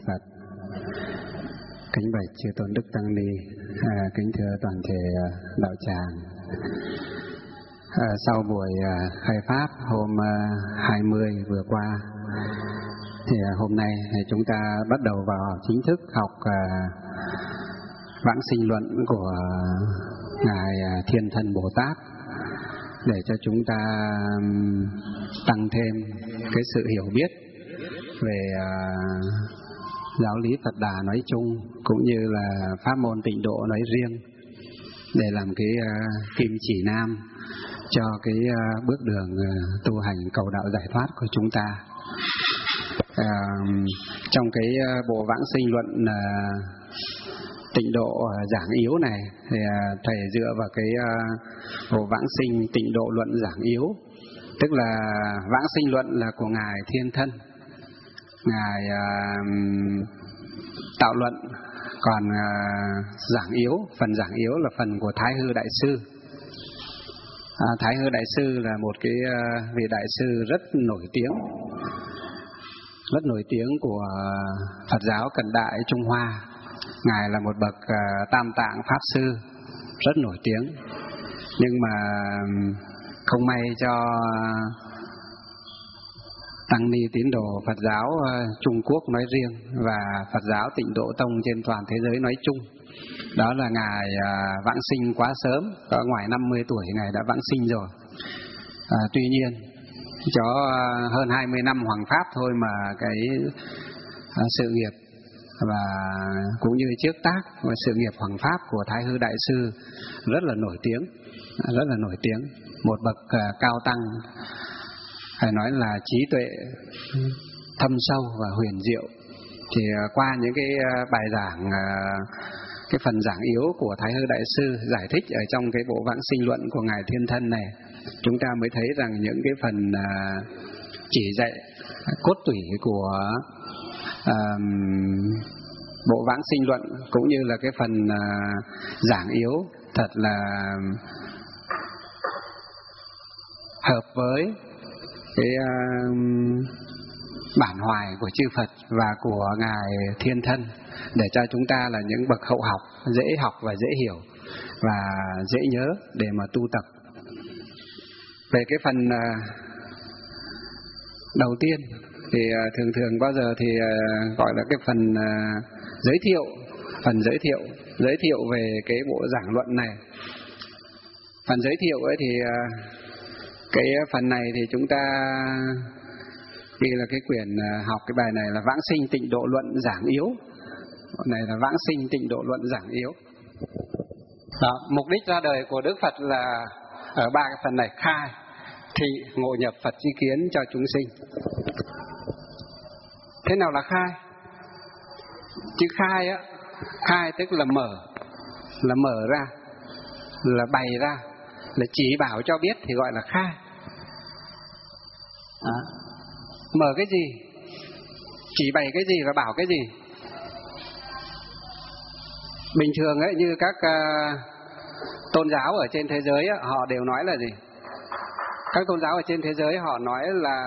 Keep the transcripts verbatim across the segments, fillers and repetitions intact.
Phật. Kính bạch chư tôn đức tăng ni, à, kính thưa toàn thể à, đạo tràng. À, sau buổi à, khai pháp hôm à, hai mươi vừa qua, thì à, hôm nay thì chúng ta bắt đầu vào chính thức học à, vãng sinh luận của ngài à, Thiên Thân Bồ Tát, để cho chúng ta um, tăng thêm cái sự hiểu biết về uh, giáo lý Phật Đà nói chung, cũng như là pháp môn Tịnh Độ nói riêng, để làm cái uh, kim chỉ nam cho cái uh, bước đường uh, tu hành cầu đạo giải thoát của chúng ta. Uh, trong cái uh, bộ vãng sinh luận uh, Tịnh Độ uh, giảng yếu này, thì uh, thầy dựa vào cái uh, bộ vãng sinh Tịnh Độ luận giảng yếu, tức là vãng sinh luận là của ngài Thiên Thân, ngài uh, tạo luận, còn uh, giảng yếu, phần giảng yếu là phần của Thái Hư Đại Sư. À, Thái Hư Đại Sư là một cái uh, vị đại sư rất nổi tiếng, rất nổi tiếng của Phật giáo Cận Đại Trung Hoa. Ngài là một bậc uh, tam tạng pháp sư rất nổi tiếng, nhưng mà không may cho tăng ni tín đồ Phật giáo uh, Trung Quốc nói riêng và Phật giáo Tịnh Độ Tông trên toàn thế giới nói chung, đó là ngài uh, vãng sinh quá sớm, có ngoài năm mươi tuổi ngài đã vãng sinh rồi. À, tuy nhiên cho uh, hơn hai mươi năm hoằng pháp thôi mà cái uh, sự nghiệp và cũng như trước tác và sự nghiệp hoằng pháp của Thái Hư Đại Sư rất là nổi tiếng, rất là nổi tiếng, một bậc uh, cao tăng, phải nói là trí tuệ thâm sâu và huyền diệu. Thì uh, qua những cái uh, bài giảng, uh, cái phần giảng yếu của Thái Hư Đại Sư giải thích ở trong cái bộ vãng sinh luận của ngài Thiên Thân này, chúng ta mới thấy rằng những cái phần uh, chỉ dạy cốt tủy của uh, bộ vãng sinh luận, cũng như là cái phần uh, giảng yếu thật là hợp với cái uh, bản hoài của chư Phật và của ngài Thiên Thân, để cho chúng ta là những bậc hậu học dễ học và dễ hiểu và dễ nhớ để mà tu tập. Về cái phần uh, đầu tiên thì uh, thường thường bao giờ thì uh, gọi là cái phần uh, giới thiệu, phần giới thiệu giới thiệu về cái bộ giảng luận này. Phần giới thiệu ấy thì uh, cái phần này thì chúng ta ghi là cái quyển uh, học cái bài này là vãng sinh Tịnh Độ luận giảng yếu. Này là vãng sinh Tịnh Độ luận giảng yếu. Đó, mục đích ra đời của Đức Phật là ở ba cái phần này: khai, thị, ngộ nhập Phật chi kiến cho chúng sinh. Thế nào là khai? Chữ khai á, khai tức là mở, là mở ra, là bày ra, là chỉ bảo cho biết thì gọi là khai. Đó. Mở cái gì? Chỉ bày cái gì và bảo cái gì? Bình thường ấy, như các uh, tôn giáo ở trên thế giới ấy, họ đều nói là gì? Các tôn giáo ở trên thế giới họ nói là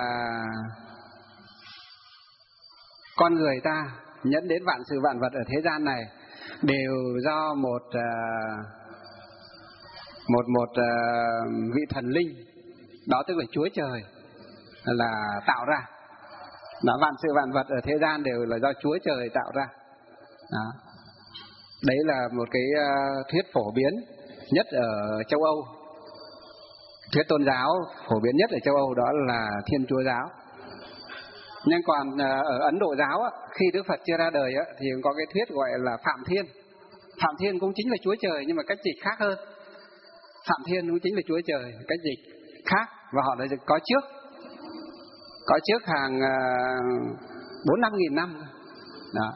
con người ta nhẫn đến vạn sự vạn vật ở thế gian này đều do một uh, một một uh, vị thần linh, đó tức là Chúa Trời là tạo ra. Đó, vạn sự vạn vật ở thế gian đều là do Chúa Trời tạo ra. Đó. Đấy là một cái uh, thuyết phổ biến nhất ở châu Âu. Thuyết tôn giáo phổ biến nhất ở châu Âu đó là Thiên Chúa giáo. Nhưng còn uh, ở Ấn Độ giáo á, khi Đức Phật chưa ra đời á, thì có cái thuyết gọi là Phạm Thiên. Phạm Thiên cũng chính là Chúa Trời, nhưng mà cách dịch khác hơn. Phạm Thiên cũng chính là Chúa Trời, cách dịch khác, và họ đã có trước, có trước hàng bốn năm nghìn năm. Đó.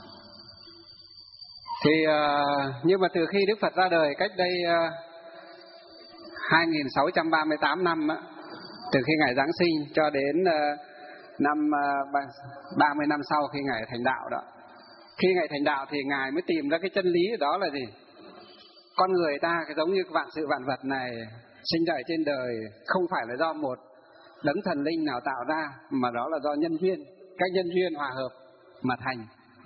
Thì uh, nhưng mà từ khi Đức Phật ra đời cách đây uh, hai nghìn sáu trăm ba mươi tám năm á, từ khi ngài giáng sinh cho đến uh, năm uh, ba mươi năm sau khi ngài thành đạo đó. Khi ngài thành đạo thì ngài mới tìm ra cái chân lý đó là gì? Con người ta cái giống như vạn sự vạn vật này sinh ra trên đời không phải là do một đấng thần linh nào tạo ra, mà đó là do nhân duyên, các nhân duyên hòa hợp mà thành.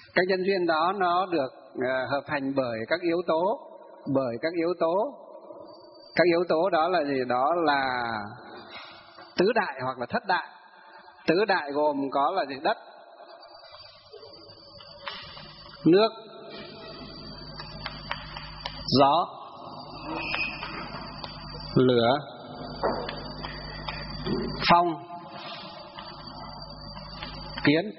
Cái nhân duyên đó nó được hợp thành bởi các yếu tố, bởi các yếu tố. Các yếu tố đó là gì? Đó là tứ đại hoặc là thất đại. Tứ đại gồm có là gì? Đất, nước, gió, lửa, phong, kiến,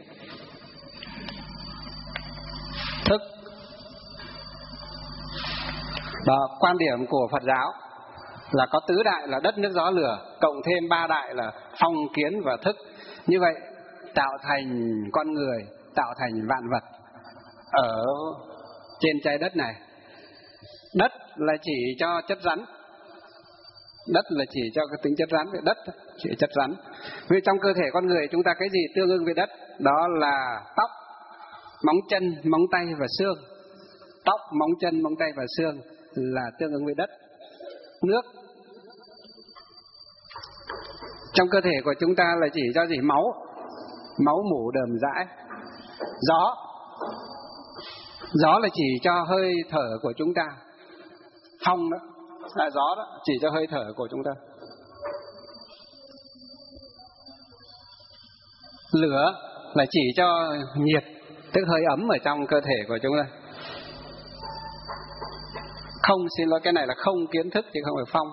thức. Đó, quan điểm của Phật giáo là có tứ đại là đất, nước, gió, lửa, cộng thêm ba đại là phong, kiến và thức. Như vậy tạo thành con người, tạo thành vạn vật ở trên trái đất này. Đất là chỉ cho chất rắn, đất là chỉ cho cái tính chất rắn, đất chỉ chất rắn. Vì trong cơ thể con người chúng ta cái gì tương ứng với đất? Đó là tóc, móng chân, móng tay và xương. Tóc, móng chân, móng tay và xương là tương ứng với đất. Nước, trong cơ thể của chúng ta là chỉ cho gì? Máu, máu mủ đờm dãi. Gió, gió là chỉ cho hơi thở của chúng ta. Phong đó là gió đó, chỉ cho hơi thở của chúng ta. Lửa là chỉ cho nhiệt, tức hơi ấm ở trong cơ thể của chúng ta. Không, xin lỗi, cái này là không kiến thức chứ không phải phong.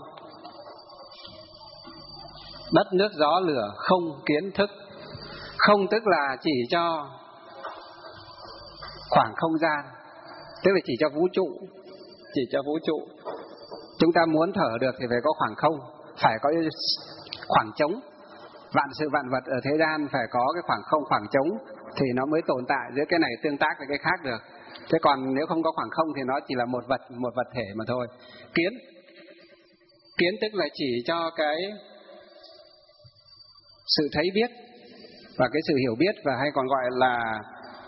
Đất, nước, gió, lửa, không kiến thức. Không tức là chỉ cho khoảng không gian, tức là chỉ cho vũ trụ, chỉ cho vũ trụ. Chúng ta muốn thở được thì phải có khoảng không, phải có khoảng trống. Vạn sự vạn vật ở thế gian phải có cái khoảng không, khoảng trống thì nó mới tồn tại, giữa cái này tương tác với cái khác được. Thế còn nếu không có khoảng không thì nó chỉ là một vật, một vật thể mà thôi. Kiến, kiến tức là chỉ cho cái sự thấy biết và cái sự hiểu biết, và hay còn gọi là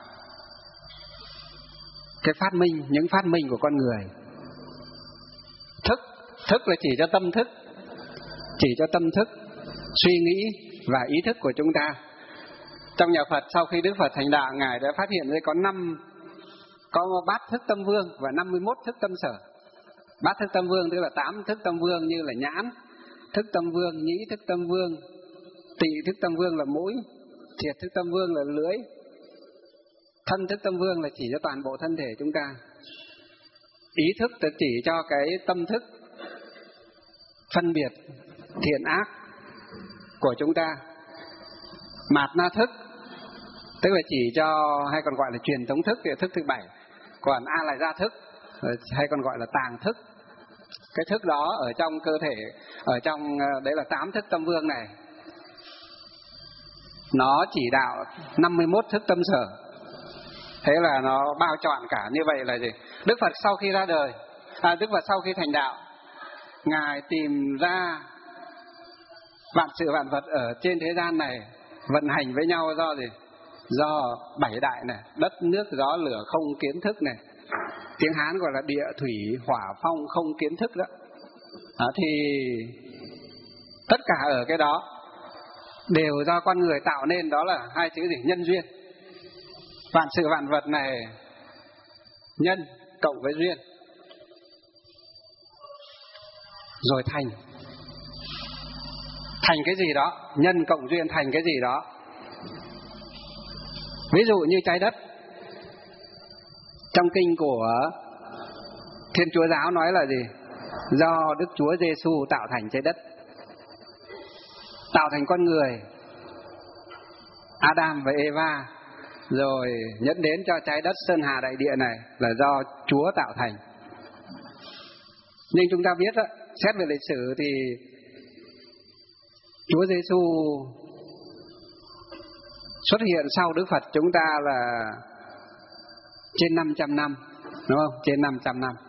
cái phát minh, những phát minh của con người. Thức, thức là chỉ cho tâm thức, chỉ cho tâm thức, suy nghĩ và ý thức của chúng ta. Trong nhà Phật, sau khi Đức Phật thành đạo, Ngài đã phát hiện ra có năm, có bát thức tâm vương và năm mươi mốt thức tâm sở. Bát thức tâm vương tức là tám thức tâm vương như là nhãn thức tâm vương, nhĩ thức tâm vương, tỵ thức tâm vương là mũi, thiệt thức tâm vương là lưỡi, thân thức tâm vương là chỉ cho toàn bộ thân thể chúng ta. Ý thức tức chỉ cho cái tâm thức phân biệt thiện ác của chúng ta. Mạt na thức tức là chỉ cho, hay còn gọi là truyền thống thức, thì thức thứ bảy. Còn a lại gia thức hay còn gọi là tàng thức. Cái thức đó ở trong cơ thể, ở trong đấy là tám thức tâm vương này, nó chỉ đạo năm mươi mốt thức tâm sở. Thế là nó bao trọn cả. Như vậy là gì? Đức Phật sau khi ra đời, à, Đức Phật sau khi thành đạo, Ngài tìm ra vạn sự vạn vật ở trên thế gian này vận hành với nhau do gì? Do bảy đại này: đất, nước, gió, lửa, không, kiến, thức này. Tiếng Hán gọi là địa, thủy, hỏa, phong, không, kiến, thức đó. Đó thì tất cả ở cái đó đều do con người tạo nên, đó là hai chữ gì? Nhân duyên. Vạn sự vạn vật này nhân cộng với duyên rồi thành. Thành cái gì đó, nhân cộng duyên thành cái gì đó. Ví dụ như trái đất, trong kinh của Thiên Chúa giáo nói là gì? Do Đức Chúa Giêsu tạo thành trái đất, tạo thành con người, Adam và Eva, rồi dẫn đến cho trái đất sơn hà đại địa này là do Chúa tạo thành. Nhưng chúng ta biết đó, xét về lịch sử thì Chúa Giêsu xuất hiện sau Đức Phật chúng ta là trên năm trăm năm, đúng không? Trên năm trăm năm.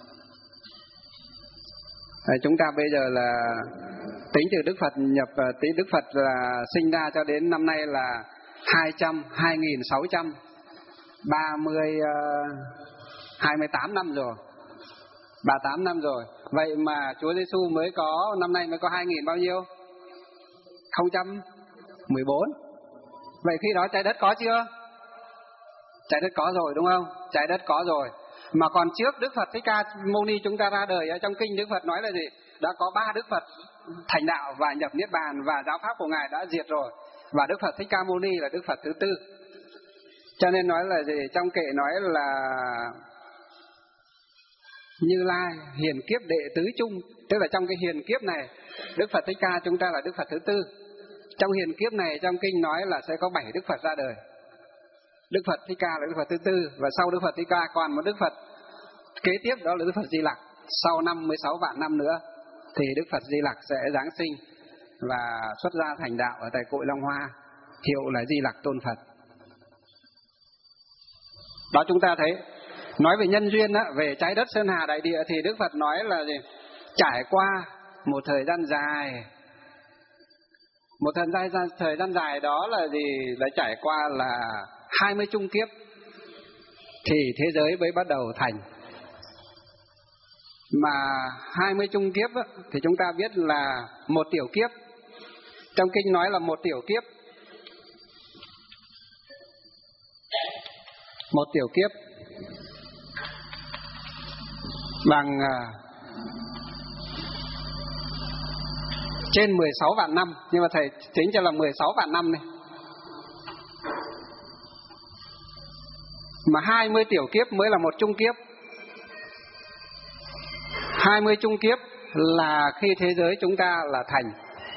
Đấy, chúng ta bây giờ là tính từ Đức Phật nhập, tính Đức Phật là sinh ra cho đến năm nay là hai trăm, hai nghìn sáu trăm ba mươi, hai mươi tám năm rồi, ba mươi tám năm rồi. Vậy mà Chúa Giêsu mới có, năm nay mới có hai nghìn bao nhiêu? không trăm mười bốn. Vậy khi đó trái đất có chưa? Trái đất có rồi đúng không? Trái đất có rồi. Mà còn trước Đức Phật Thích Ca Mâu Ni chúng ta ra đời, ở trong kinh Đức Phật nói là gì? Đã có ba Đức Phật thành đạo và nhập niết bàn, và giáo pháp của ngài đã diệt rồi. Và Đức Phật Thích Ca Mâu Ni là Đức Phật thứ tư. Cho nên nói là gì? Trong kệ nói là Như Lai hiền kiếp đệ tứ chung, tức là trong cái hiền kiếp này Đức Phật Thích Ca chúng ta là Đức Phật thứ tư. Trong hiền kiếp này trong kinh nói là sẽ có bảy Đức Phật ra đời. Đức Phật Thích Ca là Đức Phật thứ tư, và sau Đức Phật Thích Ca còn một Đức Phật kế tiếp, đó là Đức Phật Di Lặc. Sau năm mươi sáu vạn năm nữa thì Đức Phật Di Lặc sẽ giáng sinh và xuất gia thành đạo ở tại cội Long Hoa, hiệu là Di Lặc Tôn Phật. Đó, chúng ta thấy nói về nhân duyên á, về trái đất sơn hà đại địa thì Đức Phật nói là gì? Trải qua một thời gian dài, một thời gian thời gian dài đó là gì? Đã trải qua là hai mươi chung kiếp thì thế giới mới bắt đầu thành. Mà hai mươi chung kiếp á, thì chúng ta biết là một tiểu kiếp. Trong kinh nói là một tiểu kiếp. Một tiểu kiếp bằng uh, trên mười sáu vạn năm, nhưng mà thầy tính cho là mười sáu vạn năm này. Mà hai mươi tiểu kiếp mới là một chung kiếp. hai mươi chung kiếp là khi thế giới chúng ta là thành.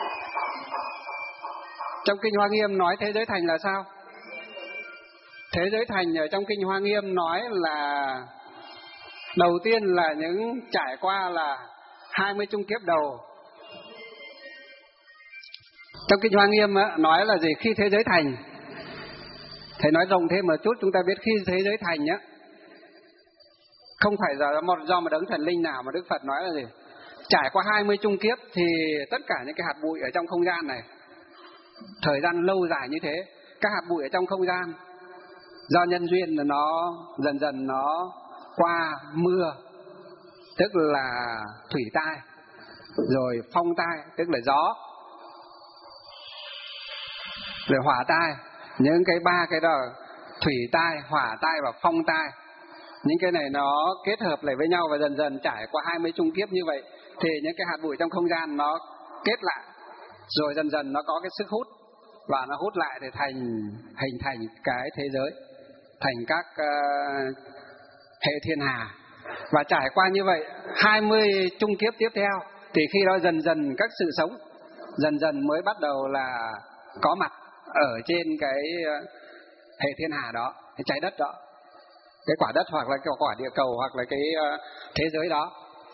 Trong kinh Hoa Nghiêm nói thế giới thành là sao? Thế giới thành ở trong kinh Hoa Nghiêm nói là đầu tiên là những trải qua là hai mươi chung kiếp đầu. Trong kinh Hoa Nghiêm á, nói là gì? Khi thế giới thành, thầy nói rộng thêm một chút, chúng ta biết khi thế giới thành á, không phải do một do một đấng thần linh nào, mà Đức Phật nói là gì? Trải qua hai mươi chung kiếp thì tất cả những cái hạt bụi ở trong không gian này, thời gian lâu dài như thế, các hạt bụi ở trong không gian do nhân duyên nó dần dần nó qua mưa, tức là thủy tai, rồi phong tai, tức là gió, rồi hỏa tai. Những cái ba cái đó, thủy tai, hỏa tai và phong tai, những cái này nó kết hợp lại với nhau, và dần dần trải qua hai mươi chung kiếp như vậy thì những cái hạt bụi trong không gian nó kết lại, rồi dần dần nó có cái sức hút, và nó hút lại để thành hình thành cái thế giới, thành các uh, hệ thiên hà. Và trải qua như vậy hai mươi chung kiếp tiếp theo thì khi đó dần dần các sự sống dần dần mới bắt đầu là có mặt ở trên cái uh, hệ thiên hà đó, cái trái đất đó, cái quả đất, hoặc là cái quả địa cầu, hoặc là cái uh, thế giới đó.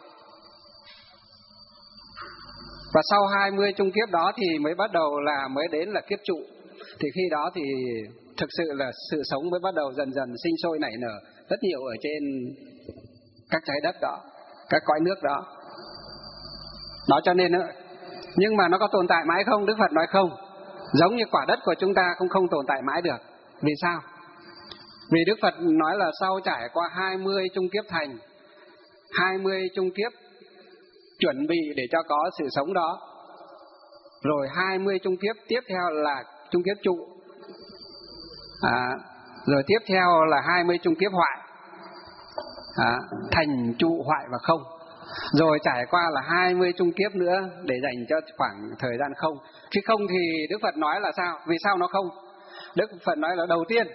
Và sau hai mươi chung kiếp đó thì mới bắt đầu là mới đến là kiếp trụ. Thì khi đó thì thực sự là sự sống mới bắt đầu dần dần sinh sôi nảy nở rất nhiều ở trên các trái đất đó, các cõi nước đó. Đó, cho nên nữa, nhưng mà nó có tồn tại mãi không? Đức Phật nói không. Giống như quả đất của chúng ta cũng không tồn tại mãi được. Vì sao? Vì Đức Phật nói là sau trải qua hai mươi chung kiếp thành, hai mươi chung kiếp chuẩn bị để cho có sự sống đó, rồi hai mươi chung kiếp tiếp theo là chung kiếp trụ, à, rồi tiếp theo là hai mươi chung kiếp hoại, à, thành trụ hoại và không, rồi trải qua là hai mươi chung kiếp nữa để dành cho khoảng thời gian không. Khi không thì Đức Phật nói là sao? Vì sao nó không? Đức Phật nói là đầu tiên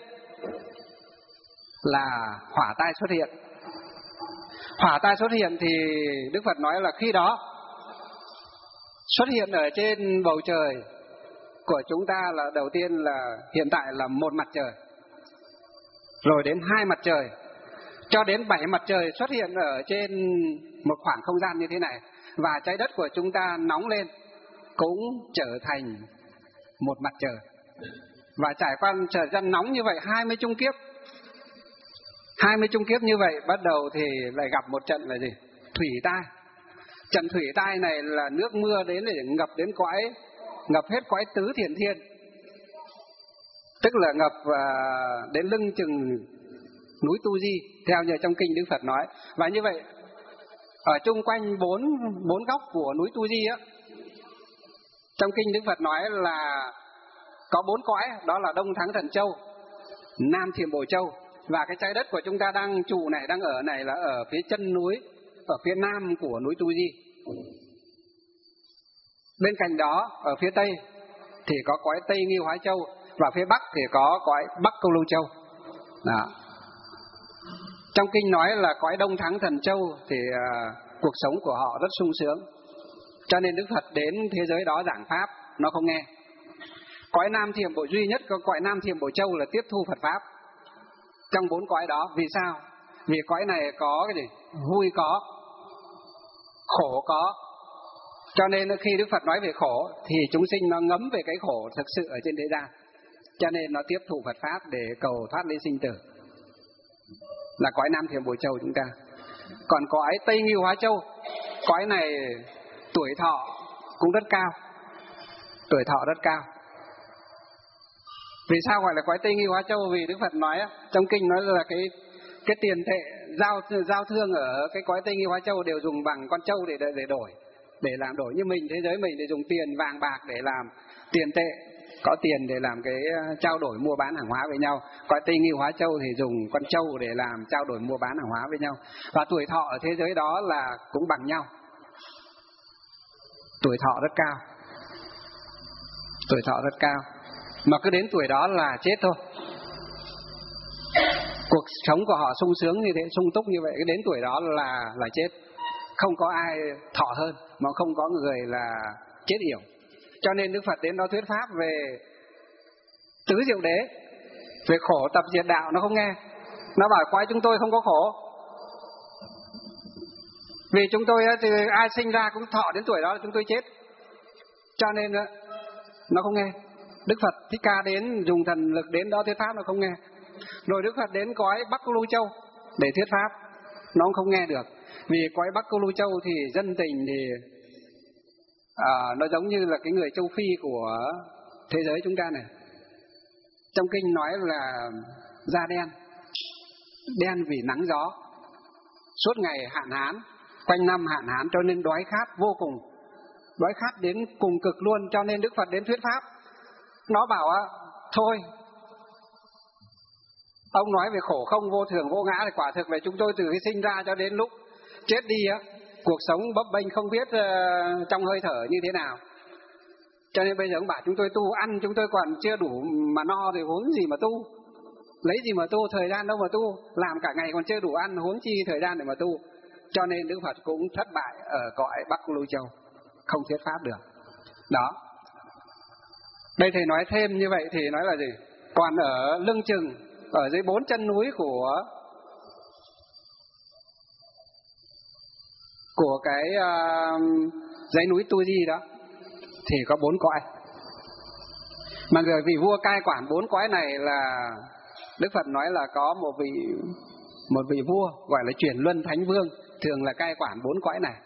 là hỏa tai xuất hiện. Hỏa tai xuất hiện thì Đức Phật nói là khi đó xuất hiện ở trên bầu trời của chúng ta là đầu tiên là hiện tại là một mặt trời, rồi đến hai mặt trời, cho đến bảy mặt trời xuất hiện ở trên một khoảng không gian như thế này. Và trái đất của chúng ta nóng lên cũng trở thành một mặt trời. Và trải qua thời gian nóng như vậy hai mươi chung kiếp, hai mươi chung kiếp như vậy, bắt đầu thì lại gặp một trận là gì? Thủy tai. Trận thủy tai này là nước mưa đến để ngập đến cõi, ngập hết cõi tứ thiền thiên, tức là ngập uh, đến lưng chừng núi Tu Di, theo như trong kinh Đức Phật nói. Và như vậy ở chung quanh bốn bốn góc của núi Tu Di á, trong kinh Đức Phật nói là có bốn cõi, đó là Đông Thắng Thần Châu, Nam Thiểm Bổ Châu, Và cái trái đất của chúng ta đang trụ này, đang ở này là ở phía chân núi, ở phía nam của núi Tu Di. Bên cạnh đó, ở phía tây thì có cõi Tây Nghi Hóa Châu, và phía bắc thì có cõi Bắc Câu Lưu Châu. Đó. Trong kinh nói là cõi Đông Thắng Thần Châu thì uh, cuộc sống của họ rất sung sướng, cho nên Đức Phật đến thế giới đó giảng pháp nó không nghe. Cõi Nam Thiểm Bộ duy nhất có cõi Nam Thiểm Bộ Châu là tiếp thu Phật pháp trong bốn cõi đó. Vì sao? Vì cõi này có cái gì? Vui có, khổ có. Cho nên khi Đức Phật nói về khổ thì chúng sinh nó ngấm về cái khổ thực sự ở trên thế gian, cho nên nó tiếp thụ Phật pháp để cầu thoát ly sinh tử, là cõi Nam Thiểm Bộ Châu chúng ta. Còn cõi Tây Nghi Hóa Châu, cõi này tuổi thọ cũng rất cao, tuổi thọ rất cao. Vì sao gọi là cõi Tây Nghi Hóa Châu? Vì Đức Phật nói trong kinh nói là cái cái tiền tệ giao giao thương ở cái cõi Tây Nghi Hóa Châu đều dùng bằng con trâu để để đổi, để làm đổi. Như mình thế giới mình để dùng tiền vàng bạc để làm tiền tệ, có tiền để làm cái trao đổi mua bán hàng hóa với nhau. Cõi Tây Nghi Hóa Châu thì dùng con trâu để làm trao đổi mua bán hàng hóa với nhau. Và tuổi thọ ở thế giới đó là cũng bằng nhau, tuổi thọ rất cao, tuổi thọ rất cao. Mà cứ đến tuổi đó là chết thôi. Cuộc sống của họ sung sướng như thế, sung túc như vậy, cứ đến tuổi đó là là chết. Không có ai thọ hơn, mà không có người là chết yểu. Cho nên Đức Phật đến đó thuyết pháp về tứ diệu đế, về khổ tập diệt đạo, nó không nghe. Nó bảo quái chúng tôi không có khổ, vì chúng tôi thì ai sinh ra cũng thọ đến tuổi đó là chúng tôi chết. Cho nên nó không nghe. Đức Phật Thích Ca đến dùng thần lực đến đó thuyết pháp, nó không nghe. Rồi Đức Phật đến cõi Bắc Câu Lưu Châu để thuyết pháp, nó cũng không nghe được. Vì cõi Bắc Câu Lưu Châu thì dân tình thì à, nó giống như là cái người châu Phi của thế giới chúng ta này. Trong kinh nói là da đen, đen vì nắng gió, suốt ngày hạn hán, quanh năm hạn hán, cho nên đói khát vô cùng, đói khát đến cùng cực luôn. Cho nên Đức Phật đến thuyết pháp, nó bảo á, thôi ông nói về khổ không, vô thường, vô ngã thì quả thực là chúng tôi từ khi sinh ra cho đến lúc chết đi á, cuộc sống bấp bênh không biết uh, trong hơi thở như thế nào. Cho nên bây giờ ông bảo chúng tôi tu, ăn chúng tôi còn chưa đủ mà no thì huống gì mà tu, lấy gì mà tu, thời gian đâu mà tu, làm cả ngày còn chưa đủ ăn, huống chi thời gian để mà tu. Cho nên Đức Phật cũng thất bại ở cõi Bắc Lưu Châu, không thuyết pháp được. Đó. Đây thầy nói thêm như vậy thì nói là gì? Còn ở lưng chừng, ở dưới bốn chân núi của của cái uh, dãy núi Tu Di đó thì có bốn cõi. Mà người vị vua cai quản bốn cõi này là Đức Phật nói là có một vị một vị vua gọi là Chuyển Luân Thánh Vương, thường là cai quản bốn cõi này.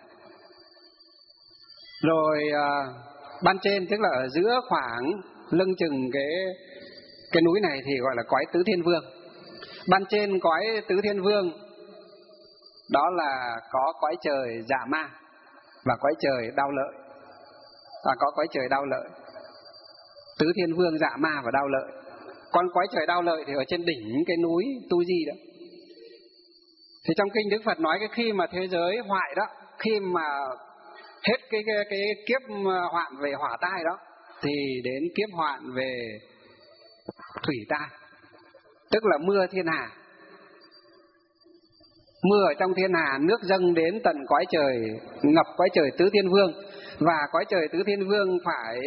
Rồi uh, ban trên, tức là ở giữa khoảng lưng chừng cái cái núi này thì gọi là cõi Tứ Thiên Vương. Ban trên cõi Tứ Thiên Vương đó là có cõi trời Dạ Ma và cõi trời Đao Lợi. À, có cõi trời Đao Lợi. Tứ Thiên Vương, Dạ Ma và Đao Lợi. Còn cõi trời Đao Lợi thì ở trên đỉnh cái núi Tu Di đó. Thì trong kinh Đức Phật nói cái khi mà thế giới hoại đó, khi mà hết cái cái, cái kiếp hoạn về hỏa tai đó thì đến kiếp hoạn về thủy tai, tức là mưa thiên hà. Mưa ở trong thiên hà, nước dâng đến tận cõi trời, ngập cõi trời Tứ Thiên Vương, và cõi trời Tứ Thiên Vương phải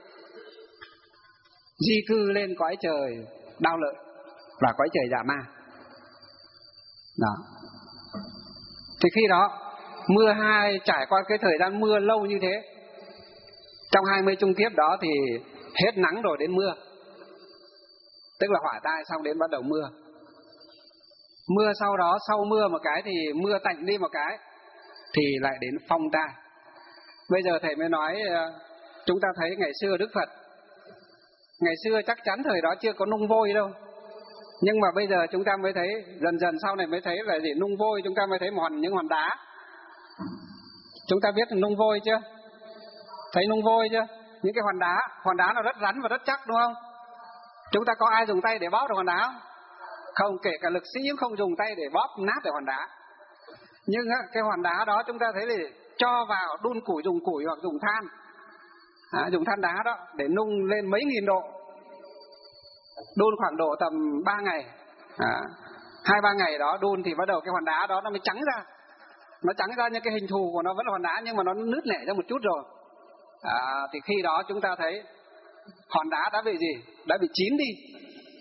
di cư lên cõi trời Đao Lợi và cõi trời Dạ Ma. Đó. Thì khi đó mưa hai trải qua cái thời gian mưa lâu như thế, trong hai mươi chung kiếp đó thì hết nắng rồi đến mưa, tức là hỏa tai xong đến bắt đầu mưa. Mưa sau đó, sau mưa một cái thì mưa tạnh đi một cái thì lại đến phong tai. Bây giờ thầy mới nói, chúng ta thấy ngày xưa Đức Phật, ngày xưa chắc chắn thời đó chưa có nung vôi đâu, nhưng mà bây giờ chúng ta mới thấy, dần dần sau này mới thấy là gì, nung vôi chúng ta mới thấy một hòn, những hòn đá. Chúng ta biết nung vôi chưa? Thấy nung vôi chưa? Những cái hòn đá, hòn đá nó rất rắn và rất chắc đúng không? Chúng ta có ai dùng tay để bóp được hòn đá không? Không, kể cả lực sĩ cũng không dùng tay để bóp nát được hòn đá. Nhưng cái hòn đá đó chúng ta thấy là cho vào đun củi, dùng củi hoặc dùng than, à, dùng than đá đó để nung lên mấy nghìn độ, đun khoảng độ tầm ba ngày, à, hai ba ngày đó đun thì bắt đầu cái hòn đá đó nó mới trắng ra. Nó trắng ra nhưng cái hình thù của nó vẫn là hòn đá, nhưng mà nó nứt nẻ ra một chút rồi, à, thì khi đó chúng ta thấy hòn đá đã bị gì? Đã bị chín đi.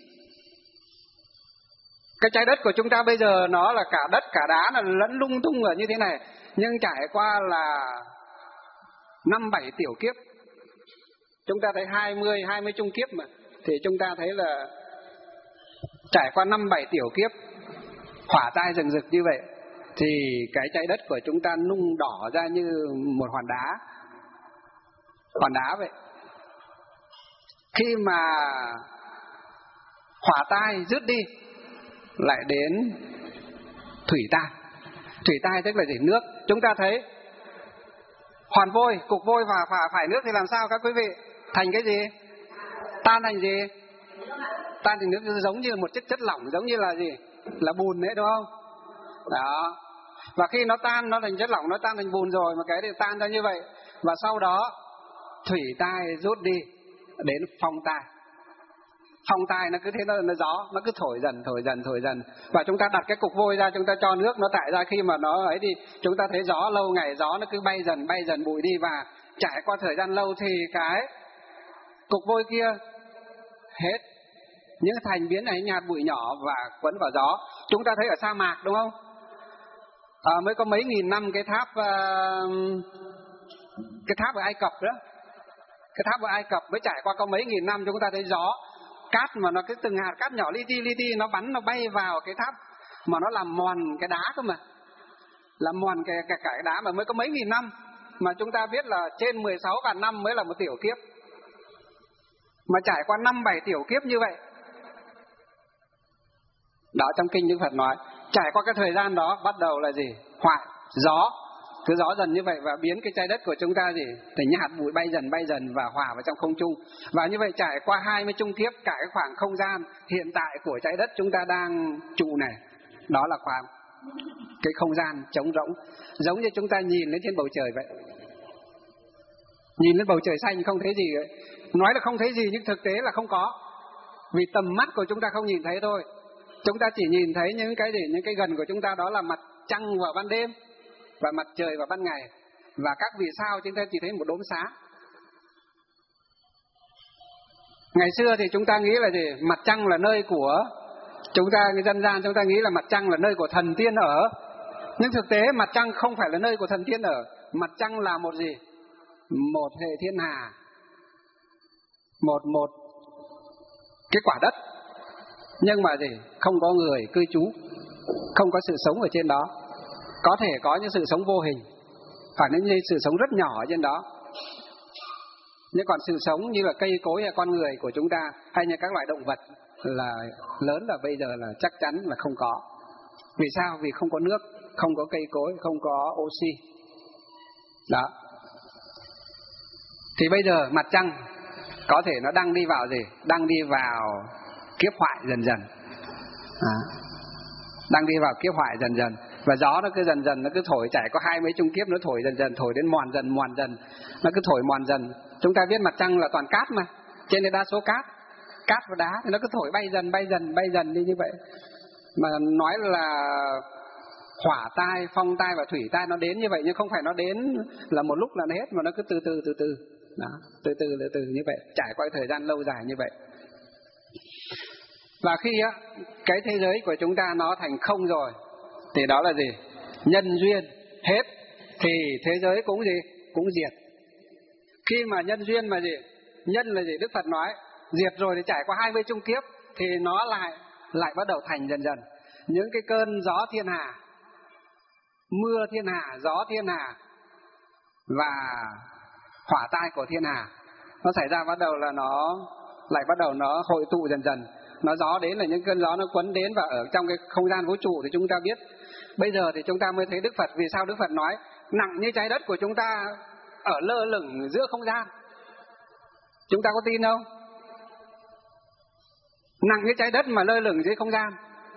Cái trái đất của chúng ta bây giờ nó là cả đất cả đá là lẫn lung tung ở như thế này, nhưng trải qua là năm bảy tiểu kiếp, chúng ta thấy hai mươi hai mươi chung kiếp mà, thì chúng ta thấy là trải qua năm bảy tiểu kiếp hỏa tai rừng rực như vậy, thì cái trái đất của chúng ta nung đỏ ra như một hòn đá, hòn đá vậy. Khi mà hỏa tai dứt đi lại đến thủy tai. Thủy tai tức là gì? Nước. Chúng ta thấy hoàn vôi, cục vôi và phải, phải nước thì làm sao các quý vị? Thành cái gì? Tan thành gì? Tan thành nước, giống như một chất chất lỏng, giống như là gì? Là bùn đấy, đúng không? Đó. Và khi nó tan, nó thành chất lỏng, nó tan thành bùn rồi, mà cái thì tan ra như vậy. Và sau đó thủy tai rút đi đến phong tai. Phong tai nó cứ thế, nó, nó gió, nó cứ thổi dần, thổi dần, thổi dần. Và chúng ta đặt cái cục vôi ra, chúng ta cho nước nó tải ra, khi mà nó ấy thì chúng ta thấy gió lâu ngày, gió nó cứ bay dần, bay dần bụi đi. Và trải qua thời gian lâu thì cái cục vôi kia hết, những thành biến này nhạt bụi nhỏ và quấn vào gió. Chúng ta thấy ở sa mạc đúng không? À, mới có mấy nghìn năm cái tháp uh, cái tháp ở Ai Cập đó, cái tháp ở Ai Cập mới trải qua có mấy nghìn năm, chúng ta thấy gió cát mà nó cứ từng hạt cát nhỏ li ti li ti nó bắn, nó bay vào cái tháp mà nó làm mòn cái đá cơ mà, làm mòn cái cả cái đá mà mới có mấy nghìn năm. Mà chúng ta biết là trên mười sáu vạn năm mới là một tiểu kiếp, mà trải qua năm bảy tiểu kiếp như vậy. Đó, trong kinh Đức Phật nói trải qua cái thời gian đó bắt đầu là gì? Hoại, gió, cứ gió dần như vậy và biến cái trái đất của chúng ta gì? Thành những hạt bụi bay dần bay dần và hòa vào trong không trung. Và như vậy trải qua hai mươi chung kiếp, cả cái khoảng không gian hiện tại của trái đất chúng ta đang trụ này, đó là khoảng cái không gian trống rỗng, giống như chúng ta nhìn lên trên bầu trời vậy. Nhìn lên bầu trời xanh không thấy gì vậy. Nói là không thấy gì nhưng thực tế là không có, vì tầm mắt của chúng ta không nhìn thấy thôi. Chúng ta chỉ nhìn thấy những cái gì? Những cái gần của chúng ta đó là mặt trăng vào ban đêm và mặt trời vào ban ngày, và các vì sao chúng ta chỉ thấy một đốm sáng. Ngày xưa thì chúng ta nghĩ là gì? Mặt trăng là nơi của chúng ta, dân gian chúng ta nghĩ là mặt trăng là nơi của thần tiên ở. Nhưng thực tế mặt trăng không phải là nơi của thần tiên ở. Mặt trăng là một gì? Một hệ thiên hà, một một cái quả đất, nhưng mà gì? Không có người cư trú, không có sự sống ở trên đó. Có thể có những sự sống vô hình, phải nên như sự sống rất nhỏ ở trên đó. Nhưng còn sự sống như là cây cối hay con người của chúng ta, hay như các loại động vật là lớn là bây giờ là chắc chắn là không có. Vì sao? Vì không có nước, không có cây cối, không có oxy. Đó. Thì bây giờ mặt trăng có thể nó đang đi vào gì? Đang đi vào kiếp hoại dần dần. À, đang đi vào kiếp hoại dần dần. Và gió nó cứ dần dần, nó cứ thổi, trải có hai mấy chung kiếp, nó thổi dần dần, thổi đến mòn dần, mòn dần. Nó cứ thổi mòn dần. Chúng ta biết mặt trăng là toàn cát mà, trên đây đa số cát, cát và đá, thì nó cứ thổi bay dần, bay dần, bay dần đi như vậy. Mà nói là hỏa tai, phong tai và thủy tai nó đến như vậy, nhưng không phải nó đến là một lúc là nó hết, mà nó cứ từ từ từ từ. Đó, từ từ từ từ như vậy, trải qua thời gian lâu dài như vậy. Và khi á, cái thế giới của chúng ta nó thành không rồi, thì đó là gì? Nhân duyên hết, thì thế giới cũng gì? Cũng diệt. Khi mà nhân duyên mà gì? Nhân là gì? Đức Phật nói diệt rồi thì trải qua hai mươi chung kiếp, thì nó lại lại bắt đầu thành dần dần. Những cái cơn gió thiên hà, mưa thiên hà, gió thiên hà và hỏa tai của thiên hà, nó xảy ra bắt đầu là nó lại bắt đầu nó hội tụ dần dần. Nó gió đến là những cơn gió nó quấn đến, và ở trong cái không gian vũ trụ thì chúng ta biết. Bây giờ thì chúng ta mới thấy Đức Phật, vì sao Đức Phật nói nặng như trái đất của chúng ta ở lơ lửng giữa không gian. Chúng ta có tin không? Nặng như trái đất mà lơ lửng dưới không gian.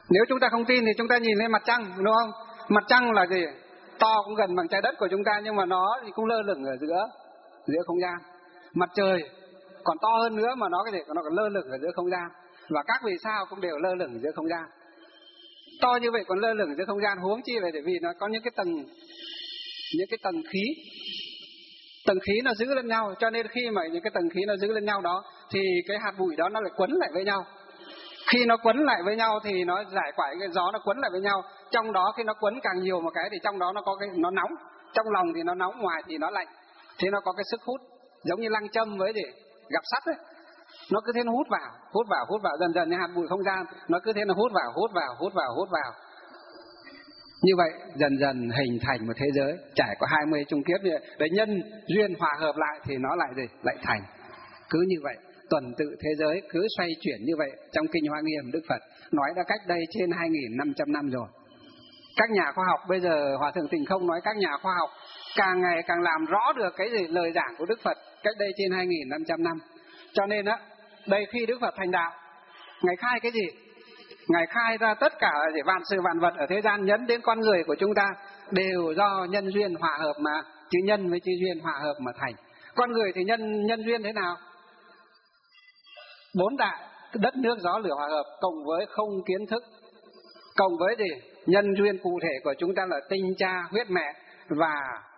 Nếu chúng ta không tin thì chúng ta nhìn lên mặt trăng, đúng không? Mặt trăng là gì? To cũng gần bằng trái đất của chúng ta, nhưng mà nó thì cũng lơ lửng ở giữa giữa không gian. Mặt trời còn to hơn nữa mà nó cái gì? Nó còn lơ lửng ở giữa không gian. Và các vì sao cũng đều lơ lửng giữa không gian. To như vậy còn lơ lửng giữa không gian, huống chi là bởi vì nó có những cái tầng những cái tầng khí. Tầng khí nó giữ lên nhau, cho nên khi mà những cái tầng khí nó giữ lên nhau đó thì cái hạt bụi đó nó lại quấn lại với nhau. Khi nó quấn lại với nhau thì nó giải quải, cái gió nó quấn lại với nhau. Trong đó khi nó quấn càng nhiều một cái thì trong đó nó có cái nó nóng. Trong lòng thì nó nóng, ngoài thì nó lạnh. Thế nó có cái sức hút giống như lăng châm với gì? Gặp sắt ấy. Nó cứ thế nó hút vào, hút vào, hút vào, dần dần như hạt bụi không gian, nó cứ thế nó hút vào, hút vào, hút vào, hút vào. Như vậy dần dần hình thành một thế giới trải qua hai mươi chung kiếp như vậy. Để nhân duyên hòa hợp lại thì nó lại gì? Lại thành. Cứ như vậy, tuần tự thế giới cứ xoay chuyển như vậy. Trong Kinh Hoa Nghiêm Đức Phật nói đã cách đây trên hai nghìn năm trăm năm rồi. Các nhà khoa học bây giờ, Hòa Thượng Tịnh Không nói các nhà khoa học càng ngày càng làm rõ được cái gì lời giảng của Đức Phật cách đây trên hai nghìn năm trăm năm. Cho nên á, đây khi Đức Phật thành đạo, Ngài khai cái gì? Ngài khai ra tất cả là vạn sự vạn vật ở thế gian, nhấn đến con người của chúng ta đều do nhân duyên hòa hợp mà, chữ nhân với chữ duyên hòa hợp mà thành. Con người thì nhân nhân duyên thế nào? Bốn đại, đất nước gió lửa hòa hợp cộng với không kiến thức, cộng với gì? Nhân duyên cụ thể của chúng ta là tinh cha huyết mẹ và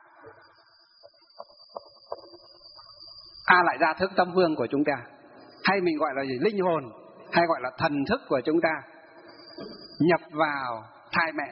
A lại ra thức tâm vương của chúng ta, hay mình gọi là gì? Linh hồn, hay gọi là thần thức của chúng ta nhập vào thai mẹ.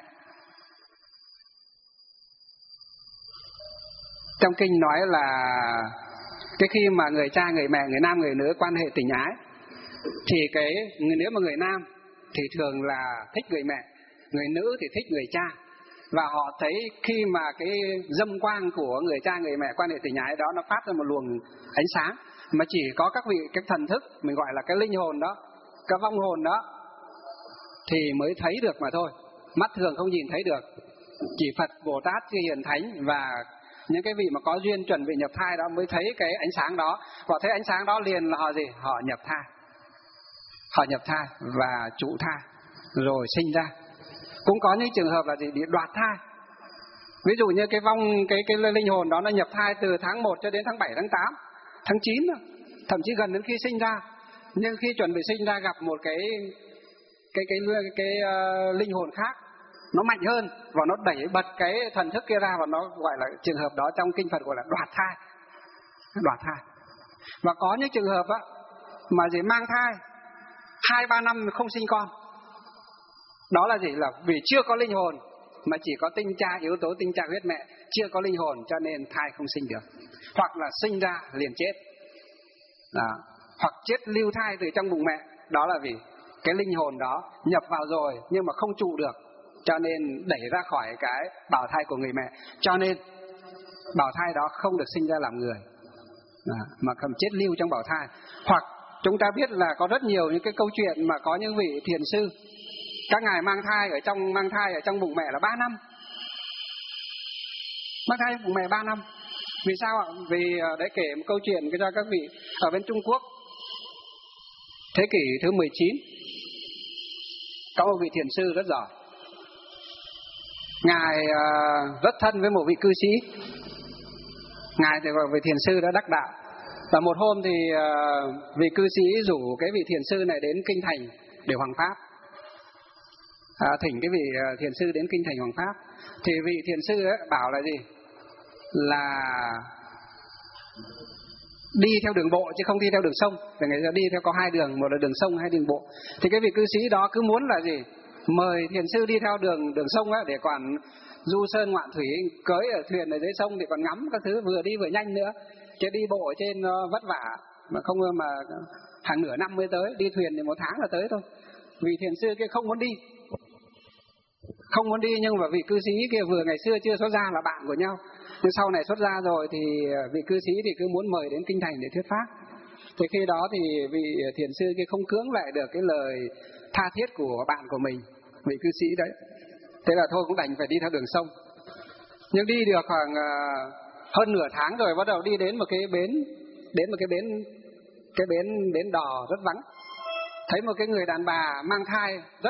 Trong kinh nói là cái khi mà người cha, người mẹ, người nam, người nữ quan hệ tình ái thì cái nếu mà người nam thì thường là thích người mẹ, người nữ thì thích người cha. Và họ thấy khi mà cái dâm quang của người cha, người mẹ quan hệ tình ái đó nó phát ra một luồng ánh sáng mà chỉ có các vị, cái thần thức, mình gọi là cái linh hồn đó, cái vong hồn đó thì mới thấy được mà thôi. Mắt thường không nhìn thấy được. Chỉ Phật, Bồ Tát, Chư Hiền Thánh và những cái vị mà có duyên chuẩn bị nhập thai đó mới thấy cái ánh sáng đó. Họ thấy ánh sáng đó liền là họ gì? Họ nhập thai. Họ nhập thai và trụ thai rồi sinh ra. Cũng có những trường hợp là gì? Bị đoạt thai. Ví dụ như cái vong, cái cái linh hồn đó nó nhập thai từ tháng một cho đến tháng bảy, tháng tám, tháng chín, thậm chí gần đến khi sinh ra. Nhưng khi chuẩn bị sinh ra gặp một cái cái cái cái, cái uh, linh hồn khác, nó mạnh hơn và nó đẩy bật cái thần thức kia ra, và nó gọi là trường hợp đó trong kinh Phật gọi là đoạt thai. Đoạt thai. Và có những trường hợp á mà gì mang thai hai ba năm không sinh con. Đó là gì? Là vì chưa có linh hồn, mà chỉ có tinh cha, yếu tố tinh cha huyết mẹ, chưa có linh hồn cho nên thai không sinh được. Hoặc là sinh ra liền chết. Đó. Hoặc chết lưu thai từ trong bụng mẹ. Đó là vì cái linh hồn đó nhập vào rồi nhưng mà không trụ được, cho nên đẩy ra khỏi cái bào thai của người mẹ. Cho nên bào thai đó không được sinh ra làm người, đó, mà cầm chết lưu trong bào thai. Hoặc chúng ta biết là có rất nhiều những cái câu chuyện mà có những vị thiền sư, các ngài mang thai ở trong mang thai ở trong bụng mẹ là ba năm. Mang thai bụng mẹ ba năm. Vì sao ạ? Vì để kể một câu chuyện cho các vị ở bên Trung Quốc thế kỷ thứ mười chín, có một vị thiền sư rất giỏi. Ngài uh, rất thân với một vị cư sĩ. Ngài thì gọi vị thiền sư đã đắc đạo. Và một hôm thì uh, vị cư sĩ rủ cái vị thiền sư này đến kinh thành để hoằng pháp. À, thỉnh cái vị uh, thiền sư đến kinh thành hoằng pháp. Thì vị thiền sư ấy bảo là gì? Là đi theo đường bộ chứ không đi theo đường sông. Vì người ta đi theo có hai đường, một là đường sông hay đường bộ. Thì cái vị cư sĩ đó cứ muốn là gì? Mời thiền sư đi theo đường đường sông á, để còn du sơn ngoạn thủy, cưỡi ở thuyền ở dưới sông thì còn ngắm các thứ, vừa đi vừa nhanh nữa. Chứ đi bộ ở trên uh, vất vả, mà không mà hàng nửa năm mới tới, đi thuyền thì một tháng là tới thôi. Vị thiền sư kia không muốn đi. Không muốn đi, nhưng mà vị cư sĩ kia vừa ngày xưa chưa xuất gia là bạn của nhau. Nhưng sau này xuất gia rồi thì vị cư sĩ thì cứ muốn mời đến kinh thành để thuyết pháp. Thì khi đó thì vị thiền sư kia không cưỡng lại được cái lời tha thiết của bạn của mình, vị cư sĩ đấy. Thế là thôi cũng đành phải đi theo đường sông. Nhưng đi được khoảng uh, hơn nửa tháng rồi bắt đầu đi đến một cái bến, đến một cái bến cái bến bến đò rất vắng. Thấy một cái người đàn bà mang thai rất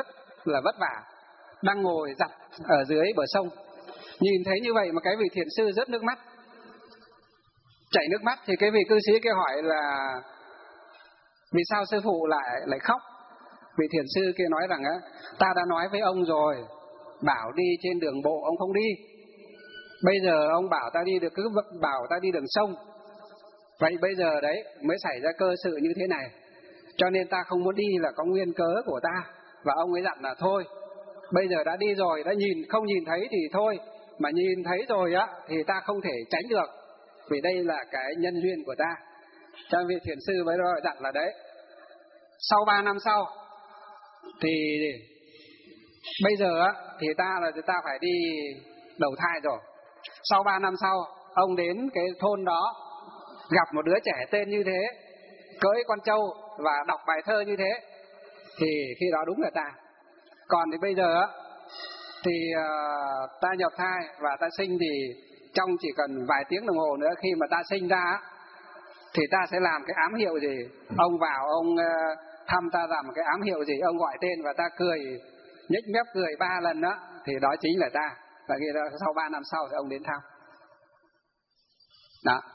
là vất vả, đang ngồi giặt ở dưới bờ sông. Nhìn thấy như vậy mà cái vị thiền sư rớt nước mắt, chảy nước mắt, thì cái vị cư sĩ kia hỏi là vì sao sư phụ lại lại khóc? Vị thiền sư kia nói rằng á, ta đã nói với ông rồi, bảo đi trên đường bộ ông không đi. Bây giờ ông bảo ta đi được, cứ bảo ta đi đường sông. Vậy bây giờ đấy mới xảy ra cơ sự như thế này. Cho nên ta không muốn đi là có nguyên cớ của ta. Và ông ấy dặn là thôi, bây giờ đã đi rồi, đã nhìn không nhìn thấy thì thôi, mà nhìn thấy rồi á thì ta không thể tránh được, vì đây là cái nhân duyên của ta. Cho nên vị thiền sư mới dặn là đấy, sau ba năm sau thì bây giờ á thì ta là ta phải đi đầu thai rồi. Sau ba năm sau, ông đến cái thôn đó, gặp một đứa trẻ tên như thế, cưỡi con trâu và đọc bài thơ như thế, thì khi đó đúng là ta. Còn thì bây giờ á thì uh, ta nhập thai và ta sinh, thì trong chỉ cần vài tiếng đồng hồ nữa, khi mà ta sinh ra thì ta sẽ làm cái ám hiệu gì, ông vào ông uh, thăm ta làm cái ám hiệu gì, ông gọi tên và ta cười, nhếch mép cười ba lần đó, thì đó chính là ta. Và khi đó, sau ba năm sau thì ông đến thăm. Đó.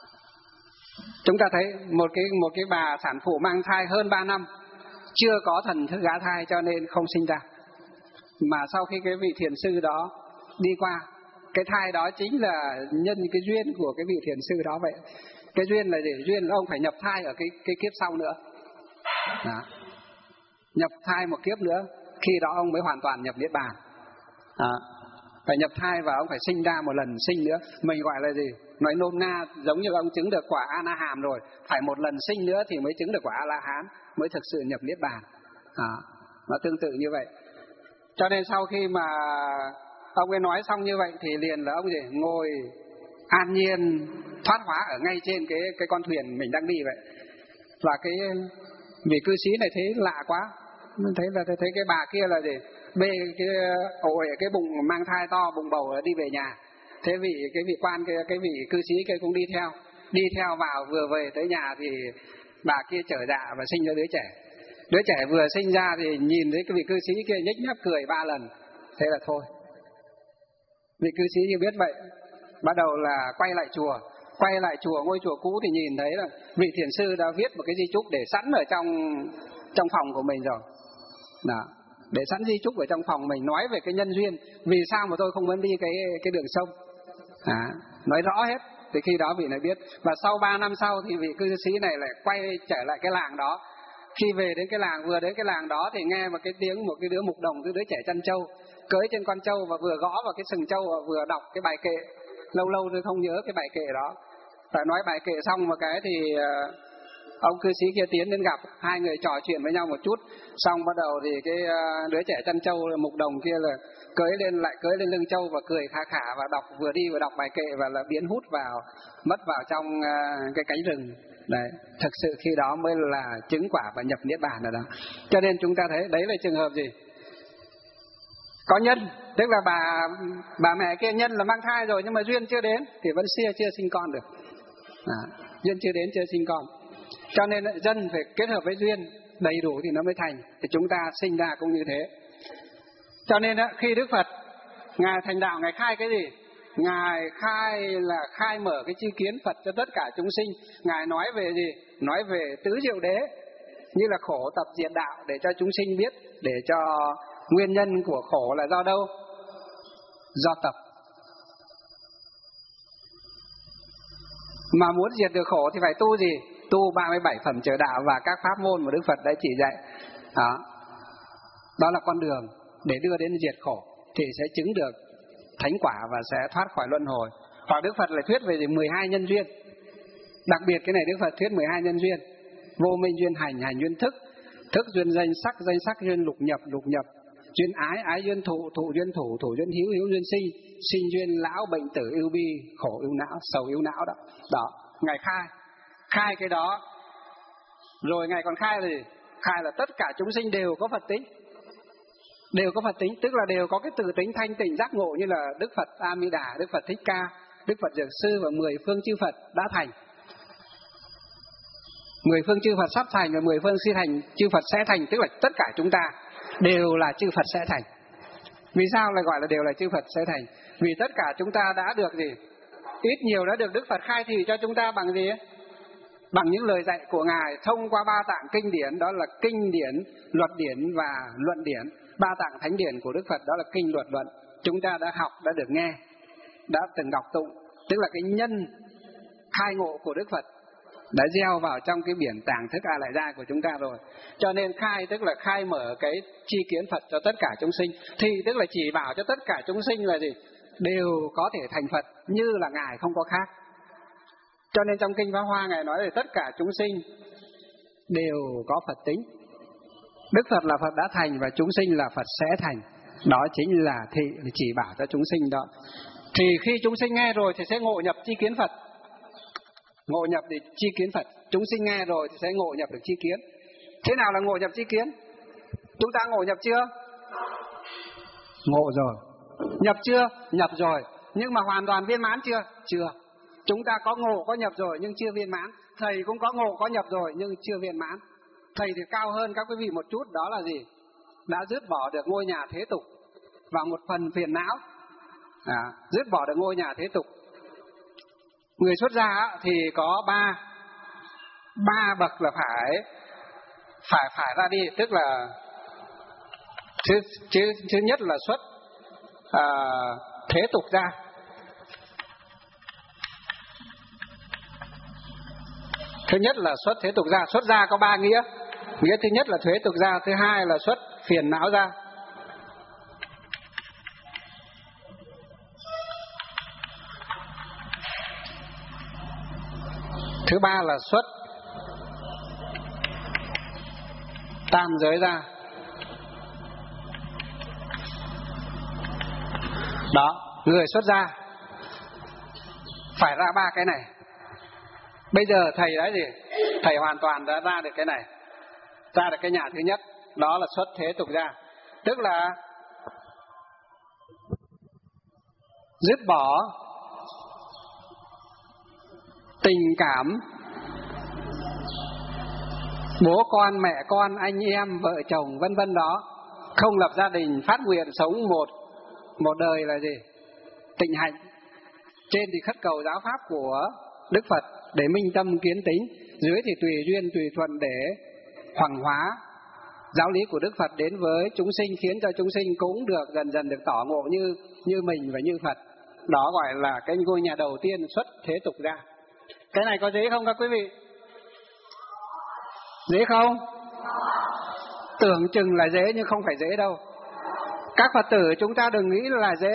Chúng ta thấy một cái một cái bà sản phụ mang thai hơn ba năm, chưa có thần thức gá thai cho nên không sinh ra. Mà sau khi cái vị thiền sư đó đi qua, cái thai đó chính là nhân cái duyên của cái vị thiền sư đó vậy. Cái duyên là gì? Duyên là ông phải nhập thai ở cái cái kiếp sau nữa. Đó. Nhập thai một kiếp nữa, khi đó ông mới hoàn toàn nhập niết bàn. Đó. Phải nhập thai và ông phải sinh ra một lần sinh nữa. Mình gọi là gì? Nói nôm na giống như ông chứng được quả A-la-hàm rồi, phải một lần sinh nữa thì mới chứng được quả A-la-hán, mới thực sự nhập niết bàn. Đó. Nó tương tự như vậy. Cho nên sau khi mà ông ấy nói xong như vậy thì liền là ông gì? Ngồi an nhiên thoát hóa ở ngay trên cái cái con thuyền mình đang đi vậy. Và cái vị cư sĩ này thấy lạ quá, mình thấy là thấy cái bà kia là gì? Bê cái ổi ở cái bụng mang thai to, bụng bầu đi về nhà. Thế vị cái vị quan cái cái vị cư sĩ kia cũng đi theo, đi theo vào, vừa về tới nhà thì bà kia trở dạ và sinh ra đứa trẻ. Đứa trẻ vừa sinh ra thì nhìn thấy cái vị cư sĩ kia nhếch mép cười ba lần. Thế là thôi. Vị cư sĩ như biết vậy, bắt đầu là quay lại chùa. Quay lại chùa, ngôi chùa cũ thì nhìn thấy là vị thiền sư đã viết một cái di chúc để sẵn ở trong trong phòng của mình rồi. Đó. Để sẵn di chúc ở trong phòng mình, nói về cái nhân duyên, vì sao mà tôi không muốn đi cái cái đường sông. À, nói rõ hết. Thì khi đó vị này biết. Và sau ba năm sau thì vị cư sĩ này lại quay trở lại cái làng đó. Khi về đến cái làng, vừa đến cái làng đó thì nghe một cái tiếng một cái đứa mục đồng, cái đứa trẻ chăn trâu cưỡi trên con trâu và vừa gõ vào cái sừng trâu và vừa đọc cái bài kệ. Lâu lâu tôi không nhớ cái bài kệ đó. Phải nói bài kệ xong một cái thì uh, ông cư sĩ kia tiến đến gặp, hai người trò chuyện với nhau một chút, xong bắt đầu thì cái uh, đứa trẻ chăn trâu mục đồng kia là cưỡi lên lại cưỡi lên lưng trâu và cười khà khà và đọc, vừa đi vừa đọc bài kệ và là biến hút vào, mất vào trong uh, cái cánh rừng. Đấy, thực sự khi đó mới là chứng quả và nhập niết bàn rồi đó. Cho nên chúng ta thấy đấy là trường hợp gì? Có nhân, tức là bà bà mẹ kia nhân là mang thai rồi nhưng mà duyên chưa đến thì vẫn chưa chưa sinh con được. À, duyên chưa đến chưa sinh con. Cho nên dân phải kết hợp với duyên đầy đủ thì nó mới thành. Thì chúng ta sinh ra cũng như thế. Cho nên đó, khi Đức Phật Ngài thành đạo, Ngài khai cái gì? Ngài khai là khai mở cái chi kiến Phật cho tất cả chúng sinh. Ngài nói về gì? Nói về tứ diệu đế, như là khổ tập diệt đạo, để cho chúng sinh biết, để cho nguyên nhân của khổ là do đâu? Do tập. Mà muốn diệt được khổ thì phải tu gì? Tu ba mươi bảy phẩm trợ đạo và các pháp môn mà Đức Phật đã chỉ dạy. Đó, đó là con đường để đưa đến diệt khổ, thì sẽ chứng được thánh quả và sẽ thoát khỏi luân hồi. Hoặc Đức Phật lại thuyết về mười hai nhân duyên. Đặc biệt cái này Đức Phật thuyết mười hai nhân duyên: vô minh duyên hành, hành duyên thức, thức duyên danh sắc, danh sắc duyên lục nhập, lục nhập duyên ái, ái duyên thụ, thụ duyên thủ, thủ duyên hiếu, hiếu duyên sinh, sinh duyên lão, bệnh tử, ưu bi, khổ ưu não, sầu ưu não. Đó, đó, Ngài khai khai cái đó. Rồi Ngài còn khai là gì? Khai là tất cả chúng sinh đều có Phật tính, đều có Phật tính, tức là đều có cái tự tính thanh tịnh giác ngộ, như là Đức Phật A Di Đà, Đức Phật Thích Ca, Đức Phật Dược Sư và mười phương chư Phật đã thành. Mười phương chư Phật sắp thành và mười phương si thành chư Phật sẽ thành, tức là tất cả chúng ta. đều là chư Phật sẽ thành. Vì sao lại gọi là đều là chư Phật sẽ thành? Vì tất cả chúng ta đã được gì? Ít nhiều đã được Đức Phật khai thị cho chúng ta bằng gì ấy? Bằng những lời dạy của Ngài thông qua ba tạng kinh điển, đó là kinh điển, luật điển và luận điển. Ba tạng thánh điển của Đức Phật đó là kinh, luật, luận. Chúng ta đã học, đã được nghe, đã từng đọc tụng, tức là cái nhân khai ngộ của Đức Phật đã gieo vào trong cái biển tàng thức A Lại Gia của chúng ta rồi. Cho nên khai tức là khai mở cái tri kiến Phật cho tất cả chúng sinh. Thì tức là chỉ bảo cho tất cả chúng sinh là gì? Đều có thể thành Phật như là Ngài không có khác. Cho nên trong Kinh Pháp Hoa Ngài nói là tất cả chúng sinh đều có Phật tính. Đức Phật là Phật đã thành và chúng sinh là Phật sẽ thành. Đó chính là thị chỉ bảo cho chúng sinh đó. Thì khi chúng sinh nghe rồi thì sẽ ngộ nhập tri kiến Phật. Ngộ nhập để tri kiến Phật. Chúng sinh nghe rồi thì sẽ ngộ nhập được tri kiến. Thế nào là ngộ nhập tri kiến? Chúng ta ngộ nhập chưa? Ngộ rồi. Nhập chưa? Nhập rồi. Nhưng mà hoàn toàn viên mãn chưa? Chưa. Chúng ta có ngộ, có nhập rồi nhưng chưa viên mãn. Thầy cũng có ngộ, có nhập rồi nhưng chưa viên mãn. Thầy thì cao hơn các quý vị một chút, đó là gì? Đã dứt bỏ được ngôi nhà thế tục và một phần phiền não. À, dứt bỏ được ngôi nhà thế tục. Người xuất gia thì có ba ba bậc là phải phải phải ra đi, tức là thứ, thứ, thứ nhất là xuất à, thế tục gia. Thứ nhất là xuất thế tục gia. Xuất gia có ba nghĩa. Nghĩa thứ nhất là thuế tục gia, thứ hai là xuất phiền não gia, thứ ba là xuất tam giới gia. Đó, người xuất gia phải ra ba cái này. Bây giờ thầy đã gì? Thầy hoàn toàn đã ra được cái này. Ra được cái nhà thứ nhất, đó là xuất thế tục gia. Tức là dứt bỏ tình cảm bố con, mẹ con, anh em, vợ chồng vân vân đó. Không lập gia đình, phát nguyện sống một một đời là gì? Tịnh hạnh. Trên thì khất cầu giáo pháp của Đức Phật để minh tâm kiến tính, dưới thì tùy duyên tùy thuận để hoàng hóa giáo lý của Đức Phật đến với chúng sinh, khiến cho chúng sinh cũng được dần dần được tỏ ngộ như như mình và như Phật. Đó gọi là cái ngôi nhà đầu tiên, xuất thế tục gia. Cái này có dễ không các quý vị? Dễ không? Tưởng chừng là dễ nhưng không phải dễ đâu. Các Phật tử chúng ta đừng nghĩ là dễ.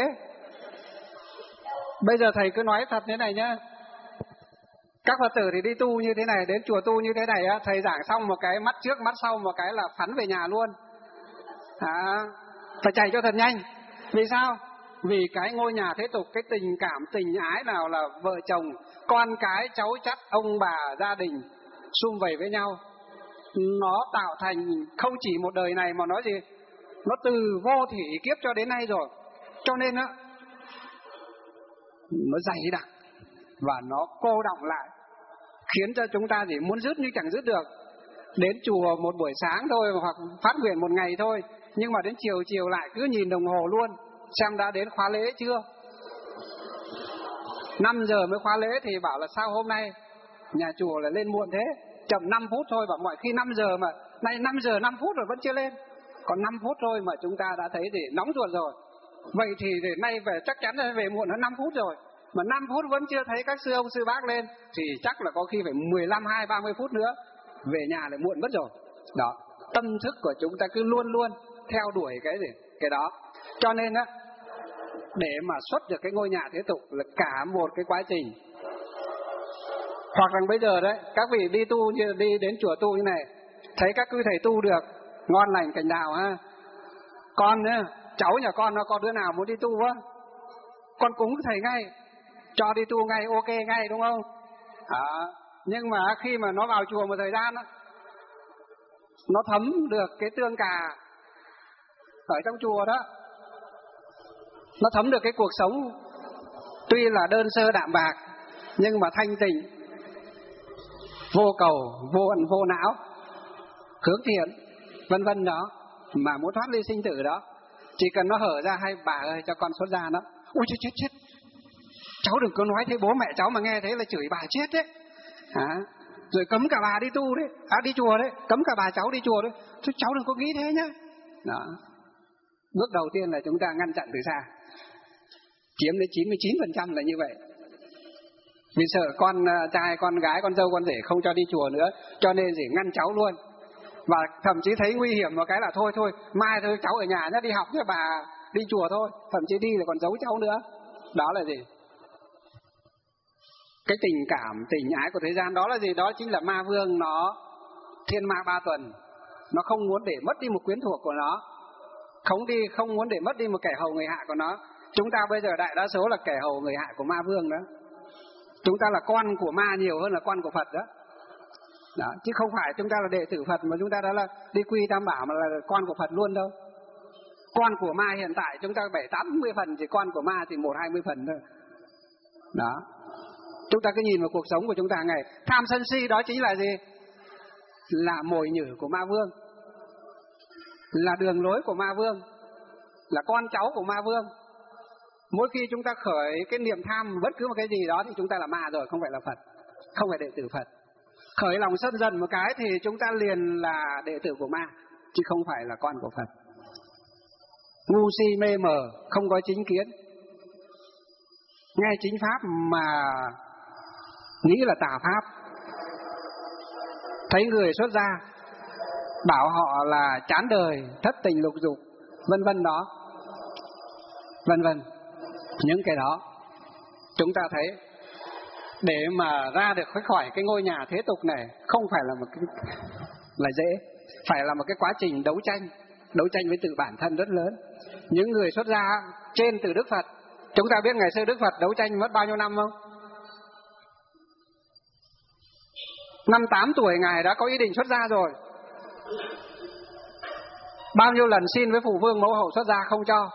Bây giờ thầy cứ nói thật thế này nhá. Các Phật tử thì đi tu như thế này, đến chùa tu như thế này á, thầy giảng xong một cái mắt trước mắt sau một cái là phắn về nhà luôn. À, phải chạy cho thật nhanh. Vì sao? Vì cái ngôi nhà thế tục, cái tình cảm tình ái nào là vợ chồng, con cái, cháu chắt, ông bà, gia đình sum vầy với nhau, nó tạo thành không chỉ một đời này mà nói gì, nó từ vô thủy kiếp cho đến nay rồi. Cho nên á, nó dày đặc và nó cô đọng lại, khiến cho chúng ta chỉ muốn dứt nhưng chẳng dứt được. Đến chùa một buổi sáng thôi hoặc phát nguyện một ngày thôi, nhưng mà đến chiều chiều lại cứ nhìn đồng hồ luôn, xem đã đến khóa lễ chưa. Năm giờ mới khóa lễ thì bảo là sao hôm nay nhà chùa lại lên muộn thế, chậm năm phút thôi. Bảo mọi khi năm giờ mà nay năm giờ năm phút rồi vẫn chưa lên, còn năm phút thôi mà chúng ta đã thấy thì nóng ruột rồi. Vậy thì để nay về chắc chắn là về muộn hơn năm phút rồi, mà năm phút vẫn chưa thấy các sư ông sư bác lên thì chắc là có khi phải mười lăm, hai, ba mươi phút nữa về nhà lại muộn mất rồi. Đó, tâm thức của chúng ta cứ luôn luôn theo đuổi cái gì cái đó. Cho nên á, để mà xuất được cái ngôi nhà thế tục là cả một cái quá trình. Hoặc rằng bây giờ đấy, các vị đi tu như đi đến chùa tu như này, thấy các quý thầy tu được ngon lành cành đào ha, con nữa, cháu nhà con nó có đứa nào muốn đi tu á, con cúng thầy ngay, cho đi tu ngay, ok ngay, đúng không? À, nhưng mà khi mà nó vào chùa một thời gian á, nó thấm được cái tương cà ở trong chùa đó, nó thấm được cái cuộc sống tuy là đơn sơ đạm bạc nhưng mà thanh tịnh, vô cầu, vô ẩn, vô não, hướng thiện, vân vân đó. mà muốn thoát ly sinh tử đó. Chỉ cần nó hở ra, hay bà ơi cho con xuất gia đó, ôi chết chết chết, cháu đừng có nói thế, bố mẹ cháu mà nghe thế là chửi bà chết đấy. À, rồi cấm cả bà đi tu đấy, à đi chùa đấy, cấm cả bà cháu đi chùa đấy. Chứ cháu đừng có nghĩ thế nhá. Đó. Bước đầu tiên là chúng ta ngăn chặn từ xa, chiếm đến chín mươi chín phần trăm là như vậy. Vì sợ con trai, con gái, con dâu, con rể không cho đi chùa nữa, cho nên gì ngăn cháu luôn. Và thậm chí thấy nguy hiểm một cái là thôi thôi, mai thôi cháu ở nhà nhá, đi học nhá, bà đi chùa thôi. Thậm chí đi là còn giấu cháu nữa. Đó là gì? Cái tình cảm, tình ái của thế gian đó là gì? Đó chính là ma vương, nó thiên ma ba tuần. Nó không muốn để mất đi một quyến thuộc của nó, không đi không muốn để mất đi một kẻ hầu người hạ của nó. Chúng ta bây giờ đại đa số là kẻ hầu người hạ của ma vương đó. Chúng ta là con của ma nhiều hơn là con của Phật đó. Đó, chứ không phải chúng ta là đệ tử Phật mà chúng ta đã là đi quy tam bảo mà là con của Phật luôn đâu. Con của ma hiện tại chúng ta bảy tám mươi phần, chỉ con của ma thì một hai mươi phần thôi. Đó. Chúng ta cứ nhìn vào cuộc sống của chúng ta hàng ngày, tham sân si đó chính là gì? Là mồi nhử của ma vương, là đường lối của ma vương, là con cháu của ma vương. Mỗi khi chúng ta khởi cái niềm tham bất cứ một cái gì đó thì chúng ta là ma rồi, không phải là Phật, không phải đệ tử Phật. Khởi lòng sân dần một cái thì chúng ta liền là đệ tử của ma, chứ không phải là con của Phật. Ngu si mê mờ, không có chính kiến, nghe chính pháp mà nghĩ là tà pháp. Thấy người xuất gia bảo họ là chán đời, thất tình lục dục, vân vân đó, vân vân. Những cái đó chúng ta thấy để mà ra được khỏi cái ngôi nhà thế tục này không phải là một cái là dễ, phải là một cái quá trình đấu tranh, đấu tranh với tự bản thân rất lớn. Những người xuất gia trên từ Đức Phật, chúng ta biết ngày xưa Đức Phật đấu tranh mất bao nhiêu năm không? Năm tám tuổi Ngài đã có ý định xuất gia rồi. Bao nhiêu lần xin với Phụ Vương Mẫu Hậu xuất gia không cho.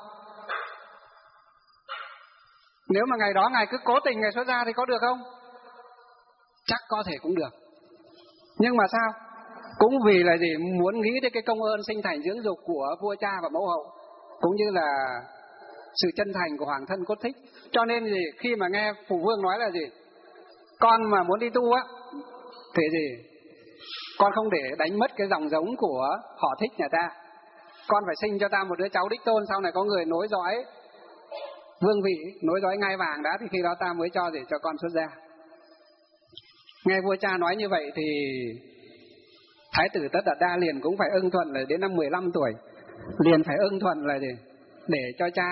Nếu mà ngày đó Ngài cứ cố tình Ngài xuất gia thì có được không? Chắc có thể cũng được. Nhưng mà sao? Cũng vì là gì? Muốn nghĩ đến cái công ơn sinh thành dưỡng dục của vua cha và mẫu hậu, cũng như là sự chân thành của Hoàng thân Cốt Thích. Cho nên gì? Khi mà nghe Phụ Vương nói là gì? Con mà muốn đi tu á, thì gì? Con không để đánh mất cái dòng giống của họ Thích nhà ta. Con phải sinh cho ta một đứa cháu đích tôn, sau này có người nối dõi vương vị, nối dõi ngai vàng đã, thì khi đó ta mới cho để cho con xuất gia. Nghe vua cha nói như vậy thì Thái tử Tất Đạt Đa liền cũng phải ưng thuận, là đến năm mười lăm tuổi liền phải ưng thuận là gì? Để cho cha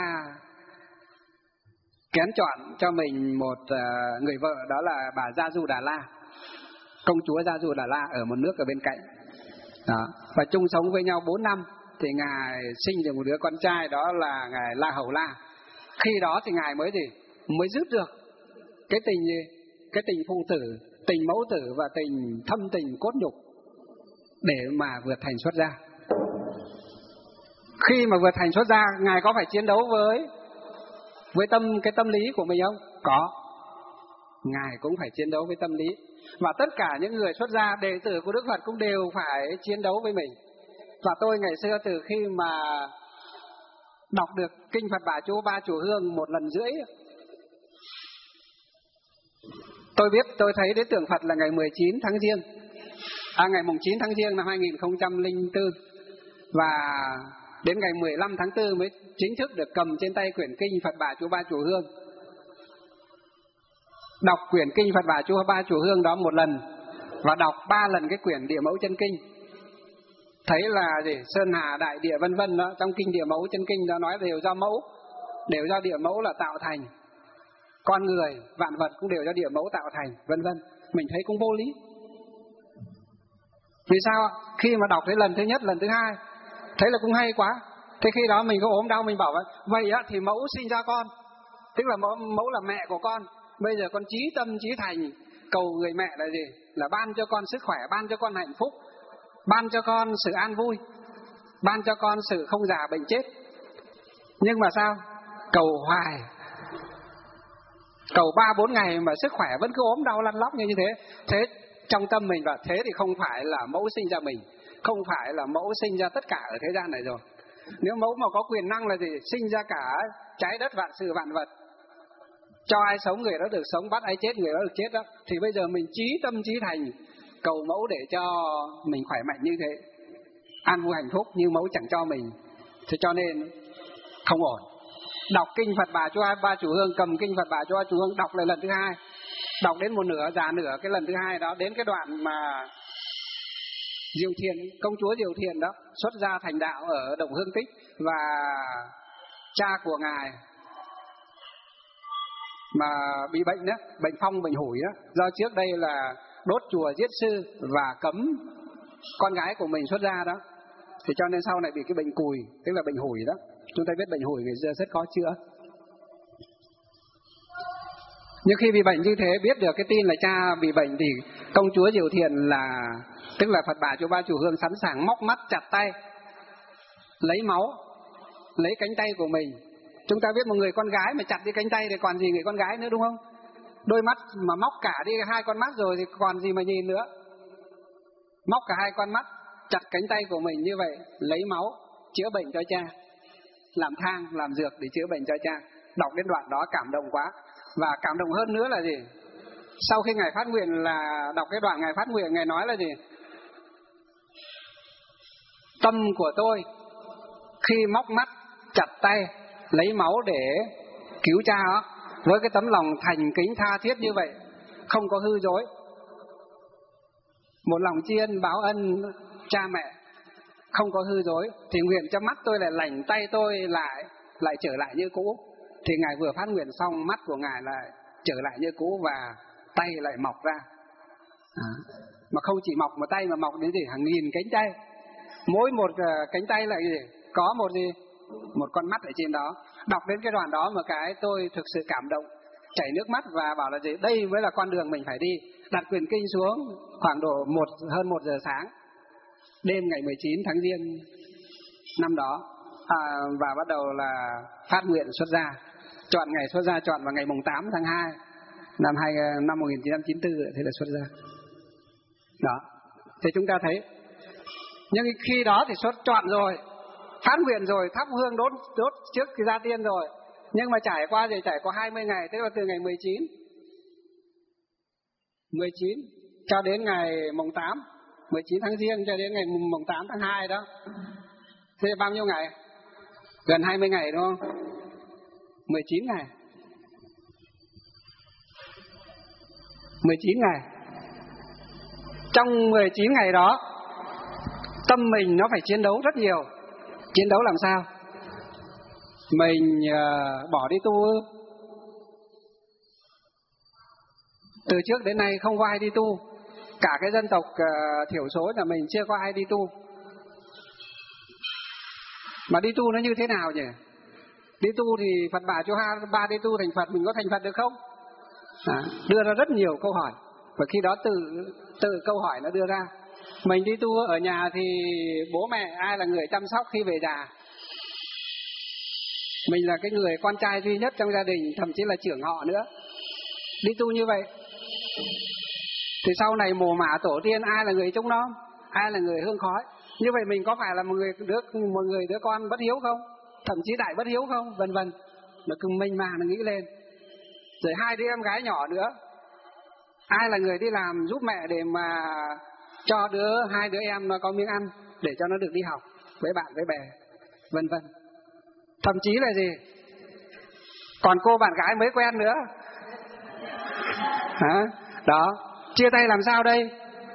kén chọn cho mình một uh, người vợ, đó là bà Gia Du Đà La, công chúa Gia Du Đà La ở một nước ở bên cạnh đó. Và chung sống với nhau bốn năm thì Ngài sinh được một đứa con trai, đó là Ngài La Hầu La. Khi đó thì Ngài mới gì? Mới dứt được cái tình gì? Cái tình phụ tử, tình mẫu tử và tình thâm tình cốt nhục để mà vượt thành xuất gia. Khi mà vượt thành xuất gia, Ngài có phải chiến đấu với với tâm cái tâm lý của mình không? Có. Ngài cũng phải chiến đấu với tâm lý. Và tất cả những người xuất gia, đệ tử của Đức Phật cũng đều phải chiến đấu với mình. Và tôi ngày xưa từ khi mà đọc được kinh Phật Bà Chúa Ba Chùa Hương một lần rưỡi, tôi biết, tôi thấy đến tượng Phật là ngày mười chín tháng Giêng, à ngày mùng chín tháng Giêng năm hai nghìn không trăm lẻ bốn, và đến ngày mười lăm tháng tư mới chính thức được cầm trên tay quyển kinh Phật Bà Chúa Ba Chùa Hương. Đọc quyển kinh Phật Bà Chúa Ba Chùa Hương đó một lần, và đọc ba lần cái quyển Địa Mẫu Chân Kinh. Thấy là gì? Sơn Hà Đại Địa vân vân đó, trong kinh Địa Mẫu Chân Kinh đó nói đều do mẫu, đều do địa mẫu là tạo thành. Con người, vạn vật cũng đều do địa mẫu tạo thành, vân vân. Mình thấy cũng vô lý. Vì sao? Khi mà đọc cái lần thứ nhất, lần thứ hai, thấy là cũng hay quá. Thế khi đó mình có ốm đau, mình bảo vậy á thì mẫu sinh ra con, tức là mẫu, mẫu là mẹ của con. Bây giờ con chí tâm chí thành cầu người mẹ là gì? Là ban cho con sức khỏe, ban cho con hạnh phúc, ban cho con sự an vui, ban cho con sự không già bệnh chết. Nhưng mà sao? Cầu hoài, cầu ba bốn ngày mà sức khỏe vẫn cứ ốm đau lăn lóc như thế. Thế trong tâm mình bảo thế thì không phải là mẫu sinh ra mình. không phải là mẫu sinh ra tất cả ở thế gian này rồi. Nếu mẫu mà có quyền năng là gì? Sinh ra cả trái đất vạn sự vạn vật, cho ai sống người đó được sống, bắt ai chết người đó được chết đó. Thì bây giờ mình chí tâm chí thành cầu mẫu để cho mình khỏe mạnh như thế, an vui hạnh phúc, nhưng mẫu chẳng cho mình, thế cho nên không ổn. Đọc kinh Phật Bà Cho Ba Chủ Hương, cầm kinh Phật Bà Cho Ba Chủ Hương đọc lại lần thứ hai, đọc đến một nửa già nửa cái lần thứ hai đó, đến cái đoạn mà Diệu Thiền, công chúa Diệu Thiền đó xuất gia thành đạo ở Đồng Hương Tích, và cha của ngài mà bị bệnh đó, bệnh phong bệnh hủi đó, do trước đây là đốt chùa giết sư và cấm con gái của mình xuất gia đó, thì cho nên sau này bị cái bệnh cùi, tức là bệnh hủi đó. Chúng ta biết bệnh hủi ngày xưa rất khó chữa. Nhưng khi bị bệnh như thế, biết được cái tin là cha bị bệnh, thì công chúa Diệu Thiền là tức là Phật Bà Cho Ba Chủ Hương sẵn sàng móc mắt chặt tay, lấy máu, lấy cánh tay của mình. Chúng ta biết một người con gái mà chặt đi cánh tay thì còn gì người con gái nữa, đúng không? Đôi mắt mà móc cả đi hai con mắt rồi thì còn gì mà nhìn nữa. Móc cả hai con mắt, chặt cánh tay của mình như vậy, lấy máu chữa bệnh cho cha, làm thang, làm dược để chữa bệnh cho cha. Đọc đến đoạn đó cảm động quá. Và cảm động hơn nữa là gì? Sau khi ngài phát nguyện, là đọc cái đoạn ngài phát nguyện, ngài nói là gì? Tâm của tôi khi móc mắt, chặt tay, lấy máu để cứu cha đó, với cái tấm lòng thành kính tha thiết như vậy, không có hư dối, một lòng tri ân báo ân cha mẹ, không có hư dối, thì nguyện cho mắt tôi lại lành, tay tôi lại lại trở lại như cũ. Thì ngài vừa phát nguyện xong, mắt của ngài lại trở lại như cũ và tay lại mọc ra. À, mà không chỉ mọc một tay mà mọc đến gì hàng nghìn cánh tay, mỗi một uh, cánh tay lại gì có một gì một con mắt ở trên đó. Đọc đến cái đoạn đó mà cái tôi thực sự cảm động, chảy nước mắt và bảo là gì? Đây mới là con đường mình phải đi. Đặt quyển kinh xuống khoảng độ một hơn một giờ sáng, đêm ngày mười chín tháng Giêng năm đó, à, và bắt đầu là phát nguyện xuất gia. Chọn ngày xuất gia chọn vào ngày mùng tám tháng hai năm hai năm một nghìn chín trăm chín mươi tư, thế là xuất gia. Đó, thì chúng ta thấy. Nhưng khi đó thì xuất chọn rồi, phát nguyện rồi, thắp hương đốt đốt trước khi ra tiên rồi. Nhưng mà trải qua thì trải qua hai mươi ngày, tức là từ ngày mười chín mười chín cho đến ngày mùng tám, mười chín tháng Giêng cho đến ngày mùng tám tháng hai đó. Thế bao nhiêu ngày? Gần hai mươi ngày đúng không? mười chín ngày. mười chín ngày. Trong mười chín ngày đó, tâm mình nó phải chiến đấu rất nhiều. Chiến đấu làm sao? Mình uh, bỏ đi tu. Từ trước đến nay không có ai đi tu. Cả cái dân tộc uh, thiểu số là mình chưa có ai đi tu. Mà đi tu nó như thế nào nhỉ? Đi tu thì Phật Bà Cho Ba đi tu thành Phật, mình có thành Phật được không? À, đưa ra rất nhiều câu hỏi. Và khi đó từ, từ câu hỏi nó đưa ra. Mình đi tu ở nhà thì bố mẹ ai là người chăm sóc khi về già? Mình là cái người con trai duy nhất trong gia đình, thậm chí là trưởng họ nữa. Đi tu như vậy thì sau này mồ mả tổ tiên ai là người trông nom, ai là người hương khói? Như vậy mình có phải là một người đứa một người đứa con bất hiếu không? Thậm chí đại bất hiếu không? Vân vân. Nó cứ mênh mang nó nghĩ lên. Rồi hai đứa em gái nhỏ nữa, ai là người đi làm giúp mẹ để mà cho đứa hai đứa em nó có miếng ăn, để cho nó được đi học với bạn với bè, vân vân. Thậm chí là gì? Còn cô bạn gái mới quen nữa. Hả? Đó, chia tay làm sao đây?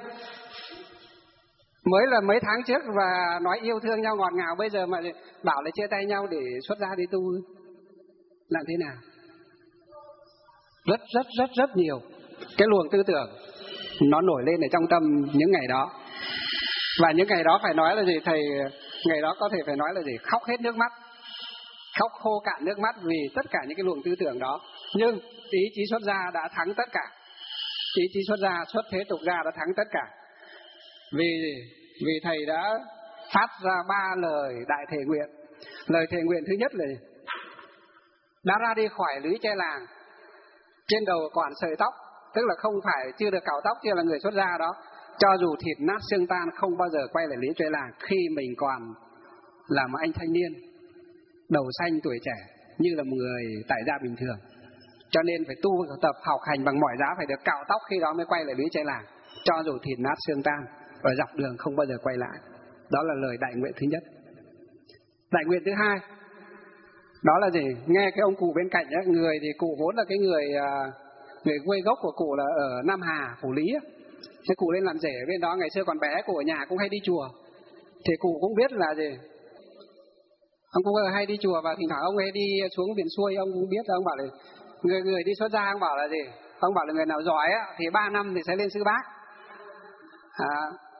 Mới là mấy tháng trước và nói yêu thương nhau ngọt ngào, bây giờ mà bảo là chia tay nhau để xuất gia đi tu, làm thế nào? Rất rất rất rất nhiều cái luồng tư tưởng nó nổi lên ở trong tâm những ngày đó. Và những ngày đó phải nói là gì? Thầy ngày đó có thể phải nói là gì? Khóc hết nước mắt, khóc khô cạn nước mắt vì tất cả những cái luồng tư tưởng đó. Nhưng ý chí xuất gia đã thắng tất cả. Ý chí xuất gia, xuất thế tục gia đã thắng tất cả. Vì vì thầy đã phát ra ba lời đại thề nguyện. Lời thề nguyện thứ nhất là gì? Đã ra đi khỏi lưới che làng, trên đầu còn sợi tóc, tức là không phải chưa được cạo tóc, chưa là người xuất gia đó, cho dù thịt nát xương tan không bao giờ quay lại lũy tre làng khi mình còn là một anh thanh niên đầu xanh tuổi trẻ như là một người tại gia bình thường. Cho nên phải tu tập học hành bằng mọi giá, phải được cạo tóc, khi đó mới quay lại lũy tre làng. Cho dù thịt nát xương tan, ở dọc đường không bao giờ quay lại. Đó là lời đại nguyện thứ nhất. Đại nguyện thứ hai, đó là gì? Nghe cái ông cụ bên cạnh ấy, người thì cụ vốn là cái người người quê gốc của cụ là ở Nam Hà, Phủ Lý. Thế cụ lên làm rể ở bên đó, ngày xưa còn bé cụ ở nhà cũng hay đi chùa. Thì cụ cũng biết là gì? Ông cũng hay đi chùa và thỉnh thoảng ông hay đi xuống biển xuôi, ông cũng biết. Ông bảo là người người đi xuất gia, ông bảo là gì? Ông bảo là người nào giỏi á, thì ba năm thì sẽ lên sư bác. À,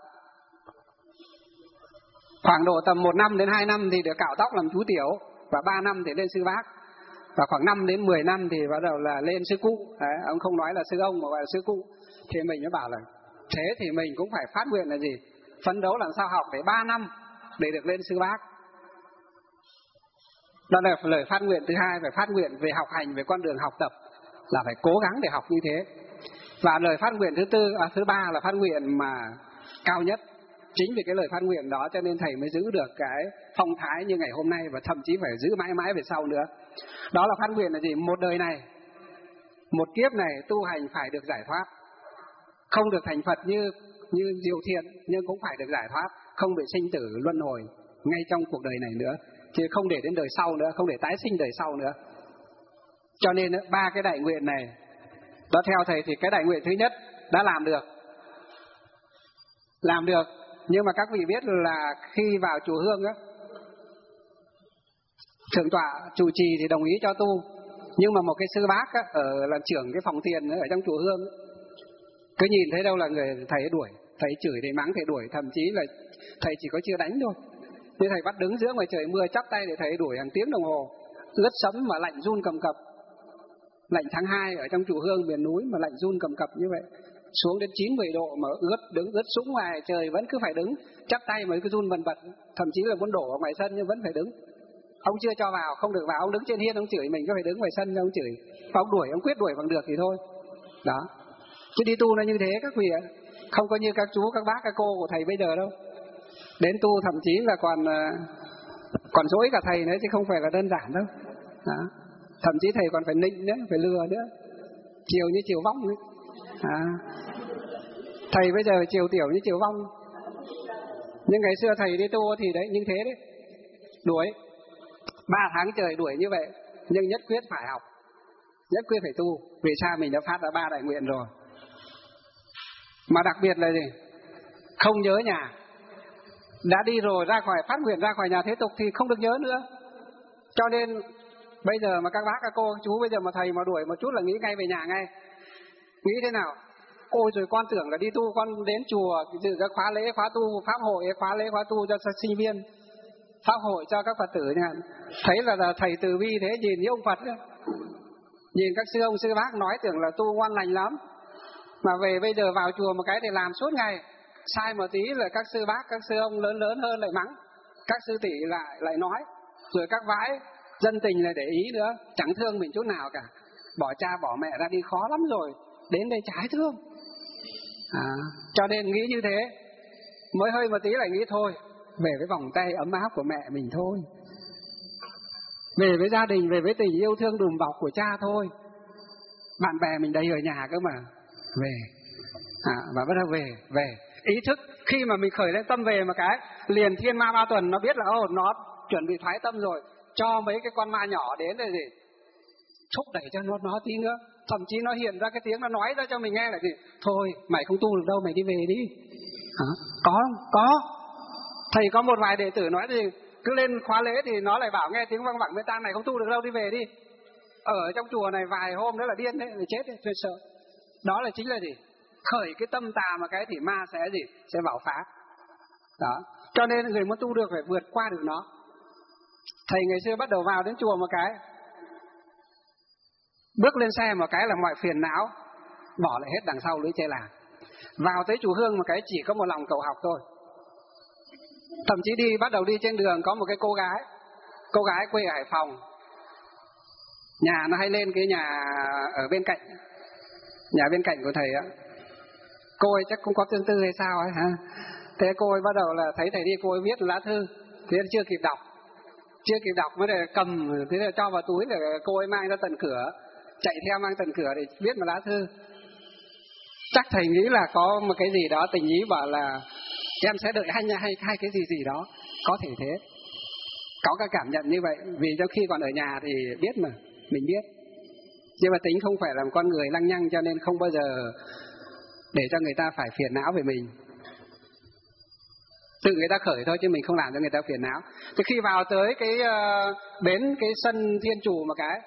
khoảng độ tầm một năm đến hai năm thì được cạo tóc làm chú tiểu, và ba năm thì lên sư bác, và khoảng năm đến mười năm thì bắt đầu là lên sư cụ. Đấy, ông không nói là sư ông mà gọi là sư cụ. Thì mình mới bảo là thế thì mình cũng phải phát nguyện là gì? Phấn đấu làm sao học để ba năm để được lên sư bác. Đó là lời phát nguyện thứ hai, phải phát nguyện về học hành, về con đường học tập là phải cố gắng để học như thế. Và lời phát nguyện thứ tư, à, thứ ba là phát nguyện mà cao nhất. Chính vì cái lời phát nguyện đó cho nên thầy mới giữ được cái phong thái như ngày hôm nay, và thậm chí phải giữ mãi mãi về sau nữa. Đó là phát nguyện là gì? Một đời này, một kiếp này tu hành phải được giải thoát. Không được thành Phật như như Diệu Thiện, nhưng cũng phải được giải thoát, không bị sinh tử luân hồi ngay trong cuộc đời này nữa, chứ không để đến đời sau nữa, không để tái sinh đời sau nữa. Cho nên ba cái đại nguyện này, đó theo thầy thì cái đại nguyện thứ nhất đã làm được. Làm được, nhưng mà các vị biết là khi vào chùa Hương á, thượng tọa chủ trì thì đồng ý cho tu, nhưng mà một cái sư bác á, ở làm trưởng cái phòng thiền ở trong chùa Hương á, cứ nhìn thấy đâu là người thầy đuổi, thầy chửi, thầy mắng, thầy đuổi, thậm chí là thầy chỉ có chưa đánh thôi. Nên thầy bắt đứng giữa ngoài trời mưa chắp tay để thầy đuổi hàng tiếng đồng hồ, ướt sẫm mà lạnh run cầm cập. Lạnh tháng hai ở trong chùa Hương miền núi mà lạnh run cầm cập như vậy, xuống đến chín mười độ mà ướt, đứng ướt sũng ngoài trời vẫn cứ phải đứng chắp tay mà cứ run bần bật, thậm chí là muốn đổ ở ngoài sân nhưng vẫn phải đứng. Ông chưa cho vào, không được vào, ông đứng trên hiên ông chửi mình, cứ phải đứng ngoài sân ông chửi. Và ông đuổi, ông quyết đuổi bằng được thì thôi. Đó. Chứ đi tu nó như thế các vị ạ, không có như các chú, các bác, các cô của thầy bây giờ đâu. Đến tu thậm chí là còn còn dối cả thầy nữa chứ không phải là đơn giản đâu. Đó. Thậm chí thầy còn phải nịnh nữa, phải lừa nữa, chiều như chiều vong nữa. À. Thầy bây giờ chiều tiểu như chiều vong. Nhưng ngày xưa thầy đi tu thì đấy như thế đấy, đuổi ba tháng trời đuổi như vậy, nhưng nhất quyết phải học, nhất quyết phải tu. Vì sao? Mình đã phát ra ba đại nguyện rồi. Mà đặc biệt là gì? Không nhớ nhà. Đã đi rồi, ra khỏi phát nguyện ra khỏi nhà thế tục thì không được nhớ nữa. Cho nên bây giờ mà các bác, các cô, các chú bây giờ mà thầy mà đuổi một chút là nghĩ ngay về nhà ngay. Nghĩ thế nào? Ôi rồi con tưởng là đi tu, con đến chùa dự các khóa lễ, khóa tu, pháp hội, khóa lễ, khóa tu cho sinh viên, pháp hội cho các Phật tử nha. Thấy là, là thầy từ bi thế, nhìn như ông Phật ấy. Nhìn các sư ông sư bác nói tưởng là tu ngoan lành lắm, mà về bây giờ vào chùa một cái thì làm suốt ngày, sai một tí là các sư bác, các sư ông lớn lớn hơn lại mắng, các sư tỷ lại lại nói, rồi các vãi dân tình lại để ý nữa, chẳng thương mình chút nào cả. Bỏ cha bỏ mẹ ra đi khó lắm rồi, đến đây trái thương. À, cho nên nghĩ như thế, mới hơi một tí lại nghĩ thôi, về với vòng tay ấm áp của mẹ mình thôi, về với gia đình, về với tình yêu thương đùm bọc của cha thôi. Bạn bè mình đây ở nhà cơ mà, về. À, và bắt đầu về, về. Ý thức khi mà mình khởi lên tâm về một cái, liền thiên ma ba tuần nó biết là ô, nó chuẩn bị thoái tâm rồi, cho mấy cái con ma nhỏ đến để gì? Thúc đẩy cho nó nó tí nữa. Thậm chí nó hiện ra cái tiếng nó nói ra cho mình nghe là gì? Thôi, mày không tu được đâu, mày đi về đi. À, có không? Có. Thầy có một vài đệ tử nói thì cứ lên khóa lễ thì nó lại bảo nghe tiếng văng vẳng bên tai, này không tu được đâu, đi về đi. Ở trong chùa này vài hôm nữa là điên đấy, là chết đấy, tôi sợ. Đó là chính là gì? Khởi cái tâm tà mà cái thì ma sẽ gì? Sẽ vào phá. Đó. Cho nên người muốn tu được phải vượt qua được nó. Thầy ngày xưa bắt đầu vào đến chùa một cái, bước lên xe một cái là mọi phiền não bỏ lại hết đằng sau lưới che làng. Vào tới chùa Hương một cái chỉ có một lòng cầu học thôi. Thậm chí đi bắt đầu đi trên đường có một cái cô gái, cô gái quê ở Hải Phòng, nhà nó hay lên cái nhà ở bên cạnh, nhà bên cạnh của thầy á. Cô ấy chắc cũng có tương tư hay sao ấy hả? Thế cô ấy bắt đầu là thấy thầy đi, cô ấy viết lá thư, thế chưa kịp đọc, chưa kịp đọc mới để cầm, thế là cho vào túi, để cô ấy mang ra tận cửa, chạy theo mang tận cửa để viết một lá thư. Chắc thầy nghĩ là có một cái gì đó tình ý bảo là em sẽ đợi hai hay hai cái gì gì đó, có thể thế, có cái cảm nhận như vậy. Vì trong khi còn ở nhà thì biết mà, mình biết, nhưng mà tính không phải là một con người lăng nhăng, cho nên không bao giờ để cho người ta phải phiền não về mình. Tự người ta khởi thôi chứ mình không làm cho người ta phiền não. Thì khi vào tới cái uh, bến cái sân Thiên Chủ một cái,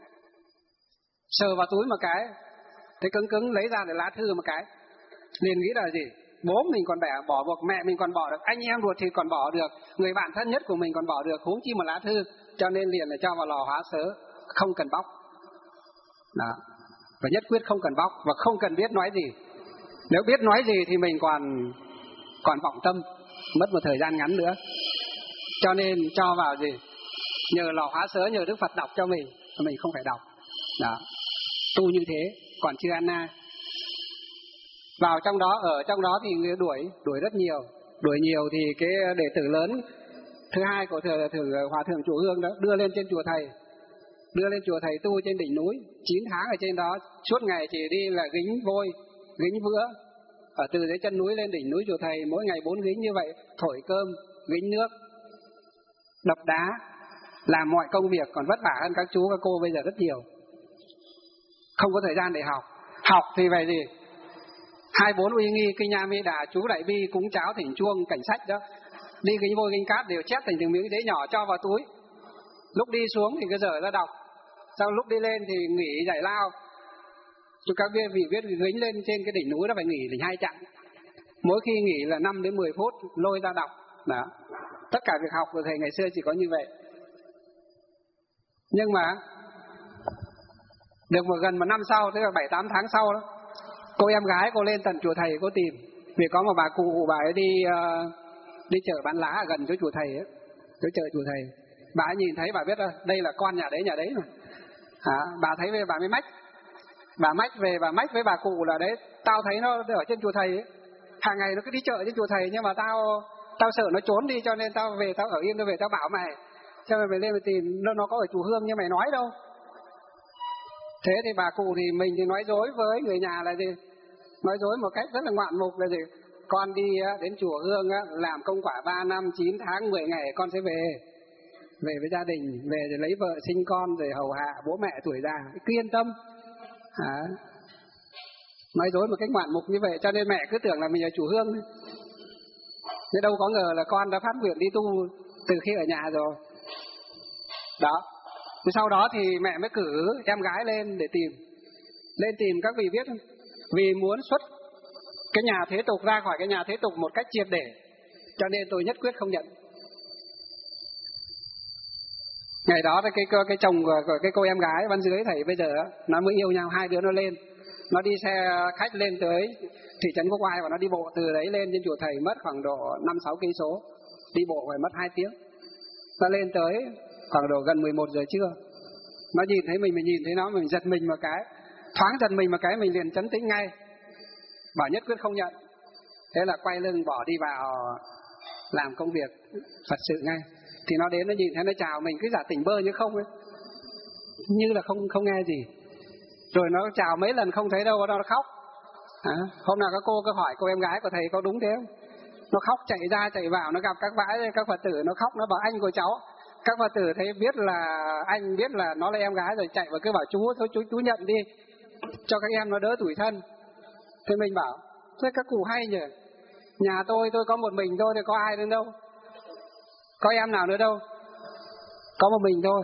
sờ vào túi một cái, thấy cứng cứng, lấy ra để lá thư một cái, liền nghĩ là gì? Bố mình còn bẻ bỏ buộc, mẹ mình còn bỏ được, anh em ruột thì còn bỏ được, người bạn thân nhất của mình còn bỏ được, huống chi một lá thư. Cho nên liền là cho vào lò hóa sớ, không cần bóc. Đó. Và nhất quyết không cần bóc, và không cần biết nói gì. Nếu biết nói gì thì mình còn còn vọng tâm, mất một thời gian ngắn nữa. Cho nên cho vào gì? Nhờ lò hóa sớ, nhờ Đức Phật đọc cho mình, mình không phải đọc. Đó. Tu như thế, còn chưa ăn na. Vào trong đó, ở trong đó thì đuổi, đuổi rất nhiều. Đuổi nhiều thì cái đệ tử lớn thứ hai của thừa, thừa Hòa Thượng Chùa Hương đó đưa lên trên chùa thầy. Đưa lên chùa thầy tu trên đỉnh núi, chín tháng ở trên đó, suốt ngày chỉ đi là gính vôi, gính vữa. Ở từ dưới chân núi lên đỉnh núi chùa thầy, mỗi ngày bốn gính như vậy, thổi cơm, gính nước, đập đá, làm mọi công việc, còn vất vả hơn các chú các cô bây giờ rất nhiều. Không có thời gian để học. Học thì về gì? Hai bốn uy nghi, kinh nha mi đà, chú đại bi, cúng cháo, thỉnh chuông, cảnh sách đó, đi gính vôi gính cát đều chép thành từng miếng giấy nhỏ cho vào túi. Lúc đi xuống thì cứ dở ra đọc, sau lúc đi lên thì nghỉ giải lao. Chú các vị vị viết gính lên trên cái đỉnh núi đó phải nghỉ thành hai chặng. Mỗi khi nghỉ là năm đến mười phút lôi ra đọc. Đó. Tất cả việc học của thầy ngày xưa chỉ có như vậy. Nhưng mà được một gần một năm sau, tức là bảy tám tháng sau đó, cô em gái cô lên tận chùa thầy cô tìm. Vì có một bà cụ, bà ấy đi uh, đi chợ bán lá ở gần chỗ chùa thầy ấy, chỗ chợ chùa thầy. Bà ấy nhìn thấy, bà biết đó, đây là con nhà đấy nhà đấy mà. À, bà thấy về bà mới mách. Bà mách về, bà mách với bà cụ là đấy, tao thấy nó ở trên chùa thầy ấy. Hàng ngày nó cứ đi chợ trên chùa thầy, nhưng mà tao tao sợ nó trốn đi, cho nên tao về, tao ở yên, tao về tao bảo mày, cho mày, mày lên mày tìm, nó, nó có ở chùa Hương nhưng mày nói đâu. Thế thì bà cụ thì mình thì nói dối với người nhà là gì? Nói dối một cách rất là ngoạn mục là gì? Con đi đến chùa Hương làm công quả ba năm, chín tháng, mười ngày con sẽ về. Về với gia đình, về rồi lấy vợ, sinh con, rồi hầu hạ bố mẹ tuổi già, cứ yên tâm. À, nói dối một cách ngoạn mục như vậy, cho nên mẹ cứ tưởng là mình ở chùa Hương. Nhưng đâu có ngờ là con đã phát nguyện đi tu từ khi ở nhà rồi. Đó. Thì sau đó thì mẹ mới cử em gái lên để tìm. Lên tìm các vị viết, vì muốn xuất cái nhà thế tục ra khỏi cái nhà thế tục một cách triệt để, cho nên tôi nhất quyết không nhận. Ngày đó cái cái, cái chồng của cái cô em gái bên dưới thầy bây giờ nó mới yêu nhau, hai đứa nó lên, nó đi xe khách lên tới thị trấn Quốc Oai và nó đi bộ từ đấy lên trên chùa thầy, mất khoảng độ năm sáu cây số, đi bộ phải mất hai tiếng. Nó lên tới khoảng độ gần mười một giờ trưa, nó nhìn thấy mình, mình nhìn thấy nó, mình giật mình một cái, thoáng giật mình một cái, mình liền trấn tĩnh ngay, bảo nhất quyết không nhận. Thế là quay lưng bỏ đi vào làm công việc Phật sự ngay. Thì nó đến, nó nhìn thấy nó chào mình, cứ giả tỉnh bơ như không ấy, như là không không nghe gì. Rồi nó chào mấy lần không thấy đâu, nó khóc. À, hôm nào các cô cứ hỏi cô em gái của thầy có đúng thế không? Nó khóc chạy ra chạy vào, nó gặp các bãi các Phật tử, nó khóc, nó bảo anh của cháu. Các Phật tử thấy biết là anh biết là nó là em gái rồi, chạy và cứ bảo chú thôi chú chú nhận đi, cho các em nó đỡ tủi thân. Thế mình bảo, thế các cụ hay nhỉ, nhà tôi tôi có một mình thôi thì có ai nữa đâu, có em nào nữa đâu, có một mình thôi,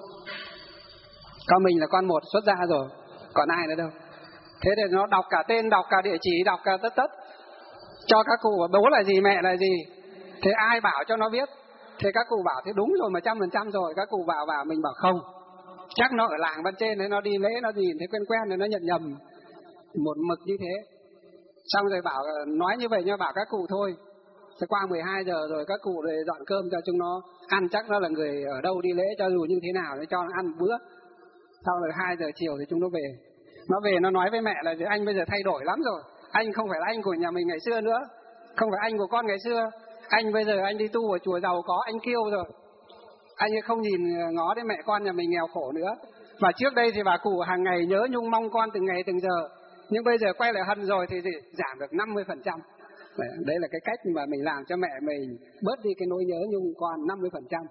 có mình là con một xuất gia rồi, còn ai nữa đâu. Thế thì nó đọc cả tên, đọc cả địa chỉ, đọc cả tất tất cho các cụ, bố là gì, mẹ là gì. Thế ai bảo cho nó biết. Thế các cụ bảo thế đúng rồi mà trăm phần trăm rồi. Các cụ bảo vào, mình bảo không, chắc nó ở làng bên trên, nó đi lễ, nó nhìn thấy quen quen rồi nó nhận nhầm một mực như thế. Xong rồi bảo nói như vậy nhưng bảo các cụ thôi. Thế qua mười hai giờ rồi các cụ rồi dọn cơm cho chúng nó ăn, chắc nó là người ở đâu đi lễ, cho dù như thế nào để cho nó ăn bữa. Sau rồi hai giờ chiều thì chúng nó về. Nó về nó nói với mẹ là anh bây giờ thay đổi lắm rồi, Anh không phải là anh của nhà mình ngày xưa nữa, không phải anh của con ngày xưa. Anh bây giờ anh đi tu ở chùa giàu có, anh kêu rồi. Anh không nhìn ngó đến mẹ con nhà mình nghèo khổ nữa. Và trước đây thì bà cụ hàng ngày nhớ nhung mong con từng ngày từng giờ, nhưng bây giờ quay lại hận rồi thì gì? Giảm được năm mươi phần trăm. Đấy là cái cách mà mình làm cho mẹ mình bớt đi cái nỗi nhớ nhung con năm mươi phần trăm.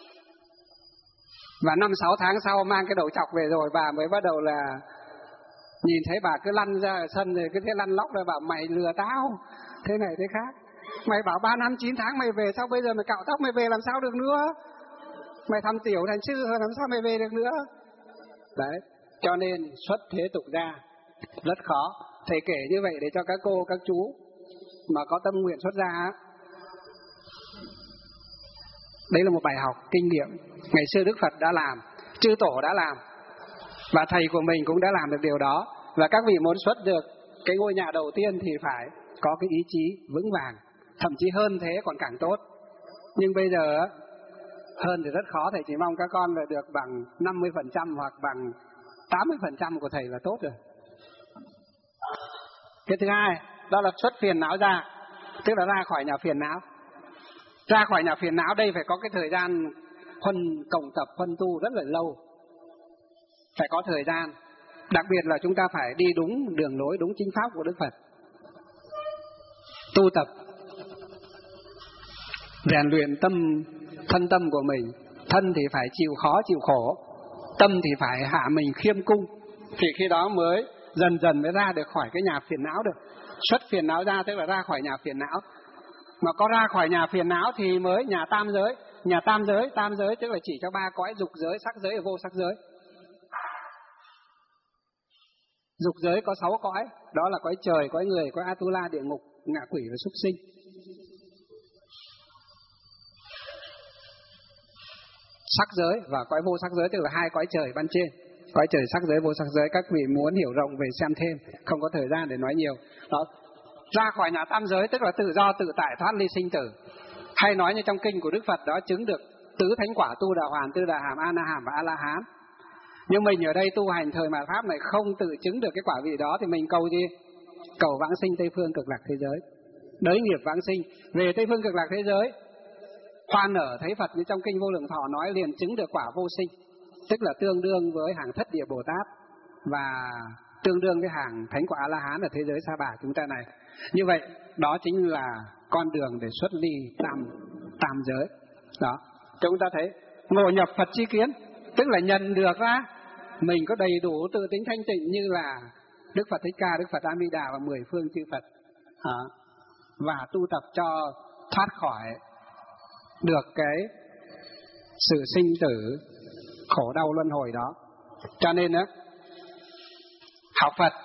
Và năm sáu tháng sau mang cái đầu chọc về rồi, bà mới bắt đầu là nhìn thấy bà cứ lăn ra ở sân rồi cứ thế lăn lóc rồi bảo mày lừa tao thế này thế khác. Mày bảo ba năm chín tháng mày về, sao bây giờ mày cạo tóc mày về làm sao được nữa? Mày thăm tiểu thành sư làm sao mày về được nữa? Đấy, cho nên xuất thế tục gia rất khó. Thầy kể như vậy để cho các cô các chú mà có tâm nguyện xuất gia. Đấy là một bài học kinh nghiệm. Ngày xưa Đức Phật đã làm, chư tổ đã làm, và thầy của mình cũng đã làm được điều đó. Và các vị muốn xuất được cái ngôi nhà đầu tiên thì phải có cái ý chí vững vàng, thậm chí hơn thế còn càng tốt. Nhưng bây giờ hơn thì rất khó. Thầy chỉ mong các con là được bằng năm mươi phần trăm hoặc bằng tám mươi phần trăm của thầy là tốt rồi. Cái thứ hai đó là xuất phiền não ra, tức là ra khỏi nhà phiền não. Ra khỏi nhà phiền não đây phải có cái thời gian huân cộng tập, huân tu rất là lâu. Phải có thời gian. Đặc biệt là chúng ta phải đi đúng đường lối, đúng chính pháp của Đức Phật. Tu tập, rèn luyện tâm, thân tâm của mình. Thân thì phải chịu khó, chịu khổ. Tâm thì phải hạ mình khiêm cung. Thì khi đó mới dần dần mới ra được khỏi cái nhà phiền não được. Xuất phiền não ra tức là ra khỏi nhà phiền não. Mà có ra khỏi nhà phiền não thì mới nhà tam giới. Nhà tam giới, tam giới tức là chỉ cho ba cõi dục giới, sắc giới và vô sắc giới. Dục giới có sáu cõi, đó là cõi trời, cõi người, cõi Atula, địa ngục, ngạ quỷ và súc sinh. Sắc giới và cõi vô sắc giới tức là hai cõi trời ban trên. Cõi trời sắc giới, vô sắc giới, các vị muốn hiểu rộng về xem thêm, không có thời gian để nói nhiều. Đó. Ra khỏi nhà tam giới tức là tự do, tự tại, thoát ly sinh tử. Hay nói như trong kinh của Đức Phật đó, chứng được tứ thánh quả, tu đà hoàn, tư đà hàm, a na hàm và a la hán. Nhưng mình ở đây tu hành thời mạt pháp này không tự chứng được cái quả vị đó thì mình cầu gì? Cầu vãng sinh Tây phương cực lạc thế giới, đới nghiệp vãng sinh về Tây phương cực lạc thế giới. Hoa nở thấy Phật như trong kinh Vô Lượng Thọ nói liền chứng được quả vô sinh, tức là tương đương với hàng thất địa Bồ Tát và tương đương với hàng thánh quả A La Hán ở thế giới Sa Bà chúng ta này. Như vậy đó chính là con đường để xuất ly tam tam giới. Đó, chúng ta thấy ngộ nhập Phật chi kiến, tức là nhận được ra mình có đầy đủ tự tính thanh tịnh như là Đức Phật Thích Ca, Đức Phật A Di Đà và mười phương chư Phật. À, và tu tập cho thoát khỏi được cái sự sinh tử khổ đau luân hồi đó. Cho nên đó, học Phật,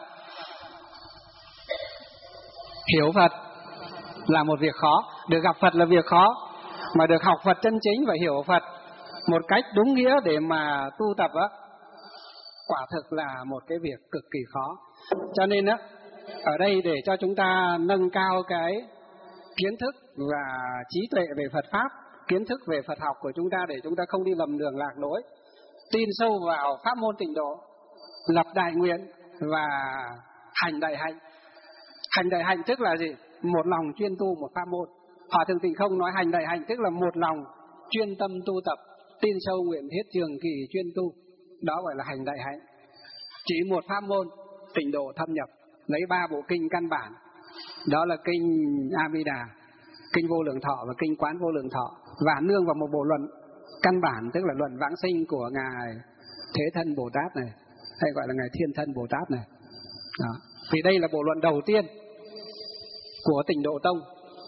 hiểu Phật là một việc khó. Được gặp Phật là việc khó, mà được học Phật chân chính và hiểu Phật một cách đúng nghĩa để mà tu tập á, quả thực là một cái việc cực kỳ khó. Cho nên á, ở đây để cho chúng ta nâng cao cái kiến thức và trí tuệ về Phật Pháp, kiến thức về Phật học của chúng ta để chúng ta không đi lầm đường lạc lối, tin sâu vào pháp môn tịnh độ, lập đại nguyện và hành đại hạnh. Hành đại hạnh tức là gì? Một lòng chuyên tu một pháp môn. Hòa Thượng Tịnh Không nói hành đại hạnh tức là một lòng chuyên tâm tu tập, tin sâu nguyện thiết trường kỳ chuyên tu. Đó gọi là hành đại hạnh. Chỉ một pháp môn tịnh độ thâm nhập, lấy ba bộ kinh căn bản, đó là kinh A Di Đà, kinh Vô Lượng Thọ và kinh Quán Vô Lượng Thọ, và nương vào một bộ luận căn bản tức là luận vãng sinh của ngài Thế Thân Bồ Tát này, hay gọi là ngài Thiên Thân Bồ Tát này. Đó. Vì đây là bộ luận đầu tiên của Tịnh Độ Tông,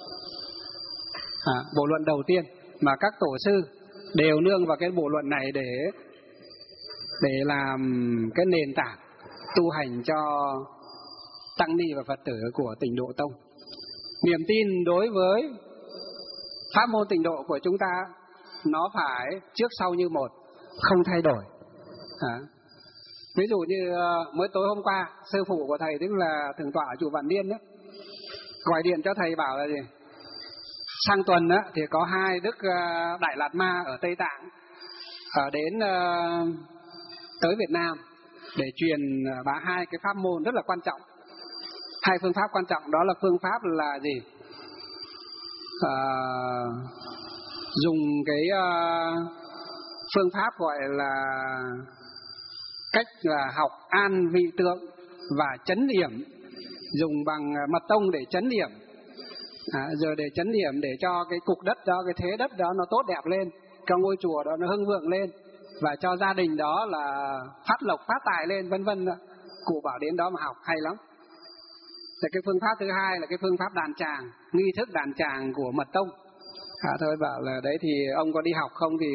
à, bộ luận đầu tiên mà các tổ sư đều nương vào cái bộ luận này để để làm cái nền tảng tu hành cho tăng ni và Phật tử của Tịnh Độ Tông. Niềm tin đối với pháp môn tịnh độ của chúng ta nó phải trước sau như một, không thay đổi. À, ví dụ như mới tối hôm qua sư phụ của thầy, tức là thượng tọa chùa Vạn Niên đó, gọi điện cho thầy bảo là gì? Sang tuần đó, thì có hai đức Đại Lạt Ma ở Tây Tạng ở đến uh, tới Việt Nam để truyền bá hai cái pháp môn rất là quan trọng. Hai phương pháp quan trọng đó là phương pháp là gì? À, dùng cái uh, phương pháp gọi là cách là học an vị tượng và chấn điểm, dùng bằng mật tông để chấn điểm, à, rồi để chấn điểm để cho cái cục đất đó, cái thế đất đó nó tốt đẹp lên, cho ngôi chùa đó nó hưng vượng lên, và cho gia đình đó là phát lộc phát tài lên, vân vân. Cụ bảo đến đó mà học hay lắm. Thì cái phương pháp thứ hai là cái phương pháp đàn tràng, nghi thức đàn tràng của mật tông. À, thôi bảo là đấy thì ông có đi học không thì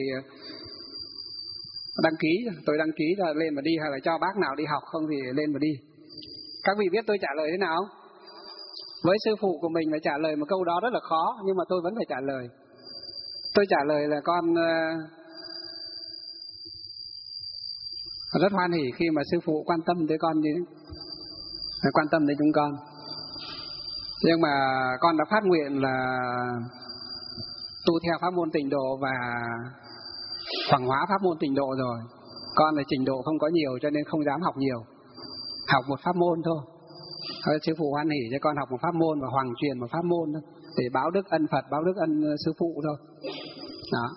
đăng ký, tôi đăng ký là lên mà đi, hay là cho bác nào đi học không thì lên mà đi. Các vị biết tôi trả lời thế nào không? Với sư phụ của mình phải trả lời một câu đó rất là khó, nhưng mà tôi vẫn phải trả lời. Tôi trả lời là con uh, rất hoan hỉ khi mà sư phụ quan tâm tới con, như quan tâm đến chúng con. Nhưng mà con đã phát nguyện là tu theo pháp môn Tịnh Độ và hoàng hóa pháp môn Tịnh Độ rồi. Con là trình độ không có nhiều cho nên không dám học nhiều, học một pháp môn thôi. Thôi, sư phụ hoan hỉ cho con học một pháp môn và hoàng truyền một pháp môn thôi, để báo đức ân Phật, báo đức ân sư phụ thôi. Đó.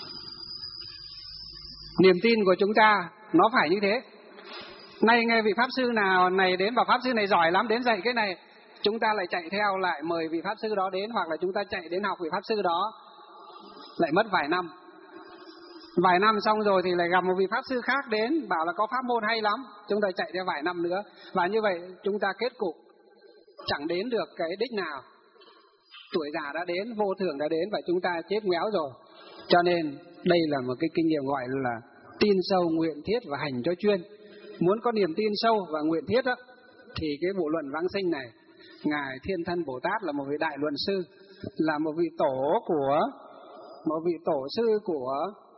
Niềm tin của chúng ta nó phải như thế. Nay nghe vị pháp sư nào này đến, bảo pháp sư này giỏi lắm, đến dạy cái này, chúng ta lại chạy theo lại mời vị pháp sư đó đến, hoặc là chúng ta chạy đến học vị pháp sư đó, lại mất vài năm. Vài năm xong rồi thì lại gặp một vị pháp sư khác đến, bảo là có pháp môn hay lắm, chúng ta chạy theo vài năm nữa. Và như vậy chúng ta kết cục chẳng đến được cái đích nào. Tuổi già đã đến, vô thường đã đến và chúng ta chết ngoéo rồi. Cho nên đây là một cái kinh nghiệm gọi là tin sâu, nguyện thiết và hành cho chuyên. Muốn có niềm tin sâu và nguyện thiết đó, thì cái bộ luận vãng sinh này, Ngài Thiên Thân Bồ Tát là một vị đại luận sư, là một vị tổ của một vị tổ sư của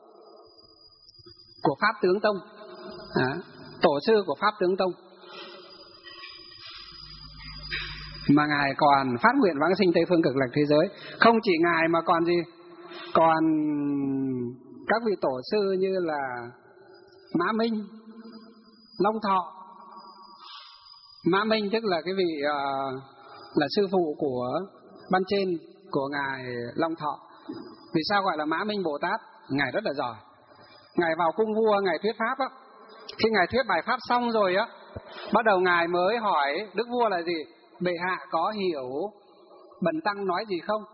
của Pháp Tướng Tông, à, tổ sư của Pháp Tướng Tông, mà Ngài còn phát nguyện vãng sinh Tây Phương Cực Lạc thế giới. Không chỉ Ngài mà còn gì, còn các vị tổ sư như là Mã Minh, Long Thọ. Mã Minh tức là cái vị uh, là sư phụ của ban trên của Ngài Long Thọ. Vì sao gọi là Mã Minh Bồ Tát? Ngài rất là giỏi. Ngài vào cung vua, Ngài thuyết pháp á. Khi Ngài thuyết bài pháp xong rồi á, bắt đầu Ngài mới hỏi Đức vua là gì? Bệ hạ có hiểu Bần Tăng nói gì không?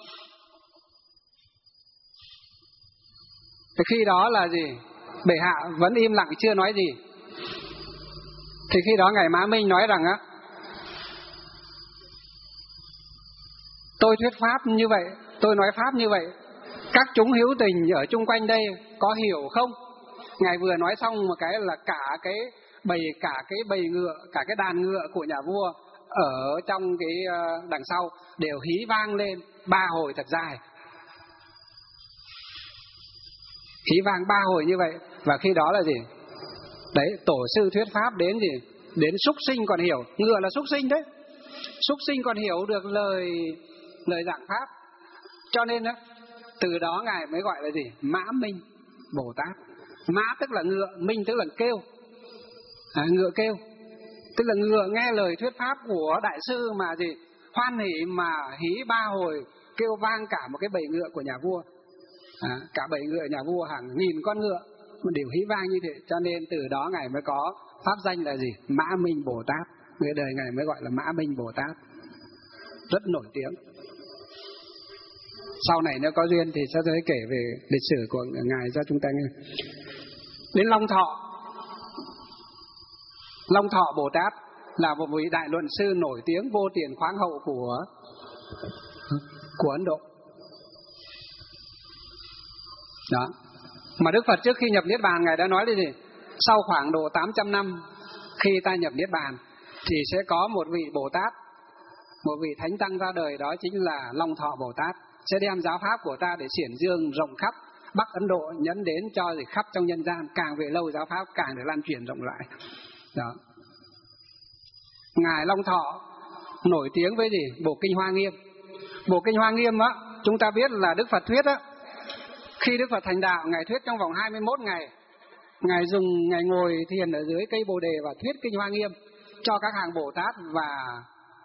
Thì khi đó là gì? Bệ hạ vẫn im lặng chưa nói gì. Thì khi đó Ngài Mã Minh nói rằng á, tôi thuyết pháp như vậy, tôi nói pháp như vậy, các chúng hữu tình ở chung quanh đây có hiểu không? Ngài vừa nói xong một cái là cả cái bầy cả cái bầy ngựa, cả cái đàn ngựa của nhà vua ở trong cái đằng sau đều hí vang lên ba hồi thật dài. Hí vang ba hồi như vậy. Và khi đó là gì? Đấy, tổ sư thuyết pháp đến gì? Đến súc sinh còn hiểu. Ngựa là súc sinh đấy. Súc sinh còn hiểu được lời lời giảng pháp. Cho nên đó, từ đó Ngài mới gọi là gì? Mã Minh Bồ Tát. Mã tức là ngựa, Minh tức là kêu, à, ngựa kêu, tức là ngựa nghe lời thuyết pháp của đại sư mà gì? Hoan hỉ mà hí ba hồi, kêu vang cả một cái bầy ngựa của nhà vua, à, cả bầy ngựa nhà vua hàng nghìn con ngựa đều hí vang như thế. Cho nên từ đó Ngài mới có pháp danh là gì? Mã Minh Bồ Tát. Người đời Ngài mới gọi là Mã Minh Bồ Tát, rất nổi tiếng. Sau này nếu có duyên thì sẽ giới kể về lịch sử của Ngài cho chúng ta nghe. Đến Long Thọ. Long Thọ Bồ Tát là một vị đại luận sư nổi tiếng, vô tiền khoáng hậu của của Ấn Độ. Đó. Mà Đức Phật trước khi nhập Niết Bàn Ngài đã nói là gì? Sau khoảng độ tám trăm năm khi ta nhập Niết Bàn thì sẽ có một vị Bồ Tát, một vị thánh tăng ra đời, đó chính là Long Thọ Bồ Tát, sẽ đem giáo pháp của ta để xiển dương rộng khắp Bắc Ấn Độ, nhấn đến cho gì khắp trong nhân gian, càng về lâu giáo pháp càng được lan truyền rộng rãi. Đó. Ngài Long Thọ nổi tiếng với gì? Bộ Kinh Hoa Nghiêm. Bộ Kinh Hoa Nghiêm á, chúng ta biết là Đức Phật thuyết á. Khi Đức Phật thành đạo, Ngài thuyết trong vòng hai mươi mốt ngày. Ngài dùng, Ngài ngồi thiền ở dưới cây Bồ Đề và thuyết Kinh Hoa Nghiêm cho các hàng Bồ Tát và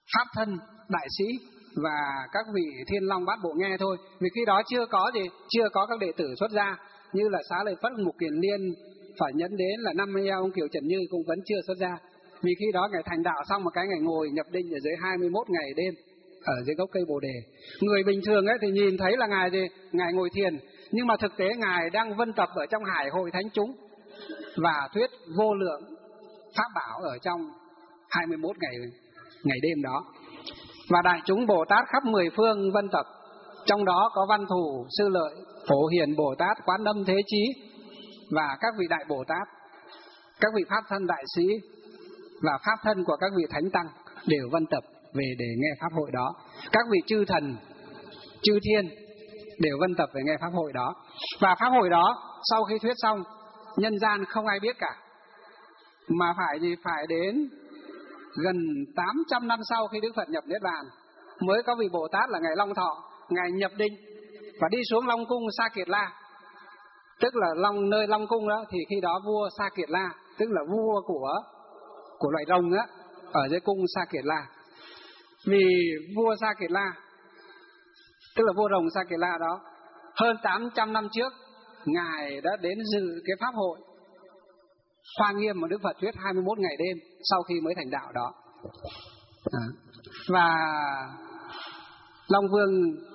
pháp thân, đại sĩ và các vị Thiên Long Bát Bộ nghe thôi. Vì khi đó chưa có gì, chưa có các đệ tử xuất gia, như là Xá Lợi Phất, Mục Kiền Liên, phải nhấn đến là năm mươi ông Kiều Trần Như cũng vẫn chưa xuất gia. Vì khi đó Ngài thành đạo xong một cái Ngài ngồi nhập định ở dưới hai mươi mốt ngày đêm ở dưới gốc cây Bồ Đề. Người bình thường ấy thì nhìn thấy là Ngài gì? Ngài ngồi thiền, nhưng mà thực tế Ngài đang vân tập ở trong hải hội thánh chúng và thuyết vô lượng pháp bảo ở trong hai mươi mốt ngày ngày đêm đó. Và đại chúng Bồ Tát khắp mười phương vân tập, trong đó có Văn Thù, Sư Lợi, Phổ Hiền Bồ Tát, Quán Âm Thế Chí và các vị đại Bồ Tát, các vị pháp thân đại sĩ và pháp thân của các vị thánh tăng đều vân tập về để nghe pháp hội đó. Các vị chư thần, chư thiên đều vân tập về nghe pháp hội đó. Và pháp hội đó sau khi thuyết xong, nhân gian không ai biết cả, mà phải gì phải đến gần tám trăm năm sau khi Đức Phật nhập Niết Bàn mới có vị Bồ Tát là Ngài Long Thọ, Ngài nhập định và đi xuống Long Cung Sa Kiệt La, tức là Long nơi Long Cung đó, thì khi đó vua Sa Kiệt La, tức là vua của của loài rồng á, ở dưới cung Sa Kiệt La. Vì vua Sa Kiệt La, tức là vua rồng Sa Kiệt La đó, hơn tám trăm năm trước Ngài đã đến dự cái pháp hội Hoa Nghiêm mà Đức Phật thuyết hai mươi mốt ngày đêm sau khi mới thành đạo đó. À. Và Long Vương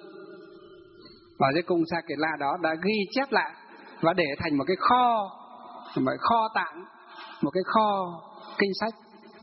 ở dưới cung Sa Kiệt La đó đã ghi chép lại và để thành một cái kho, một cái kho tạng, một cái kho kinh sách,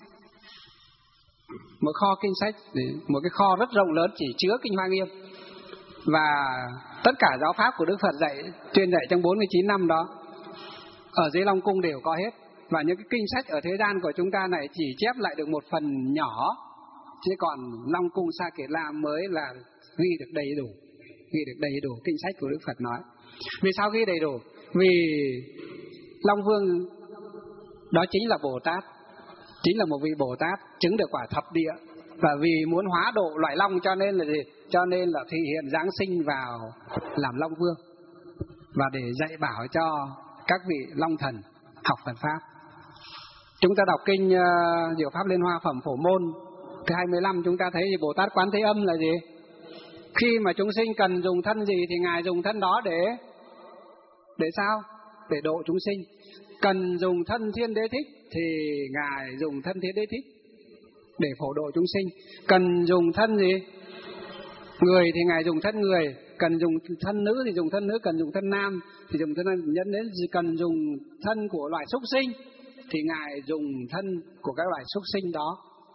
một kho kinh sách, một cái kho rất rộng lớn chỉ chứa kinh Hoa Nghiêm. Và tất cả giáo pháp của Đức Phật dạy, tuyên dạy trong bốn mươi chín năm đó, ở dưới Long Cung đều có hết. Và những cái kinh sách ở thế gian của chúng ta này chỉ chép lại được một phần nhỏ, chứ còn Long Cung Sa Kiệt La mới là ghi được đầy đủ, ghi được đầy đủ kinh sách của Đức Phật nói. Vì sao ghi đầy đủ? Vì Long Vương đó chính là Bồ Tát, chính là một vị Bồ Tát chứng được quả thập địa, và vì muốn hóa độ loài long cho nên là gì? Cho nên là thị hiện giáng sinh vào làm Long Vương và để dạy bảo cho các vị Long Thần học Phật pháp. Chúng ta đọc kinh uh, Diệu Pháp Liên Hoa Phẩm Phổ Môn thứ hai mươi lăm, chúng ta thấy gì? Bồ Tát Quán Thế Âm là gì? Khi mà chúng sinh cần dùng thân gì thì Ngài dùng thân đó để để sao? Để độ chúng sinh. Cần dùng thân Thiên Đế Thích thì Ngài dùng thân Thiên Đế Thích để phổ độ chúng sinh. Cần dùng thân gì? Người thì Ngài dùng thân người, cần dùng thân nữ thì dùng thân nữ, cần dùng thân nam thì dùng thân nam. Nhân đến cần dùng thân của loài súc sinh thì Ngài dùng thân của các loài súc sinh đó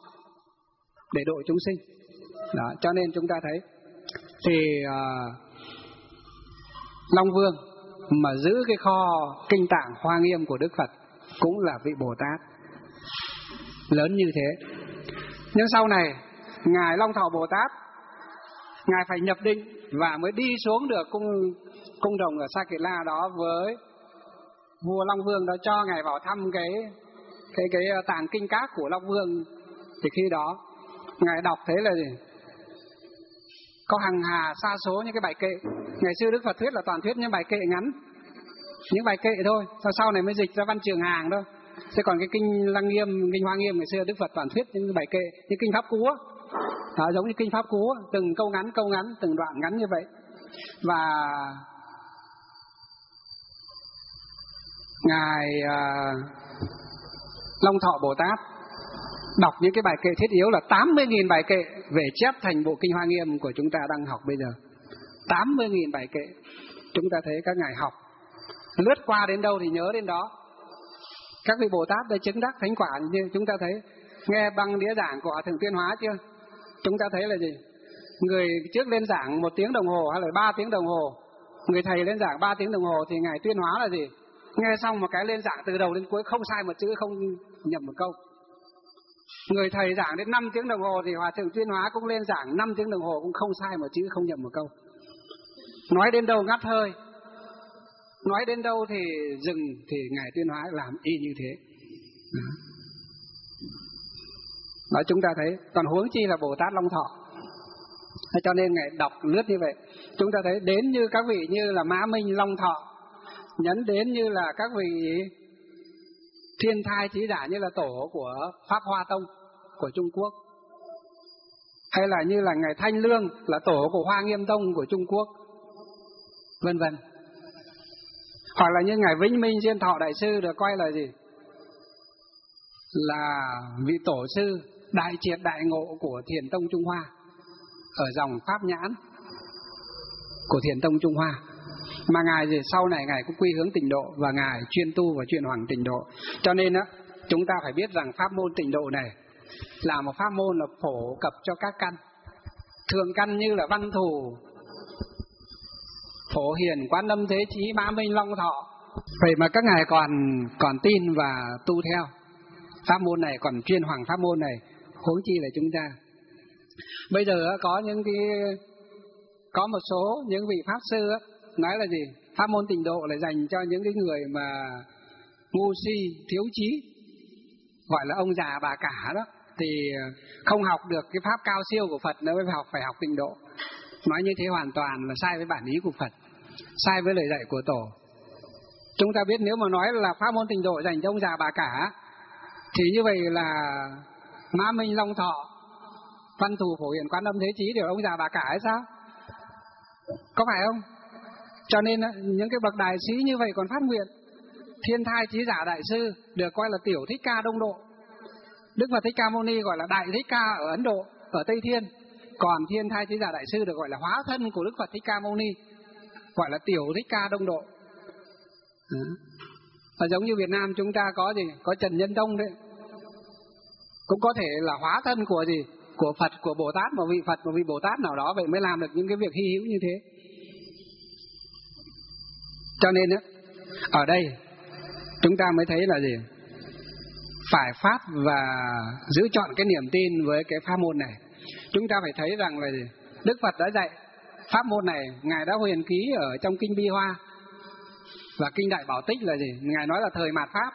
để độ chúng sinh. Đó, cho nên chúng ta thấy thì uh, Long Vương mà giữ cái kho kinh tạng Hoa Nghiêm của Đức Phật cũng là vị Bồ Tát lớn như thế. Nhưng sau này Ngài Long Thọ Bồ Tát, Ngài phải nhập định và mới đi xuống được cung cung đồng ở Sa Kiệt La đó với vua Long Vương đó, cho Ngài vào thăm cái cái cái tàng kinh các của Long Vương. Thì khi đó Ngài đọc thấy là gì? Có hàng hà sa số những cái bài kệ. Ngày xưa Đức Phật thuyết là toàn thuyết những bài kệ ngắn, những bài kệ thôi, sau sau này mới dịch ra văn trường hàng thôi. Thế còn cái kinh Lăng Nghiêm, kinh Hoa Nghiêm ngày xưa Đức Phật toàn thuyết những bài kệ, những kinh pháp cú á, đó, giống như kinh pháp cú, từng câu ngắn câu ngắn, từng đoạn ngắn như vậy. Và Ngài uh, Long Thọ Bồ Tát đọc những cái bài kệ thiết yếu là tám mươi nghìn bài kệ về chép thành bộ kinh Hoa Nghiêm của chúng ta đang học bây giờ. tám mươi nghìn bài kệ. Chúng ta thấy các ngài học, lướt qua đến đâu thì nhớ đến đó. Các vị Bồ Tát đã chứng đắc thánh quả như chúng ta thấy. Nghe băng đĩa giảng của Hòa Thượng Tuyên Hóa chưa? Chúng ta thấy là gì? Người trước lên giảng một tiếng đồng hồ hay là ba tiếng đồng hồ, người thầy lên giảng ba tiếng đồng hồ, thì ngài Tuyên Hóa là gì? Nghe xong một cái lên giảng từ đầu đến cuối không sai một chữ, không nhầm một câu. Người thầy giảng đến năm tiếng đồng hồ thì Hòa Thượng Tuyên Hóa cũng lên giảng năm tiếng đồng hồ, cũng không sai một chữ, không nhầm một câu. Nói đến đâu ngắt hơi, nói đến đâu thì dừng, thì ngài Tuyên Hóa làm y như thế. Đó. Đó, chúng ta thấy. Còn huống chi là Bồ Tát Long Thọ. Cho nên ngài đọc lướt như vậy. Chúng ta thấy đến như các vị như là Mã Minh Long Thọ, nhấn đến như là các vị thiên thai trí giả như là tổ của Pháp Hoa Tông của Trung Quốc, hay là như là ngài Thanh Lương là tổ của Hoa Nghiêm Tông của Trung Quốc, vân vân. Hoặc là như ngài Vĩnh Minh Diên Thọ Đại Sư được coi là gì? Là vị tổ sư đại triệt đại ngộ của Thiền Tông Trung Hoa, ở dòng Pháp Nhãn của Thiền Tông Trung Hoa. Mà ngài gì sau này ngài cũng quy hướng tịnh độ và ngài chuyên tu và chuyên hoàng tịnh độ. Cho nên á, chúng ta phải biết rằng pháp môn tịnh độ này là một pháp môn là phổ cập cho các căn. Thường căn như là Văn Thù, Phổ Hiền, Quán Âm Thế Chí, Mã Minh, Long Thọ. Vậy mà các ngài còn còn tin và tu theo pháp môn này, còn chuyên hoàng pháp môn này, huống chi là chúng ta. Bây giờ có những cái có một số những vị pháp sư nói là gì? Pháp môn tịnh độ là dành cho những cái người mà ngu si, thiếu trí, gọi là ông già bà cả đó, thì không học được cái pháp cao siêu của Phật nữa mới học phải học tịnh độ. Nói như thế hoàn toàn là sai với bản ý của Phật, sai với lời dạy của Tổ. Chúng ta biết nếu mà nói là pháp môn tịnh độ dành cho ông già bà cả thì như vậy là Mã Minh, Long Thọ, Văn Thù, Phổ Hiền, Quán Âm, Thế Chí đều ông già bà cả hay sao? Có phải không? Cho nên những cái bậc đại sĩ như vậy còn phát nguyện. Thiên Thai Trí Giả Đại Sư được coi là tiểu Thích Ca Đông Độ. Đức Phật Thích Ca Mâu Ni gọi là Đại Thích Ca ở Ấn Độ, ở Tây Thiên. Còn Thiên Thai Trí Giả Đại Sư được gọi là hóa thân của Đức Phật Thích Ca Mâu Ni, gọi là tiểu Thích Ca Đông Độ. Và giống như Việt Nam chúng ta có gì? Có Trần Nhân Tông đấy, cũng có thể là hóa thân của gì? Của Phật, của Bồ Tát, một vị Phật, một vị Bồ Tát nào đó, vậy mới làm được những cái việc hy hữu như thế. Cho nên á, ở đây chúng ta mới thấy là gì? Phải phát và giữ chọn cái niềm tin với cái pháp môn này. Chúng ta phải thấy rằng là gì? Đức Phật đã dạy pháp môn này, ngài đã huyền ký ở trong kinh Bi Hoa và kinh Đại Bảo Tích là gì? Ngài nói là thời mạt pháp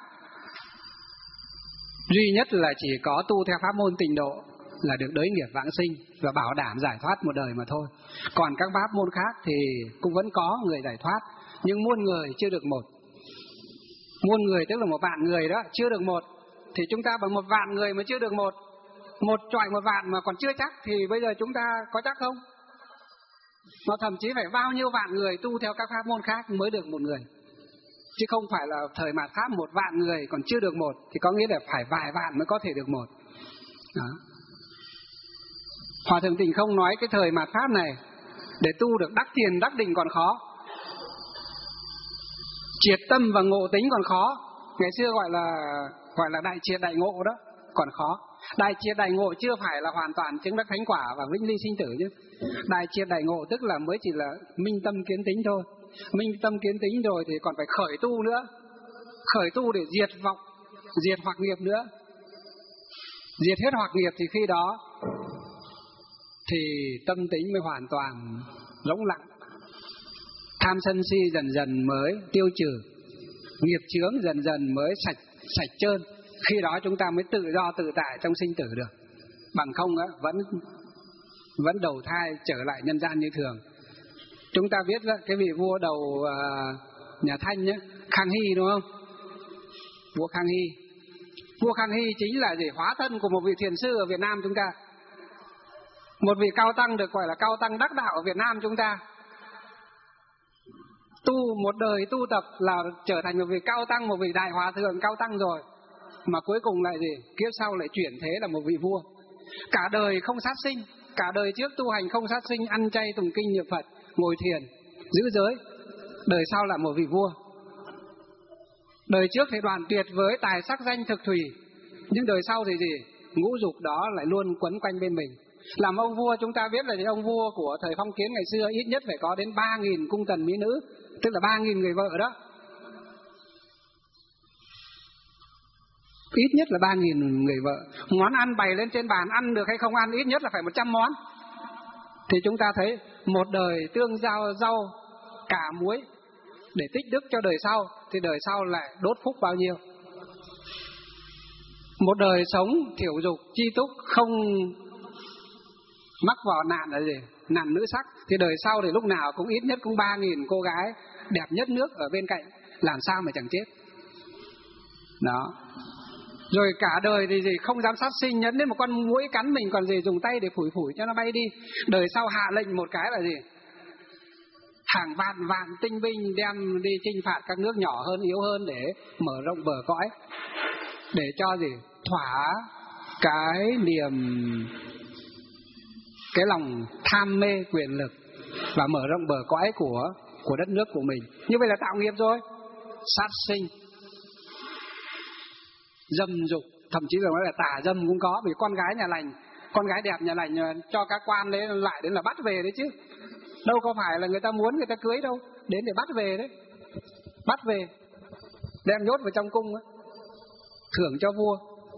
duy nhất là chỉ có tu theo pháp môn tịnh độ là được đới nghiệp vãng sinh và bảo đảm giải thoát một đời mà thôi. Còn các pháp môn khác thì cũng vẫn có người giải thoát, nhưng muôn người chưa được một. Muôn người tức là một vạn người đó, chưa được một. Thì chúng ta bằng một vạn người mà chưa được một, một chọi một vạn mà còn chưa chắc, thì bây giờ chúng ta có chắc không? Mà thậm chí phải bao nhiêu vạn người tu theo các pháp môn khác mới được một người, chứ không phải là thời mạt pháp một vạn người còn chưa được một, thì có nghĩa là phải vài vạn mới có thể được một. Đó. Hòa Thượng Tình Không nói cái thời mạt pháp này để tu được đắc thiền đắc định còn khó, triệt tâm và ngộ tính còn khó. Ngày xưa gọi là gọi là đại triệt đại ngộ đó, còn khó. Đại triệt đại ngộ chưa phải là hoàn toàn chứng đắc thánh quả và vĩnh ly sinh tử chứ. Đại triệt đại ngộ tức là mới chỉ là minh tâm kiến tính thôi. Minh tâm kiến tính rồi thì còn phải khởi tu nữa, khởi tu để diệt vọng, diệt hoặc nghiệp nữa. Diệt hết hoặc nghiệp thì khi đó thì tâm tính mới hoàn toàn rỗng lặng, tham sân si dần dần mới tiêu trừ, nghiệp chướng dần dần mới sạch sạch trơn. Khi đó chúng ta mới tự do tự tại trong sinh tử được. Bằng không á, vẫn vẫn đầu thai trở lại nhân gian như thường. Chúng ta biết đó, cái vị vua đầu uh, nhà Thanh nhé, Khang Hy đúng không? Vua Khang Hy. Vua Khang Hy chính là gì? Hóa thân của một vị thiền sư ở Việt Nam chúng ta. Một vị cao tăng được gọi là cao tăng đắc đạo ở Việt Nam chúng ta. Tu một đời tu tập là trở thành một vị cao tăng, một vị đại hòa thượng cao tăng rồi. Mà cuối cùng lại gì? Kiếp sau lại chuyển thế là một vị vua. Cả đời không sát sinh, cả đời trước tu hành không sát sinh, ăn chay tùng kinh niệm Phật, ngồi thiền, giữ giới. Đời sau là một vị vua. Đời trước thì đoàn tuyệt với tài sắc danh thực thủy, nhưng đời sau thì gì? Ngũ dục đó lại luôn quấn quanh bên mình. Làm ông vua chúng ta biết là thì ông vua của thời phong kiến ngày xưa ít nhất phải có đến ba nghìn cung tần mỹ nữ, tức là ba nghìn người vợ đó. Ít nhất là ba nghìn người vợ. Món ăn bày lên trên bàn ăn được hay không ăn ít nhất là phải một trăm món. Thì chúng ta thấy một đời tương giao rau cả muối để tích đức cho đời sau, thì đời sau lại đốt phúc bao nhiêu. Một đời sống thiểu dục chi túc, không mắc vào nạn là gì? Nạn nữ sắc, thì đời sau thì lúc nào cũng ít nhất cũng ba nghìn cô gái đẹp nhất nước ở bên cạnh, làm sao mà chẳng chết. Đó. Rồi cả đời thì gì không dám sát sinh, nhấn đến một con muỗi cắn mình còn gì dùng tay để phủi phủi cho nó bay đi. Đời sau hạ lệnh một cái là gì hàng vạn vạn tinh binh đem đi chinh phạt các nước nhỏ hơn yếu hơn để mở rộng bờ cõi, để cho gì thỏa cái niềm cái lòng tham mê quyền lực và mở rộng bờ cõi của của đất nước của mình. Như vậy là tạo nghiệp rồi. Sát sinh, dâm dục, thậm chí là nói là tà dâm cũng có. Vì con gái nhà lành, con gái đẹp nhà lành cho các quan đấy lại đến là bắt về đấy chứ. Đâu có phải là người ta muốn người ta cưới đâu, đến để bắt về đấy. Bắt về đem nhốt vào trong cung ấy, thưởng cho vua.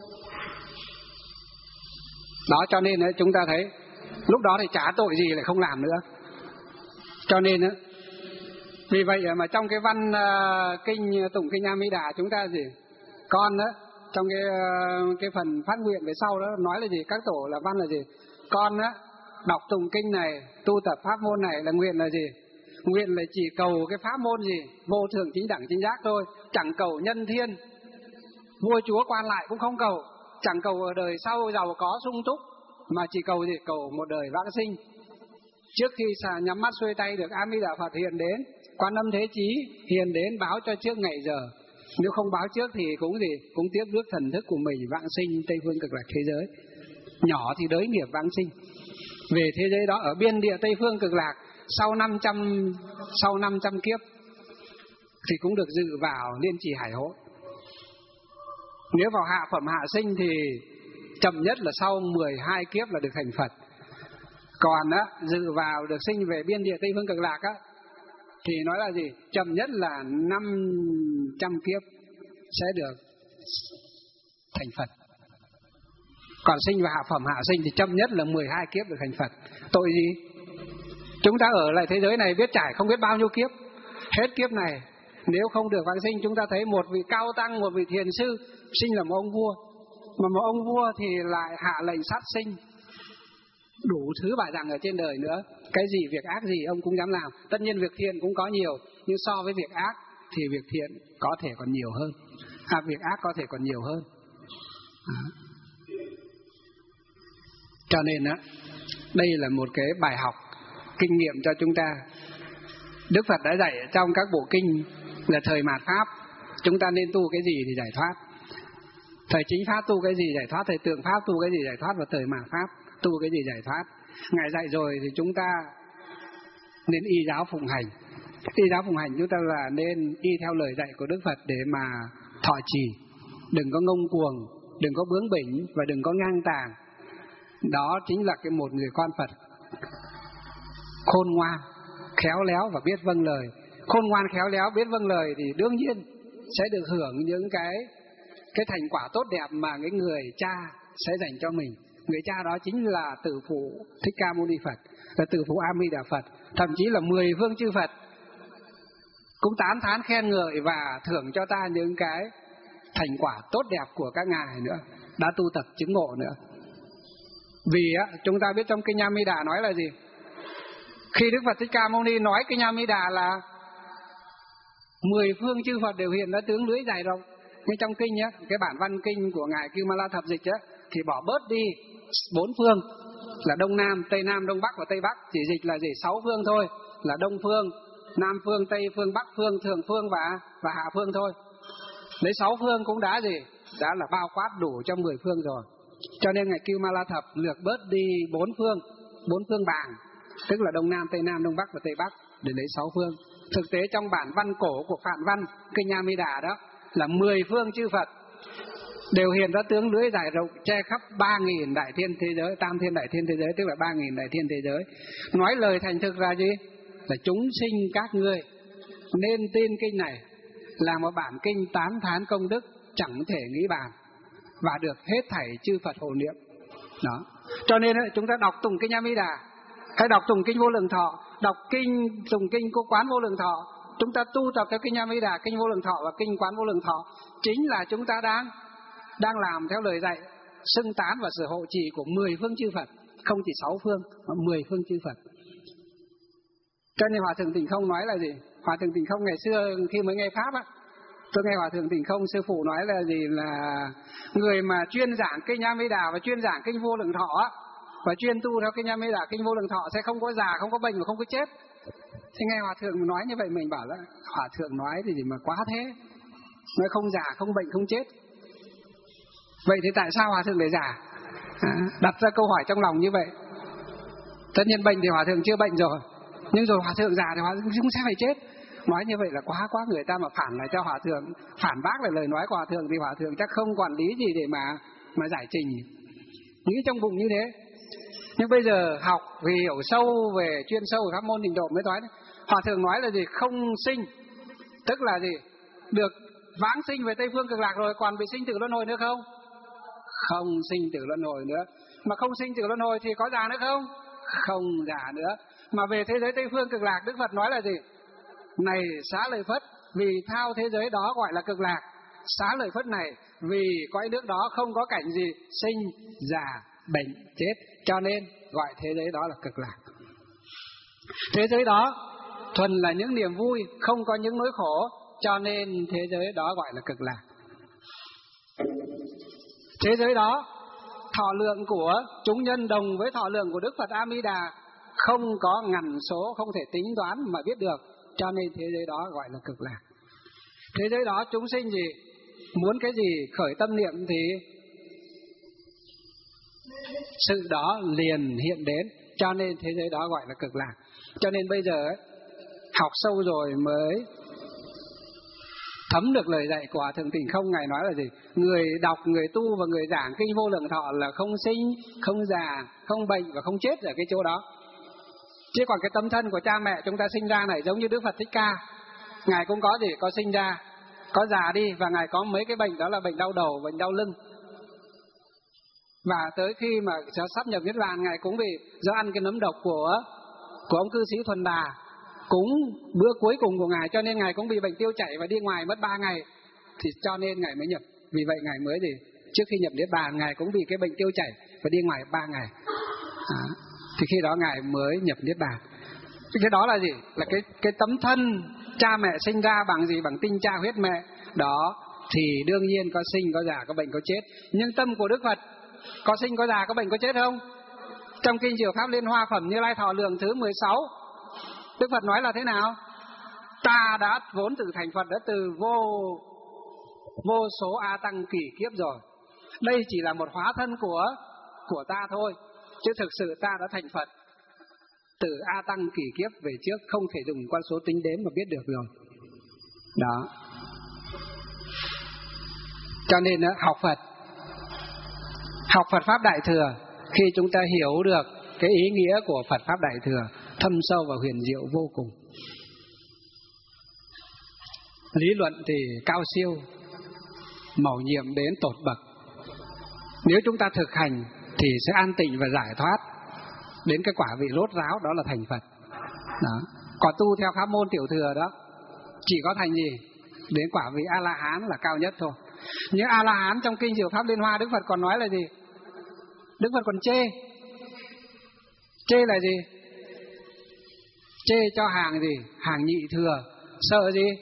Đó, cho nên ấy, chúng ta thấy lúc đó thì chả tội gì lại không làm nữa. Cho nên ấy, vì vậy mà trong cái văn uh, kinh tụng kinh A Di Đà chúng ta gì con đó, trong cái uh, cái phần phát nguyện về sau đó nói là gì, các tổ là văn là gì, con á đọc tụng kinh này, tu tập pháp môn này là nguyện là gì, nguyện là chỉ cầu cái pháp môn gì vô thượng chính đẳng chính giác thôi, chẳng cầu nhân thiên vua chúa quan lại cũng không cầu, chẳng cầu ở đời sau giàu có sung túc, mà chỉ cầu gì, cầu một đời vãng sinh. Trước khi xà nhắm mắt xuôi tay được A Di Đà Phật hiện đến, Quan Âm Thế Chí hiện đến báo cho trước ngày giờ. Nếu không báo trước thì cũng gì, cũng tiếp rước thần thức của mình vãng sinh Tây Phương Cực Lạc thế giới. Nhỏ thì đới nghiệp vãng sinh về thế giới đó ở biên địa Tây Phương Cực Lạc sau năm trăm sau năm trăm kiếp thì cũng được dự vào Liên Trì Hải Hội. Nếu vào hạ phẩm hạ sinh thì chậm nhất là sau mười hai kiếp là được thành Phật. Còn á, dự vào được sinh về biên địa Tây Phương Cực Lạc á, thì nói là gì? Chậm nhất là năm trăm kiếp sẽ được thành Phật. Còn sinh vào hạ phẩm hạ sinh thì chậm nhất là mười hai kiếp được thành Phật. Tội gì? Chúng ta ở lại thế giới này biết trải không biết bao nhiêu kiếp. Hết kiếp này, nếu không được vãng sinh, chúng ta thấy một vị cao tăng, một vị thiền sư sinh là một ông vua. Mà một ông vua thì lại hạ lệnh sát sinh. Đủ thứ bài rằng ở trên đời nữa. Cái gì việc ác gì ông cũng dám làm. Tất nhiên việc thiện cũng có nhiều, nhưng so với việc ác thì việc thiện có thể còn nhiều hơn, à, việc ác có thể còn nhiều hơn. À. Cho nên á, đây là một cái bài học kinh nghiệm cho chúng ta. Đức Phật đã dạy trong các bộ kinh là thời mạt pháp chúng ta nên tu cái gì thì giải thoát, thời chính pháp tu cái gì giải thoát, thời tượng pháp tu cái gì giải thoát, và thời mạt pháp tu cái gì giải thoát. Ngài dạy rồi thì chúng ta nên y giáo phụng hành. Y giáo phụng hành chúng ta là nên y theo lời dạy của Đức Phật để mà thọ trì. Đừng có ngông cuồng, đừng có bướng bỉnh và đừng có ngang tàng. Đó chính là cái một người con Phật khôn ngoan, khéo léo và biết vâng lời. Khôn ngoan khéo léo biết vâng lời thì đương nhiên sẽ được hưởng những cái cái thành quả tốt đẹp mà cái người cha sẽ dành cho mình. Người cha đó chính là Tử Phụ Thích Ca Mâu Ni Phật, là Tử Phụ A Di Đà Phật, thậm chí là mười phương chư Phật cũng tán thán khen ngợi và thưởng cho ta những cái thành quả tốt đẹp của các ngài nữa, đã tu tập chứng ngộ nữa. Vì á, chúng ta biết trong kinh A Di Đà nói là gì? Khi Đức Phật Thích Ca Mâu Ni nói kinh A Di Đà là mười phương chư Phật đều hiện ra tướng lưới dài rộng. Nhưng trong kinh nhá, cái bản văn kinh của ngài Kim Ma La Thập Dịch á, thì bỏ bớt đi bốn phương là Đông Nam, Tây Nam, Đông Bắc và Tây Bắc, chỉ dịch là gì sáu phương thôi, là Đông phương, Nam phương, Tây phương, Bắc phương, Thượng phương và và Hạ phương thôi. Lấy sáu phương cũng đã gì, đã là bao quát đủ cho mười phương rồi. Cho nên ngài Kim Ma La Thập lược bớt đi bốn phương, bốn phương bảng, tức là Đông Nam, Tây Nam, Đông Bắc và Tây Bắc để lấy sáu phương. Thực tế trong bản văn cổ của Phạn Văn kinh A Di Đà đó là mười phương chư Phật đều hiện ra tướng lưới dài rộng che khắp ba nghìn đại thiên thế giới, tam thiên đại thiên thế giới, tức là ba nghìn đại thiên thế giới. Nói lời thành thực là gì? Là chúng sinh các ngươi nên tin kinh này là một bản kinh tán thán công đức chẳng thể nghĩ bàn và được hết thảy chư Phật hộ niệm. Đó. Cho nên chúng ta đọc tụng kinh A Di Đà, hay đọc tụng kinh Vô Lượng Thọ, đọc kinh tụng kinh của Quán Vô Lượng Thọ, chúng ta tu tập theo kinh A Di Đà, kinh Vô Lượng Thọ và kinh Quán Vô Lượng Thọ, chính là chúng ta đang đang làm theo lời dạy, xưng tán và sự hộ trì của mười phương chư Phật, không chỉ sáu phương mà mười phương chư Phật. Cho nên Hòa Thượng Tịnh Không nói là gì? Hòa Thượng Tịnh Không ngày xưa khi mới nghe pháp á, Tôi nghe Hòa thượng Tịnh Không sư phụ nói là gì, là người mà chuyên giảng kinh A Di Đà và chuyên giảng kinh Vô Lượng Thọ và chuyên tu theo kinh A Di Đà, kinh Vô Lượng Thọ sẽ không có già, không có bệnh và không có chết. Thế nghe Hòa thượng nói như vậy mình bảo là Hòa thượng nói thì gì mà quá thế, nói không già, không bệnh, không chết. Vậy thì tại sao Hòa thượng lại già? À, đặt ra câu hỏi trong lòng như vậy. Tất nhiên bệnh thì Hòa thượng chưa bệnh rồi, nhưng rồi Hòa thượng già thì Hòa thượng cũng sẽ phải chết. Nói như vậy là quá quá, người ta mà phản lại cho Hòa thượng, phản bác lại lời nói của Hòa thượng thì Hòa thượng chắc không quản lý gì để mà mà giải trình. Nghĩ trong bụng như thế. Nhưng bây giờ học vì hiểu sâu về chuyên sâu về pháp môn Tịnh Độ mới nói, Hòa thượng nói là gì? Không sinh, tức là gì? Được vãng sinh về Tây Phương Cực Lạc rồi, còn bị sinh tử luân hồi nữa không? Không sinh tử luân hồi nữa. Mà không sinh tử luân hồi thì có già nữa không? Không già nữa. Mà về thế giới Tây Phương Cực Lạc, Đức Phật nói là gì? Này Xá Lợi Phất, vì thao thế giới đó gọi là cực lạc. Xá Lợi Phất này, vì cõi nước đó không có cảnh gì sinh, già, bệnh, chết, cho nên gọi thế giới đó là cực lạc. Thế giới đó thuần là những niềm vui, không có những nỗi khổ, cho nên thế giới đó gọi là cực lạc. Thế giới đó thọ lượng của chúng nhân đồng với thọ lượng của Đức Phật A Di Đà, không có ngàn số, không thể tính toán mà biết được, cho nên thế giới đó gọi là cực lạc. Thế giới đó chúng sinh gì muốn cái gì khởi tâm niệm thì sự đó liền hiện đến, cho nên thế giới đó gọi là cực lạc. Cho nên bây giờ ấy, học sâu rồi mới thấm được lời dạy của Hòa thượng Tịnh Không. Ngài nói là gì? Người đọc, người tu và người giảng kinh Vô Lượng Thọ là không sinh, không già, không bệnh và không chết ở cái chỗ đó. Chứ còn cái tâm thân của cha mẹ chúng ta sinh ra này, giống như Đức Phật Thích Ca, Ngài cũng có gì? Có sinh ra, có già đi, và Ngài có mấy cái bệnh, đó là bệnh đau đầu, bệnh đau lưng. Và tới khi mà sắp nhập Niết Bàn, Ngài cũng bị do ăn cái nấm độc của của ông cư sĩ Thuần Đà, cũng bữa cuối cùng của Ngài, cho nên Ngài cũng bị bệnh tiêu chảy và đi ngoài mất ba ngày, thì cho nên Ngài mới nhập. Vì vậy Ngài mới gì? Trước khi nhập Niết Bàn, Ngài cũng bị cái bệnh tiêu chảy và đi ngoài ba ngày. À, thì khi đó Ngài mới nhập Niết Bàn. Cái đó là gì? Là cái cái tấm thân cha mẹ sinh ra bằng gì? Bằng tinh cha huyết mẹ. Đó thì đương nhiên có sinh, có già, có bệnh, có chết. Nhưng tâm của Đức Phật có sinh, có già, có bệnh, có chết không? Trong kinh Diệu Pháp Liên Hoa phẩm Như Lai Thọ Lượng thứ mười sáu, Đức Phật nói là thế nào? Ta đã vốn từ thành Phật đã từ vô vô số A Tăng kỷ kiếp rồi. Đây chỉ là một hóa thân của của ta thôi, chứ thực sự ta đã thành Phật từ A Tăng kỷ kiếp về trước, không thể dùng con số tính đếm mà biết được rồi. Đó. Cho nên học Phật, học Phật Pháp Đại Thừa, khi chúng ta hiểu được cái ý nghĩa của Phật Pháp Đại Thừa, thâm sâu và huyền diệu vô cùng. Lý luận thì cao siêu, mầu nhiệm đến tột bậc. Nếu chúng ta thực hành thì sẽ an tịnh và giải thoát đến cái quả vị rốt ráo, đó là thành Phật. Đó. Còn tu theo pháp môn tiểu thừa đó, chỉ có thành gì? Đến quả vị A-la-hán là cao nhất thôi. Nhưng A-la-hán trong kinh Diệu Pháp Liên Hoa, Đức Phật còn nói là gì? Đức Phật còn chê. Chê là gì? Chê cho hàng gì? Hàng nhị thừa. Sợ gì?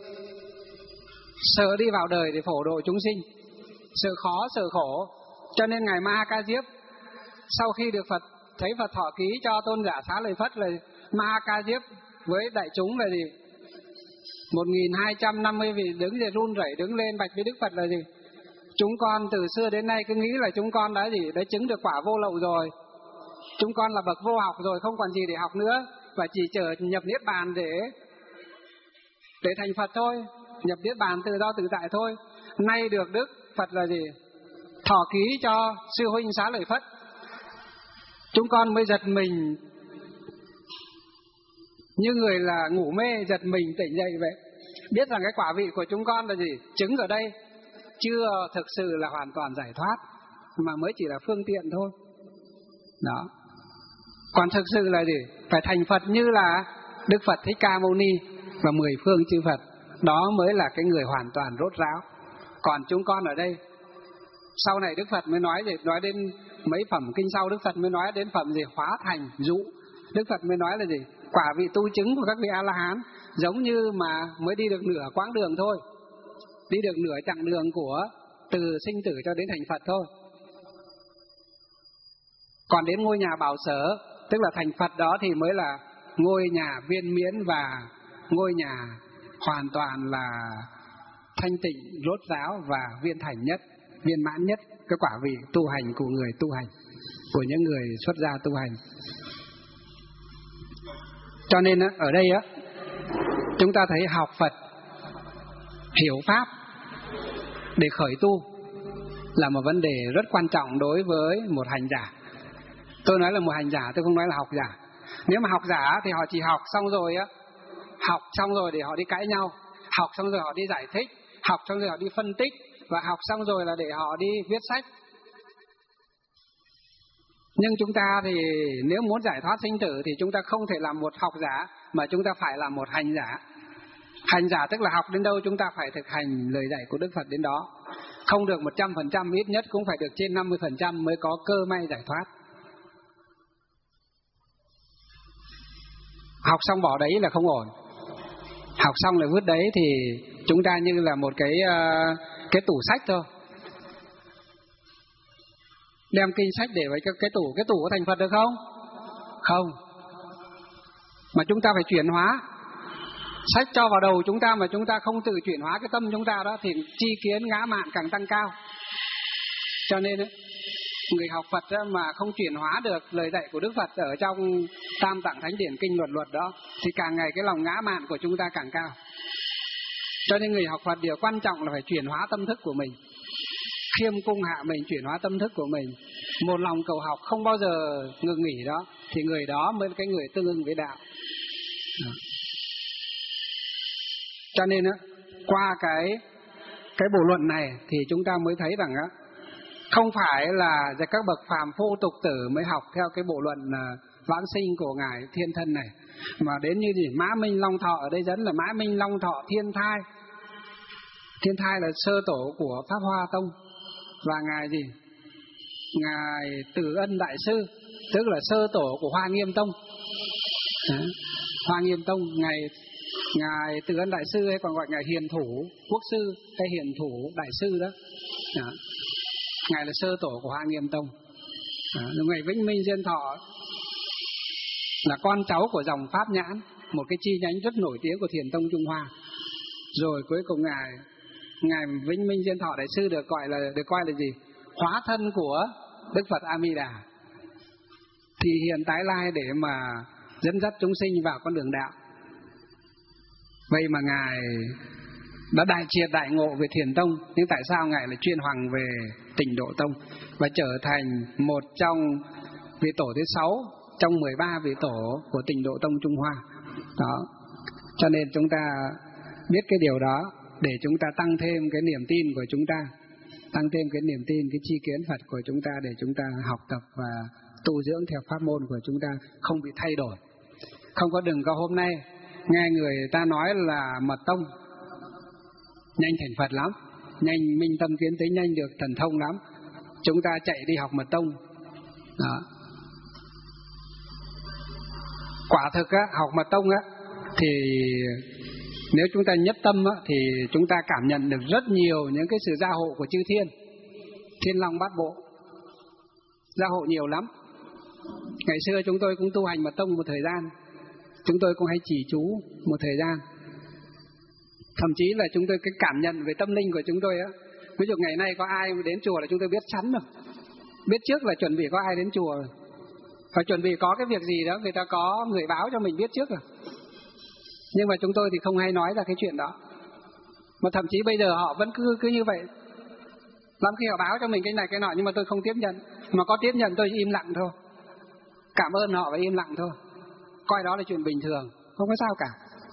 Sợ đi vào đời để phổ độ chúng sinh, sợ khó, sợ khổ. Cho nên Ngài Ma Ca Diếp, sau khi được Phật thấy Phật thọ ký cho tôn giả Xá Lợi Phất, là Ma Ca Diếp với đại chúng là gì? một nghìn hai trăm năm mươi vị đứng để run rẩy đứng lên bạch với Đức Phật là gì? Chúng con từ xưa đến nay cứ nghĩ là chúng con đã gì? Đã chứng được quả vô lậu rồi. Chúng con là bậc vô học rồi, không còn gì để học nữa, và chỉ chờ nhập Niết Bàn để để thành Phật thôi, nhập Niết Bàn tự do tự tại thôi. Nay được Đức Phật là gì? Thọ ký cho sư huynh Xá Lợi Phất, chúng con mới giật mình, như người là ngủ mê giật mình tỉnh dậy vậy, biết rằng cái quả vị của chúng con là gì? Chứng ở đây chưa thực sự là hoàn toàn giải thoát, mà mới chỉ là phương tiện thôi. Đó. Còn thực sự là gì? Phải thành Phật như là Đức Phật Thích Ca Mâu Ni và mười phương chư Phật. Đó mới là cái người hoàn toàn rốt ráo. Còn chúng con ở đây, sau này Đức Phật mới nói gì? Nói đến mấy phẩm kinh sau, Đức Phật mới nói đến phẩm gì? Hóa thành dụ. Đức Phật mới nói là gì? Quả vị tu chứng của các vị A-la-hán giống như mà mới đi được nửa quãng đường thôi. đi được nửa chặng đường của từ sinh tử cho đến thành Phật thôi. Còn đến ngôi nhà bảo sở, tức là thành Phật đó thì mới là ngôi nhà viên miễn và ngôi nhà hoàn toàn là thanh tịnh, rốt ráo và viên thành nhất, viên mãn nhất cái quả vị tu hành của người tu hành, của những người xuất gia tu hành. Cho nên ở đây á, chúng ta thấy học Phật, hiểu Pháp để khởi tu là một vấn đề rất quan trọng đối với một hành giả. Tôi nói là một hành giả, tôi không nói là học giả. Nếu mà học giả thì họ chỉ học xong rồi á, học xong rồi để họ đi cãi nhau, học xong rồi họ đi giải thích, học xong rồi họ đi phân tích, và học xong rồi là để họ đi viết sách. Nhưng chúng ta thì nếu muốn giải thoát sinh tử thì chúng ta không thể làm một học giả, mà chúng ta phải là một hành giả. Hành giả tức là học đến đâu chúng ta phải thực hành lời dạy của Đức Phật đến đó. Không được một trăm phần trăm, ít nhất cũng phải được trên năm mươi phần trăm mới có cơ may giải thoát. Học xong bỏ đấy là không ổn. Học xong là vứt đấy thì chúng ta như là một cái uh, cái tủ sách thôi. Đem kinh sách để vào cái, cái tủ, cái tủ có thành Phật được không? Không. Mà chúng ta phải chuyển hóa. Sách cho vào đầu chúng ta mà chúng ta không tự chuyển hóa cái tâm chúng ta đó thì chi kiến ngã mạn càng tăng cao. Cho nên ấy, người học Phật mà không chuyển hóa được lời dạy của Đức Phật ở trong Tam Tạng Thánh Điển Kinh Luật Luật đó thì càng ngày cái lòng ngã mạn của chúng ta càng cao. Cho nên người học Phật điều quan trọng là phải chuyển hóa tâm thức của mình, khiêm cung hạ mình, chuyển hóa tâm thức của mình, một lòng cầu học không bao giờ ngừng nghỉ đó, thì người đó mới là cái người tương ưng với đạo. Đó. Cho nên á, qua cái cái bộ luận này thì chúng ta mới thấy rằng á, không phải là các bậc phàm phu tục tử mới học theo cái bộ luận vãng sinh của ngài Thiên Thân này, mà đến như gì Mã Minh Long Thọ, ở đây dẫn là Mã Minh Long Thọ Thiên Thai. Thiên Thai là sơ tổ của Pháp Hoa Tông, và ngài gì ngài Từ Ân Đại Sư tức là sơ tổ của Hoa Nghiêm Tông. Đó. Hoa Nghiêm Tông, ngài ngài Từ Ân Đại Sư hay còn gọi ngài Hiền Thủ Quốc Sư hay Hiền Thủ Đại Sư đó. Đó. Ngài là sơ tổ của Hoa Nghiêm Tông. Đó. Ngài Vĩnh Minh Diên Thọ là con cháu của dòng Pháp Nhãn, một cái chi nhánh rất nổi tiếng của Thiền Tông Trung Hoa. Rồi cuối cùng ngài ngài Vĩnh Minh Diên Thọ Đại Sư được gọi là được coi là gì? Hóa thân của Đức Phật A Di Đà. Thì hiện tái lai để mà dẫn dắt chúng sinh vào con đường đạo. Vậy mà ngài đã đại triệt đại ngộ về Thiền Tông, nhưng tại sao ngài lại chuyên hoàng về Tịnh Độ Tông và trở thành một trong vị tổ thứ sáu trong mười ba vị tổ của Tịnh Độ Tông Trung Hoa. Đó. Cho nên chúng ta biết cái điều đó để chúng ta tăng thêm cái niềm tin của chúng ta, tăng thêm cái niềm tin, cái chi kiến Phật của chúng ta để chúng ta học tập và tu dưỡng theo pháp môn của chúng ta không bị thay đổi. Không có đừng có hôm nay nghe người ta nói là mật tông nhanh thành Phật lắm, nhanh minh tâm kiến tính, nhanh được thần thông lắm, chúng ta chạy đi học mật tông. Đó. Quả thực á, học mật tông á thì nếu chúng ta nhất tâm á, thì chúng ta cảm nhận được rất nhiều những cái sự gia hộ của chư thiên, Thiên Long Bát Bộ, gia hộ nhiều lắm. Ngày xưa chúng tôi cũng tu hành mật tông một thời gian, chúng tôi cũng hay trì chú một thời gian. Thậm chí là chúng tôi cái cảm nhận về tâm linh của chúng tôi á, ví dụ ngày nay có ai đến chùa là chúng tôi biết sẵn rồi, biết trước là chuẩn bị có ai đến chùa rồi, và chuẩn bị có cái việc gì đó người ta có người báo cho mình biết trước rồi. Nhưng mà chúng tôi thì không hay nói ra cái chuyện đó, mà thậm chí bây giờ họ vẫn cứ cứ như vậy. Lắm khi họ báo cho mình cái này cái nọ nhưng mà tôi không tiếp nhận, mà có tiếp nhận tôi im lặng thôi, cảm ơn họ và im lặng thôi, coi đó là chuyện bình thường, không có sao cả.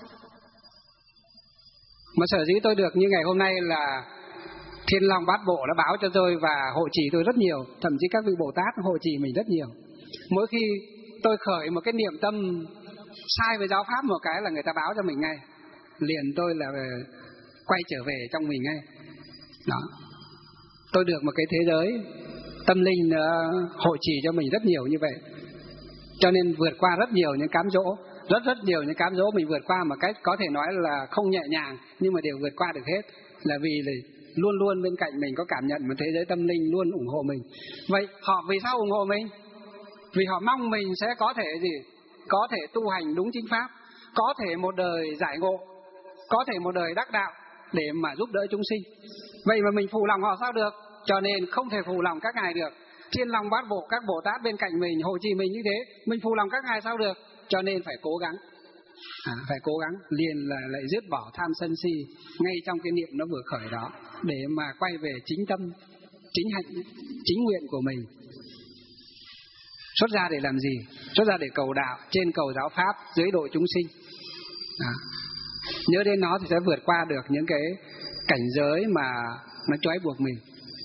Mà sở dĩ tôi được như ngày hôm nay là Thiên Long Bát Bộ đã báo cho tôi và hộ trì tôi rất nhiều, thậm chí các vị Bồ Tát hộ trì mình rất nhiều. Mỗi khi tôi khởi một cái niệm tâm sai với giáo pháp một cái là người ta báo cho mình ngay, liền tôi là quay trở về trong mình ngay. Đó. Tôi được một cái thế giới tâm linh hộ trì cho mình rất nhiều như vậy. Cho nên vượt qua rất nhiều những cám dỗ, rất rất nhiều những cám dỗ mình vượt qua một cách có thể nói là không nhẹ nhàng, nhưng mà đều vượt qua được hết. là vì là luôn luôn bên cạnh mình có cảm nhận một thế giới tâm linh luôn ủng hộ mình. Vậy họ vì sao ủng hộ mình? Vì họ mong mình sẽ có thể gì? Có thể tu hành đúng chính pháp, có thể một đời giải ngộ, có thể một đời đắc đạo để mà giúp đỡ chúng sinh. Vậy mà mình phụ lòng họ sao được? Cho nên không thể phụ lòng các ngài được. Thiên Long Bát Bộ, các Bồ Tát bên cạnh mình, Hồ Chí Minh như thế, mình phụ lòng các ngài sao được? Cho nên phải cố gắng, à, phải cố gắng liền là lại dứt bỏ tham sân si ngay trong cái niệm nó vừa khởi đó, để mà quay về chính tâm, chính hạnh, chính nguyện của mình. Xuất ra để làm gì? Xuất ra để cầu đạo, trên cầu giáo pháp, dưới độ chúng sinh. À, nhớ đến nó thì sẽ vượt qua được những cái cảnh giới mà nó trói buộc mình,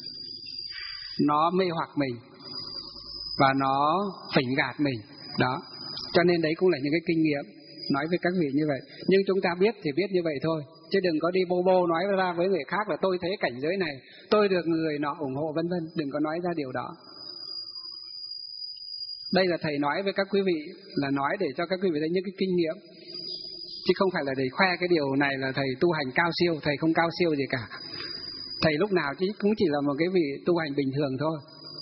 nó mê hoặc mình và nó phỉnh gạt mình đó. Cho nên đấy cũng là những cái kinh nghiệm nói với các vị như vậy. Nhưng chúng ta biết thì biết như vậy thôi, chứ đừng có đi bô bô nói ra với người khác là tôi thấy cảnh giới này, tôi được người nọ ủng hộ vân vân. Đừng có nói ra điều đó. Đây là thầy nói với các quý vị, là nói để cho các quý vị thấy những cái kinh nghiệm, chứ không phải là để khoe cái điều này là thầy tu hành cao siêu. Thầy không cao siêu gì cả. Thầy lúc nào chứ cũng chỉ là một cái vị tu hành bình thường thôi.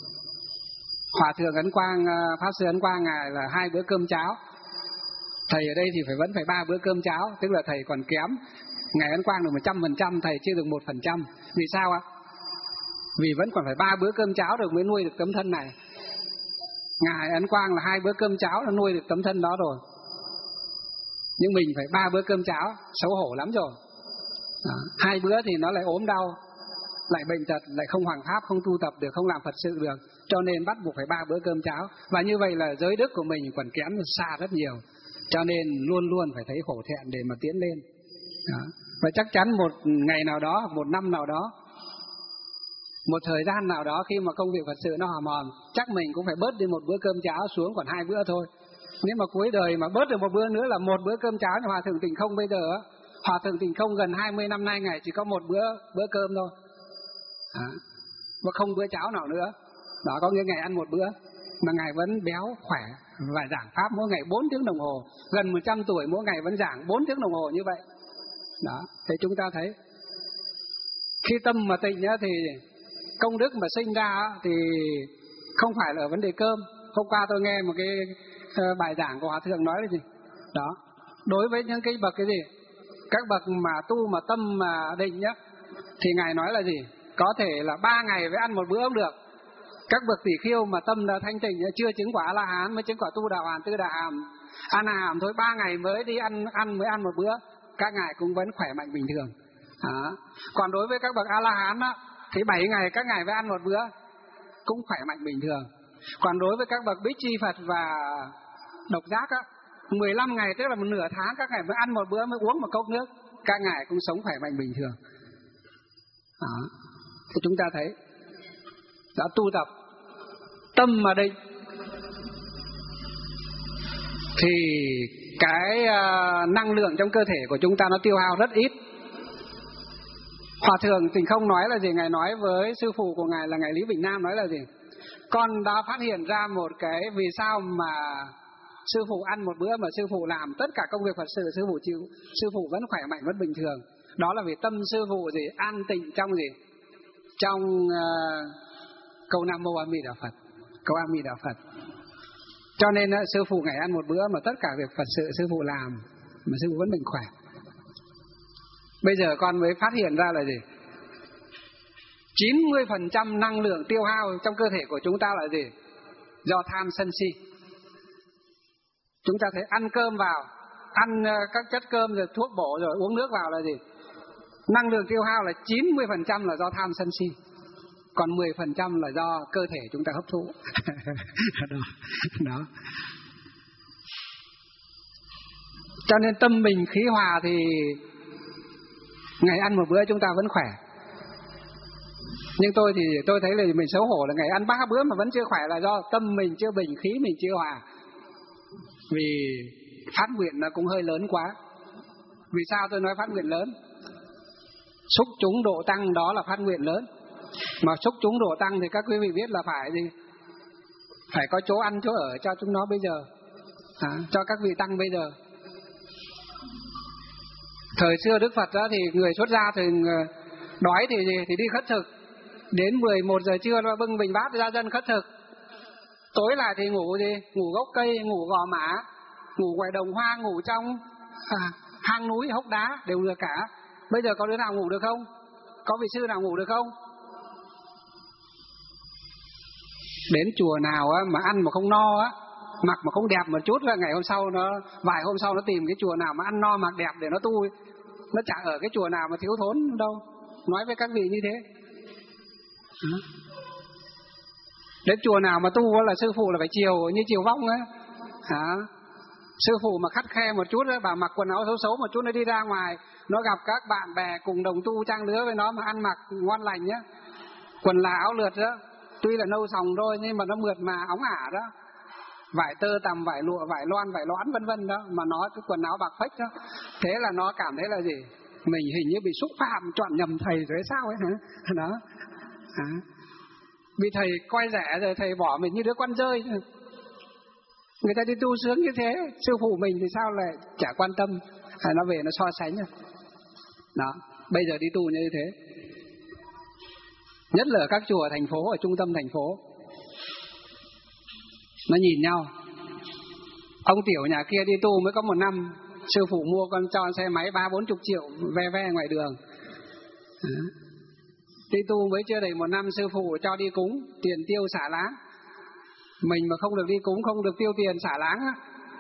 Hòa thượng Ấn Quang, Pháp sư Ấn Quang ngài là hai bữa cơm cháo, thầy ở đây thì phải vẫn phải ba bữa cơm cháo, tức là thầy còn kém. Ngài Ấn Quang được một trăm phần trăm, thầy chưa được một phần trăm. Vì sao ạ? Vì vẫn còn phải ba bữa cơm cháo được mới nuôi được tấm thân này. Ngài Ấn Quang là hai bữa cơm cháo là nuôi được tấm thân đó rồi, nhưng mình phải ba bữa cơm cháo, xấu hổ lắm rồi. Đó. Hai bữa thì nó lại ốm đau, lại bệnh tật, lại không hoằng pháp, không tu tập được, không làm Phật sự được, cho nên bắt buộc phải ba bữa cơm cháo. Và như vậy là giới đức của mình còn kém xa rất nhiều, cho nên luôn luôn phải thấy hổ thẹn để mà tiến lên. Đó. Và chắc chắn một ngày nào đó, một năm nào đó, một thời gian nào đó, khi mà công việc Phật sự nó hòm hòm, chắc mình cũng phải bớt đi một bữa cơm cháo xuống còn hai bữa thôi. Nếu mà cuối đời mà bớt được một bữa nữa là một bữa cơm cháo. Hòa thượng Tịnh Không bây giờ, Hòa thượng Tịnh Không gần hai mươi năm nay ngày chỉ có một bữa bữa cơm thôi, à, và không bữa cháo nào nữa. Đó, có nghĩa ngày ăn một bữa mà ngài vẫn béo khỏe và giảng pháp mỗi ngày bốn tiếng đồng hồ, gần một trăm tuổi mỗi ngày vẫn giảng bốn tiếng đồng hồ như vậy. Đó, thì chúng ta thấy khi tâm mà tịnh nhá, thì công đức mà sinh ra thì không phải là ở vấn đề cơm. Hôm qua tôi nghe một cái bài giảng của Hòa thượng nói là gì đó, đối với những cái bậc cái gì các bậc mà tu mà tâm mà định nhá, thì ngài nói là gì, có thể là ba ngày phải ăn một bữa cũng được. Các bậc tỷ khiêu mà tâm đã thanh tịnh, chưa chứng quả La Hán, mới chứng quả tu đạo hàm, tư đạo hàm, ăn hàm thôi, ba ngày mới đi ăn ăn mới ăn một bữa, các ngài cũng vẫn khỏe mạnh bình thường. Đó. Còn đối với các bậc A La Hán á, thì bảy ngày các ngài phải ăn một bữa, cũng khỏe mạnh bình thường. Còn đối với các bậc Bích Chi Phật và Độc Giác á, mười lăm ngày, tức là một nửa tháng các ngài mới ăn một bữa, mới uống một cốc nước, các ngài cũng sống khỏe mạnh bình thường. Đó. Thì chúng ta thấy đã tu tập tâm mà định thì cái uh, năng lượng trong cơ thể của chúng ta nó tiêu hao rất ít. Hòa thượng Tịnh Không nói là gì? Ngài nói với sư phụ của ngài là ngài Lý Bình Nam, nói là gì? Con đã phát hiện ra một cái vì sao mà sư phụ ăn một bữa mà sư phụ làm tất cả công việc Phật sự, sư phụ chịu, sư phụ vẫn khỏe mạnh, vẫn bình thường. Đó là vì tâm sư phụ gì? An tịnh trong gì? Trong uh, câu Nam Mô A Di Đà Phật, câu A Di Đà Phật. Cho nên uh, sư phụ ngài ăn một bữa mà tất cả việc Phật sự sư phụ làm mà sư phụ vẫn bình khỏe. Bây giờ con mới phát hiện ra là gì? chín mươi phần trăm năng lượng tiêu hao trong cơ thể của chúng ta là gì? Do tham sân si. Chúng ta thấy ăn cơm vào, ăn các chất cơm rồi thuốc bổ rồi uống nước vào là gì? Năng lượng tiêu hao là chín mươi phần trăm là do tham sân si, còn mười phần trăm là do cơ thể chúng ta hấp thụ. Đó. Đó. Cho nên tâm mình khí hòa thì ngày ăn một bữa chúng ta vẫn khỏe. Nhưng tôi thì tôi thấy là mình xấu hổ là ngày ăn ba bữa mà vẫn chưa khỏe, là do tâm mình chưa bình, khí mình chưa hòa. Vì phát nguyện nó cũng hơi lớn quá. Vì sao tôi nói phát nguyện lớn? Xúc chúng độ tăng đó là phát nguyện lớn. Mà xúc chúng độ tăng thì các quý vị biết là phải gì? Phải có chỗ ăn chỗ ở cho chúng nó bây giờ, à, cho các vị tăng bây giờ. Thời xưa Đức Phật đó thì người xuất gia thì Đói thì gì? Thì đi khất thực. Đến mười một giờ trưa nó bưng bình bát ra dân khất thực. Tối lại thì ngủ gì? Ngủ gốc cây, ngủ gò mã, ngủ ngoài đồng hoa, ngủ trong à, hang núi, hốc đá đều được cả. Bây giờ có đứa nào ngủ được không? Có vị sư nào ngủ được không? Đến chùa nào á, mà ăn mà không no á, mặc mà không đẹp một chút là ngày hôm sau nó vài hôm sau nó tìm cái chùa nào mà ăn no mặc đẹp để nó tu. Nó chả ở cái chùa nào mà thiếu thốn đâu. Nói với các vị như thế. Đến chùa nào mà tu là sư phụ là phải chiều như chiều vong á. Hả? Sư phụ mà khắt khe một chút á, bà mặc quần áo xấu xấu một chút nó đi ra ngoài, nó gặp các bạn bè cùng đồng tu trang lứa với nó mà ăn mặc ngon lành nhá, quần là áo lượt đó, tuy là nâu sòng thôi nhưng mà nó mượt mà óng ả đó, vải tơ tằm, vải lụa, vải loan, vải loãn vân vân đó, mà nó cái quần áo bạc phách đó. Thế là nó cảm thấy là gì? Mình hình như bị xúc phạm, chọn nhầm thầy rồi sao ấy hả? Đó. Hả? Vì thầy coi rẻ rồi thầy bỏ mình như đứa con rơi. Người ta đi tu sướng như thế, sư phụ mình thì sao lại chả quan tâm. À, nó về nó so sánh. Đó, bây giờ đi tu như thế. Nhất là ở các chùa ở thành phố, ở trung tâm thành phố, nó nhìn nhau. Ông tiểu nhà kia đi tu mới có một năm, sư phụ mua con cho xe máy ba bốn chục triệu ve ve ngoài đường. Đó. Đi tu mới chưa đầy một năm, sư phụ cho đi cúng, tiền tiêu xả láng. Mình mà không được đi cúng, không được tiêu tiền xả láng á,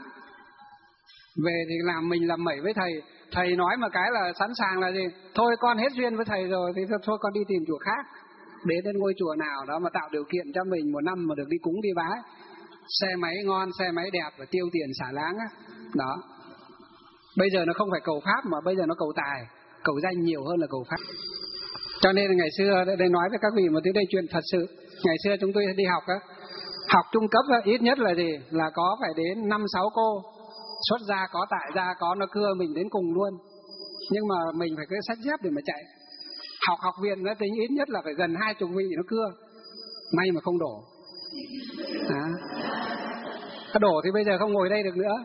về thì làm mình làm mẩy với thầy. Thầy nói một cái là sẵn sàng là gì? Thôi con hết duyên với thầy rồi, thì thôi con đi tìm chùa khác. Đến đến ngôi chùa nào đó mà tạo điều kiện cho mình một năm mà được đi cúng đi bái, xe máy ngon, xe máy đẹp và tiêu tiền xả láng á. Đó. Bây giờ nó không phải cầu pháp mà bây giờ nó cầu tài, cầu danh nhiều hơn là cầu pháp. Cho nên ngày xưa, đây nói với các vị một tiếng đây chuyện thật sự. Ngày xưa chúng tôi đi học á, học trung cấp á, ít nhất là gì? Là có phải đến năm sáu cô, xuất gia có, tại gia có, nó cưa mình đến cùng luôn. Nhưng mà mình phải cái sách dép để mà chạy. Học học viện nó tính ít nhất là phải gần hai chục vị nó cưa. May mà không đổ. À. Nó đổ thì bây giờ không ngồi đây được nữa.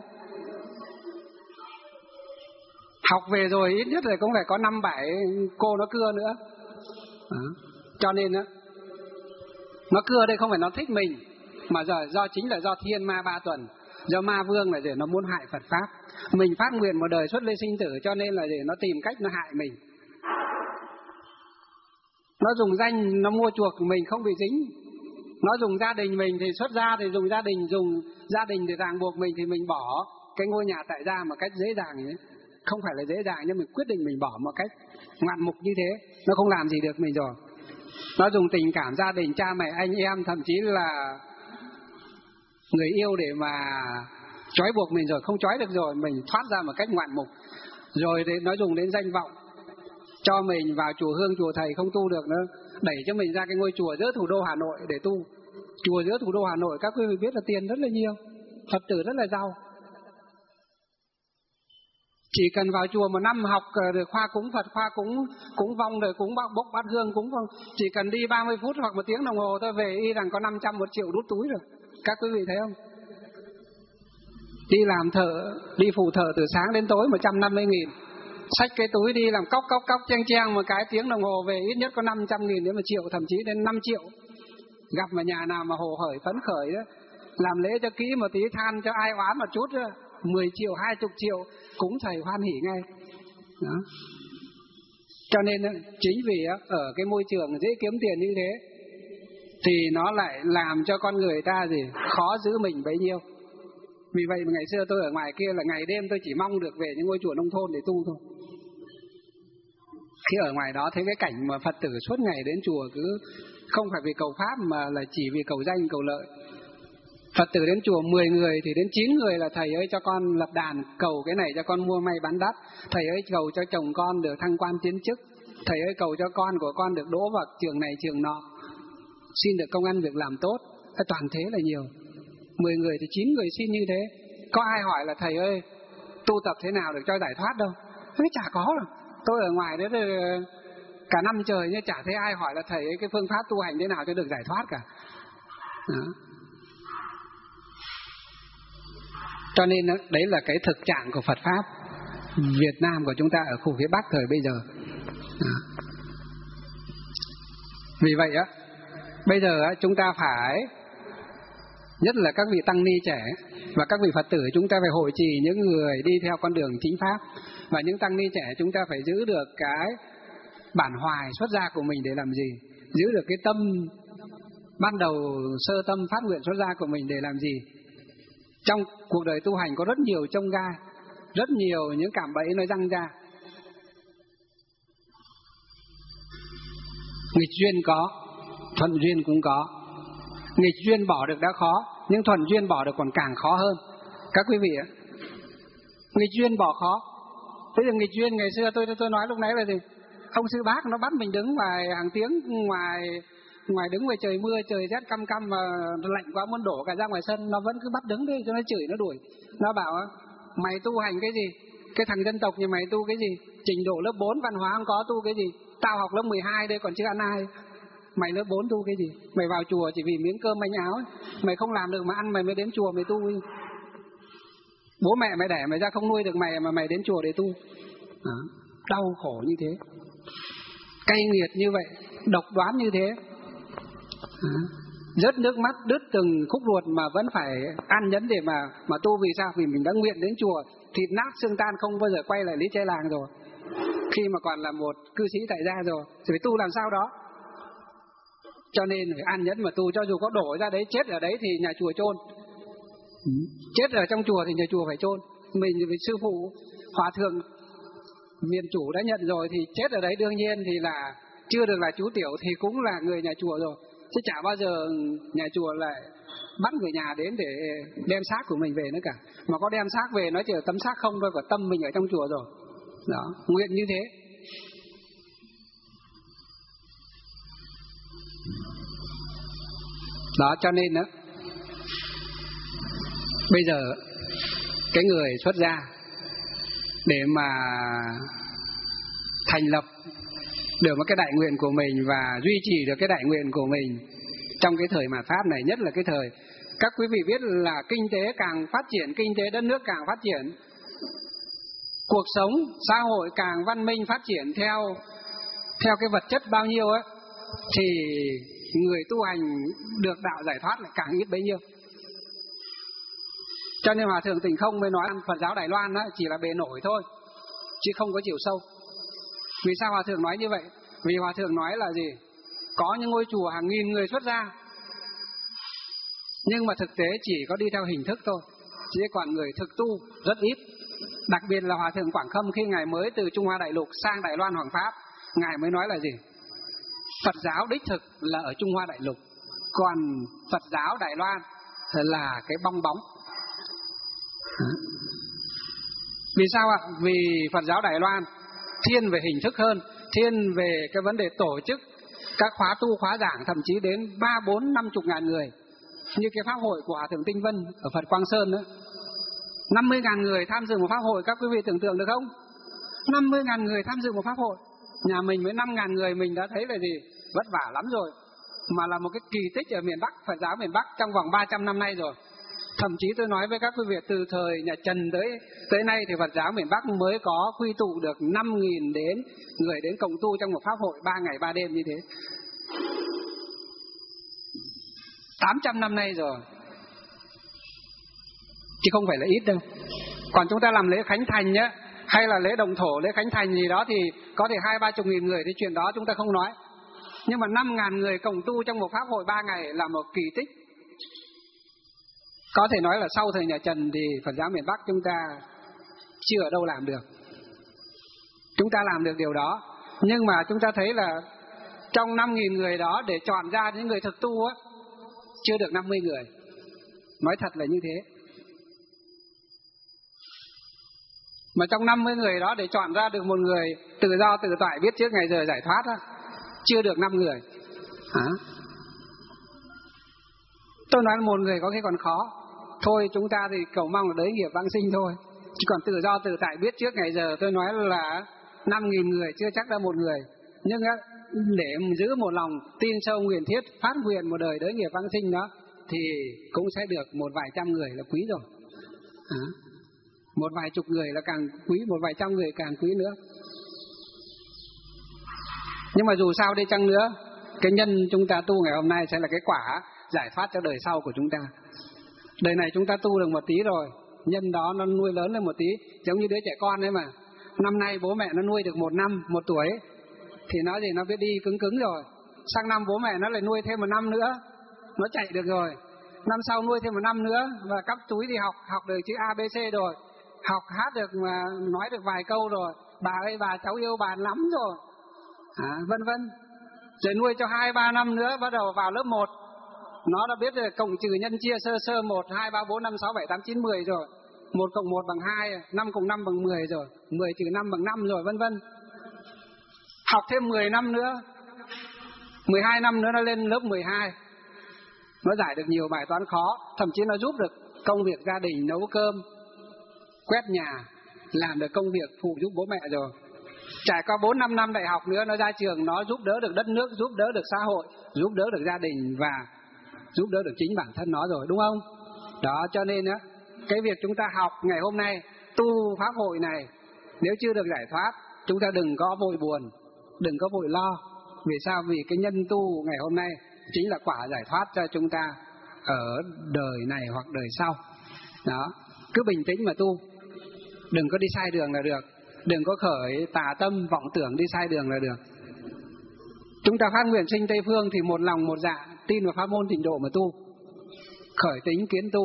Học về rồi ít nhất là cũng phải có năm bảy cô nó cưa nữa. À. Cho nên á, nó cưa đây không phải nó thích mình, mà giờ do chính là do thiên ma ba tuần, do ma vương là để nó muốn hại Phật pháp. Mình phát nguyện một đời xuất ly sinh tử, cho nên là để nó tìm cách nó hại mình. Nó dùng danh nó mua chuộc mình không bị dính. Nó dùng gia đình mình thì xuất gia thì dùng gia đình, dùng gia đình để ràng buộc mình thì mình bỏ cái ngôi nhà tại gia một cách dễ dàng ấy. Không phải là dễ dàng nhưng mình quyết định mình bỏ một cách ngoạn mục như thế, nó không làm gì được mình rồi. Nó dùng tình cảm gia đình, cha mẹ, anh em, thậm chí là người yêu để mà trói buộc mình rồi, không trói được rồi, mình thoát ra một cách ngoạn mục. Rồi thì nó dùng đến danh vọng, cho mình vào chùa hương, chùa thầy không tu được nữa, đẩy cho mình ra cái ngôi chùa giữa thủ đô Hà Nội để tu. Chùa giữa thủ đô Hà Nội các quý vị biết là tiền rất là nhiều, Phật tử rất là giàu. Chỉ cần vào chùa một năm học được khoa cúng Phật, khoa cúng cúng vong, rồi cúng bốc bát hương, cúng vong, chỉ cần đi ba mươi phút hoặc một tiếng đồng hồ thôi, về y rằng có năm trăm, một triệu đút túi rồi. Các quý vị thấy không? Đi làm thợ, đi phụ thợ từ sáng đến tối một trăm năm mươi nghìn, xách cái túi đi làm cóc cóc cóc cheng cheng một cái tiếng đồng hồ, về ít nhất có năm trăm nghìn đến một triệu, thậm chí đến năm triệu. Gặp mà nhà nào mà hồ hởi phấn khởi đó, làm lễ cho kỹ một tí, than cho ai oán một chút đó, mười triệu, hai mươi triệu, cúng thầy hoan hỉ ngay. Đó. Cho nên chính vì ở cái môi trường dễ kiếm tiền như thế thì nó lại làm cho con người ta gì khó giữ mình bấy nhiêu. Vì vậy mà ngày xưa tôi ở ngoài kia là ngày đêm tôi chỉ mong được về những ngôi chùa nông thôn để tu thôi. Khi ở ngoài đó thấy cái cảnh mà Phật tử suốt ngày đến chùa cứ không phải vì cầu pháp mà là chỉ vì cầu danh cầu lợi. Phật tử đến chùa mười người thì đến chín người là thầy ơi cho con lập đàn, cầu cái này cho con mua may bán đắt, thầy ơi cầu cho chồng con được thăng quan tiến chức, thầy ơi cầu cho con của con được đỗ vào trường này trường nọ, xin được công ăn việc làm tốt. Toàn thế là nhiều. Mười người thì chín người xin như thế. Có ai hỏi là thầy ơi tu tập thế nào được cho giải thoát đâu? Thế chả có đâu. Tôi ở ngoài đấy cả năm trời nhưng chả thấy ai hỏi là thầy ơi cái phương pháp tu hành thế nào cho được giải thoát cả. Đó. Cho nên đấy là cái thực trạng của Phật pháp Việt Nam của chúng ta ở khu phía Bắc thời bây giờ. Đó. Vì vậy á, bây giờ á, chúng ta phải, nhất là các vị tăng ni trẻ và các vị Phật tử, chúng ta phải hội trì những người đi theo con đường chính pháp. Và những tăng ni trẻ chúng ta phải giữ được cái bản hoài xuất gia của mình để làm gì? Giữ được cái tâm ban đầu sơ tâm phát nguyện xuất gia của mình để làm gì? Trong cuộc đời tu hành có rất nhiều chông gai, rất nhiều những cạm bẫy nó răng ra. Nghịch duyên có, thuận duyên cũng có. Nghịch duyên bỏ được đã khó, nhưng thuận duyên bỏ được còn càng khó hơn. Các quý vị ạ, nghịch duyên bỏ khó. Thế thì nghịch duyên ngày xưa tôi tôi nói lúc nãy là gì? Ông sư bác nó bắt mình đứng ngoài hàng tiếng ngoài ngoài đứng ngoài trời mưa, trời rét căm căm mà lạnh quá muốn đổ cả ra ngoài sân, nó vẫn cứ bắt đứng đi cho nó chửi nó đuổi. Nó bảo mày tu hành cái gì? Cái thằng dân tộc như mày tu cái gì? Trình độ lớp bốn văn hóa không có, tu cái gì? Tao học lớp mười hai đây còn chưa ăn ai. Mày lớp bốn tu cái gì? Mày vào chùa chỉ vì miếng cơm manh áo ấy. Mày không làm được mà ăn mày mới đến chùa mày tu ấy. Bố mẹ mày đẻ mày ra không nuôi được mày mà mày đến chùa để tu. Đó. Đau khổ như thế, cay nghiệt như vậy, độc đoán như thế. Đó. Rớt nước mắt, đứt từng khúc ruột mà vẫn phải ăn nhẫn để mà mà tu. Vì sao? Vì mình đã nguyện đến chùa, thịt nát xương tan, không bao giờ quay lại lý trai làng rồi. Khi mà còn là một cư sĩ tại gia rồi thì phải tu làm sao đó. Cho nên phải ăn nhẫn mà tu, cho dù có đổ ra đấy, chết ở đấy thì nhà chùa chôn. Chết ở trong chùa thì nhà chùa phải chôn. Mình thì sư phụ hòa thượng miền chủ đã nhận rồi thì chết ở đấy đương nhiên thì là chưa được là chú tiểu thì cũng là người nhà chùa rồi. Chứ chả bao giờ nhà chùa lại bắt người nhà đến để đem xác của mình về nữa cả. Mà có đem xác về nó chỉ là tấm xác không thôi, còn tâm mình ở trong chùa rồi. Đó, nguyện như thế. Đó cho nên đó, bây giờ cái người xuất gia để mà thành lập được một cái đại nguyện của mình và duy trì được cái đại nguyện của mình trong cái thời mạt Pháp này, nhất là cái thời các quý vị biết là kinh tế càng phát triển, kinh tế đất nước càng phát triển, cuộc sống xã hội càng văn minh phát triển theo theo cái vật chất bao nhiêu ấy, thì người tu hành được đạo giải thoát lại càng ít bấy nhiêu. Cho nên Hòa Thượng Tình Không mới nói Phật giáo Đài Loan đó chỉ là bề nổi thôi, chứ không có chiều sâu. Vì sao Hòa Thượng nói như vậy? Vì Hòa Thượng nói là gì? Có những ngôi chùa hàng nghìn người xuất gia, nhưng mà thực tế chỉ có đi theo hình thức thôi, chứ còn người thực tu rất ít. Đặc biệt là Hòa Thượng Quảng Khâm khi Ngài mới từ Trung Hoa Đại Lục sang Đài Loan Hoàng Pháp, Ngài mới nói là gì? Phật giáo đích thực là ở Trung Hoa Đại Lục, còn Phật giáo Đài Loan là cái bong bóng. Vì sao ạ? Vì Phật giáo Đài Loan thiên về hình thức hơn, thiên về cái vấn đề tổ chức các khóa tu, khóa giảng, thậm chí đến ba, bốn, năm chục ngàn người. Như cái pháp hội của Hòa Thượng Tinh Vân ở Phật Quang Sơn đó, năm mươi ngàn người tham dự một pháp hội, các quý vị tưởng tượng được không? năm mươi ngàn người tham dự một pháp hội. Nhà mình với năm ngàn người mình đã thấy là gì? Vất vả lắm rồi. Mà là một cái kỳ tích ở miền Bắc, Phật giáo miền Bắc trong vòng ba trăm năm nay rồi. Thậm chí tôi nói với các quý vị, từ thời nhà Trần tới tới nay thì Phật giáo miền Bắc mới có quy tụ được năm nghìn đến người đến cộng tu trong một pháp hội ba ngày ba đêm như thế. tám trăm năm nay rồi, chứ không phải là ít đâu. Còn chúng ta làm lễ khánh thành nhá, hay là lễ động thổ, lễ khánh thành gì đó thì có thể hai ba chục nghìn người, thì chuyện đó chúng ta không nói. Nhưng mà năm ngàn người cộng tu trong một pháp hội ba ngày là một kỳ tích. Có thể nói là sau thời nhà Trần thì Phật giáo miền Bắc chúng ta chưa ở đâu làm được. Chúng ta làm được điều đó, nhưng mà chúng ta thấy là trong năm nghìn người đó để chọn ra những người thực tu á, chưa được năm mươi người. Nói thật là như thế. Mà trong năm mươi người đó để chọn ra được một người tự do tự tại biết trước ngày giờ giải thoát á, chưa được năm người. Hả? Tôi nói một người có khi còn khó. Thôi chúng ta thì cầu mong là đới nghiệp vãng sinh thôi. Chứ còn tự do tự tại biết trước ngày giờ tôi nói là năm nghìn người chưa chắc đã một người. Nhưng á, để giữ một lòng tin sâu nguyện thiết, phát nguyện một đời đới nghiệp vãng sinh đó, thì cũng sẽ được một vài trăm người là quý rồi. Hả? Một vài chục người là càng quý, một vài trăm người càng quý nữa. Nhưng mà dù sao đi chăng nữa, cái nhân chúng ta tu ngày hôm nay sẽ là cái quả giải thoát cho đời sau của chúng ta. Đời này chúng ta tu được một tí rồi, nhân đó nó nuôi lớn lên một tí, giống như đứa trẻ con ấy mà. Năm nay bố mẹ nó nuôi được một năm, một tuổi thì nó gì nó biết đi cứng cứng rồi. Sang năm bố mẹ nó lại nuôi thêm một năm nữa, nó chạy được rồi. Năm sau nuôi thêm một năm nữa và cắp túi đi học, học được chữ A B C rồi, học hát được mà nói được vài câu rồi. Bà ơi bà cháu yêu bà lắm rồi, à, vân vân. Rồi nuôi cho hai ba năm nữa bắt đầu vào lớp một, nó đã biết cộng trừ nhân chia sơ sơ một, hai, ba, bốn, năm, sáu, bảy, tám, chín, mười rồi. Một cộng một bằng hai, năm cộng năm bằng mười rồi, mười trừ năm bằng năm rồi, vân vân. Học thêm mười năm nữa, mười hai năm nữa nó lên lớp mười hai. Nó giải được nhiều bài toán khó, thậm chí nó giúp được công việc gia đình, nấu cơm, quét nhà, làm được công việc phụ giúp bố mẹ rồi. Trải qua bốn năm năm đại học nữa, nó ra trường, nó giúp đỡ được đất nước, giúp đỡ được xã hội, giúp đỡ được gia đình và giúp đỡ được chính bản thân nó rồi, đúng không? Đó, cho nên á, cái việc chúng ta học ngày hôm nay, tu pháp hội này, nếu chưa được giải thoát, chúng ta đừng có vội buồn, đừng có vội lo. Vì sao? Vì cái nhân tu ngày hôm nay chính là quả giải thoát cho chúng ta ở đời này hoặc đời sau. Đó, cứ bình tĩnh mà tu, đừng có đi sai đường là được, đừng có khởi tà tâm vọng tưởng đi sai đường là được. Chúng ta phát nguyện sinh Tây Phương thì một lòng một dạ tin vào pháp môn Tịnh Độ mà tu, khởi tính kiến tu.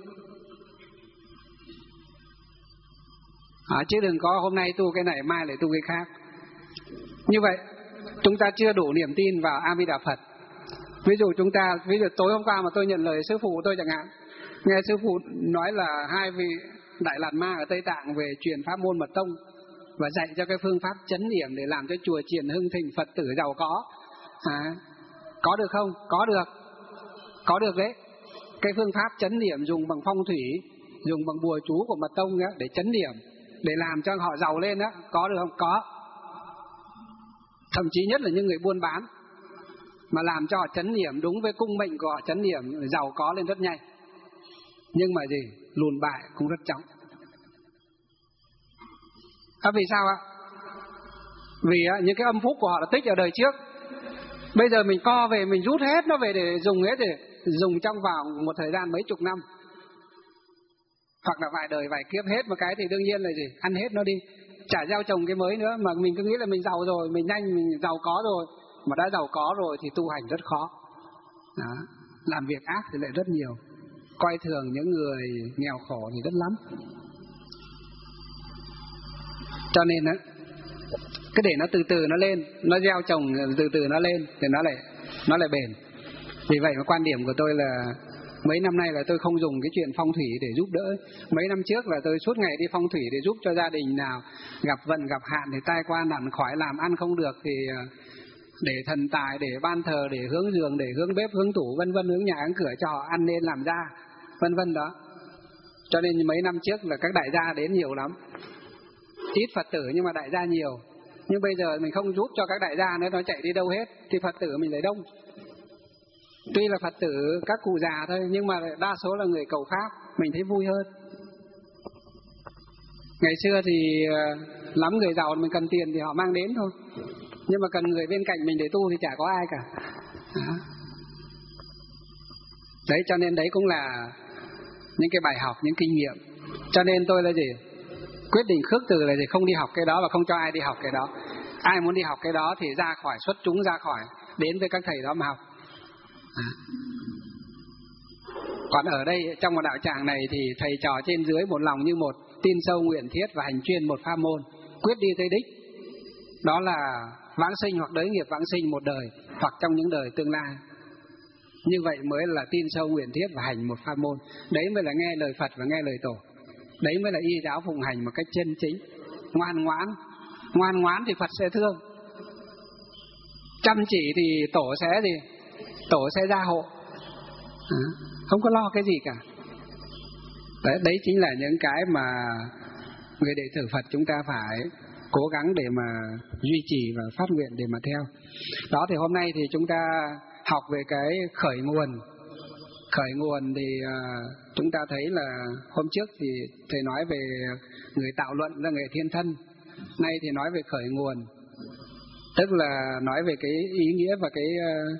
À, chứ đừng có hôm nay tu cái này mai lại tu cái khác. Như vậy chúng ta chưa đủ niềm tin vào A Di Đà Phật. Ví dụ chúng ta, ví dụ tối hôm qua mà tôi nhận lời sư phụ tôi chẳng hạn, nghe sư phụ nói là hai vị Đại Lạt Ma ở Tây Tạng về truyền pháp môn mật tông và dạy cho cái phương pháp chấn điểm để làm cho chùa chiền hưng thịnh, Phật tử giàu có. À, có được không? Có được. Có được đấy. Cái phương pháp chấn điểm dùng bằng phong thủy, dùng bằng bùa chú của mật tông đó, để chấn điểm, để làm cho họ giàu lên đó, có được không? Có. Thậm chí nhất là những người buôn bán mà làm cho họ chấn điểm đúng với cung mệnh của họ, chấn điểm giàu có lên rất nhanh. Nhưng mà gì? Lùn bại cũng rất chóng. À, vì sao ạ? Vì á, những cái âm phúc của họ đã tích ở đời trước. Bây giờ mình co về, mình rút hết nó về để dùng hết, để dùng trong vòng một thời gian mấy chục năm, hoặc là vài đời vài kiếp hết một cái thì đương nhiên là gì? Ăn hết nó đi, chả gieo trồng cái mới nữa. Mà mình cứ nghĩ là mình giàu rồi, mình nhanh, mình giàu có rồi. Mà đã giàu có rồi thì tu hành rất khó. Đó. Làm việc ác thì lại rất nhiều, coi thường những người nghèo khổ thì rất lắm. Cho nên á, cái để nó từ từ nó lên, nó gieo trồng từ từ nó lên thì nó lại nó lại bền. Vì vậy mà quan điểm của tôi là mấy năm nay là tôi không dùng cái chuyện phong thủy để giúp đỡ. Mấy năm trước là tôi suốt ngày đi phong thủy để giúp cho gia đình nào gặp vận gặp hạn thì tai qua nạn khỏi, làm ăn không được thì để thần tài, để ban thờ, để hướng giường, để hướng bếp, hướng tủ, vân vân, hướng nhà hướng cửa cho họ ăn nên làm ra, vân vân đó. Cho nên mấy năm trước là các đại gia đến nhiều lắm, ít Phật tử nhưng mà đại gia nhiều. Nhưng bây giờ mình không giúp cho các đại gia nữa, nó chạy đi đâu hết thì Phật tử mình lại đông. Tuy là Phật tử các cụ già thôi, nhưng mà đa số là người cầu pháp, mình thấy vui hơn. Ngày xưa thì lắm người giàu mình cần tiền thì họ mang đến thôi, nhưng mà cần người bên cạnh mình để tu thì chả có ai cả. Đó. Đấy, cho nên đấy cũng là những cái bài học, những kinh nghiệm. Cho nên tôi là gì? Quyết định khước từ là gì? Không đi học cái đó và không cho ai đi học cái đó. Ai muốn đi học cái đó thì ra khỏi, xuất chúng ra khỏi, đến với các thầy đó mà học. À. Còn ở đây trong một đạo tràng này thì thầy trò trên dưới một lòng như một, tin sâu nguyện thiết và hành chuyên một pháp môn, quyết đi tới đích. Đó là vãng sinh hoặc đới nghiệp vãng sinh một đời hoặc trong những đời tương lai. Như vậy mới là tin sâu nguyện thiết và hành một pháp môn. Đấy mới là nghe lời Phật và nghe lời Tổ. Đấy mới là y giáo phụng hành một cách chân chính, ngoan ngoãn. Ngoan ngoãn thì Phật sẽ thương, chăm chỉ thì Tổ sẽ gì? Tổ sẽ gia hộ. À, không có lo cái gì cả. Đấy, đấy chính là những cái mà người đệ tử Phật chúng ta phải cố gắng để mà duy trì và phát nguyện để mà theo. Đó, thì hôm nay thì chúng ta học về cái khởi nguồn. Khởi nguồn thì uh, chúng ta thấy là hôm trước thì thầy nói về người tạo luận là người thiên thân, nay thì nói về khởi nguồn. Tức là nói về cái ý nghĩa và cái uh,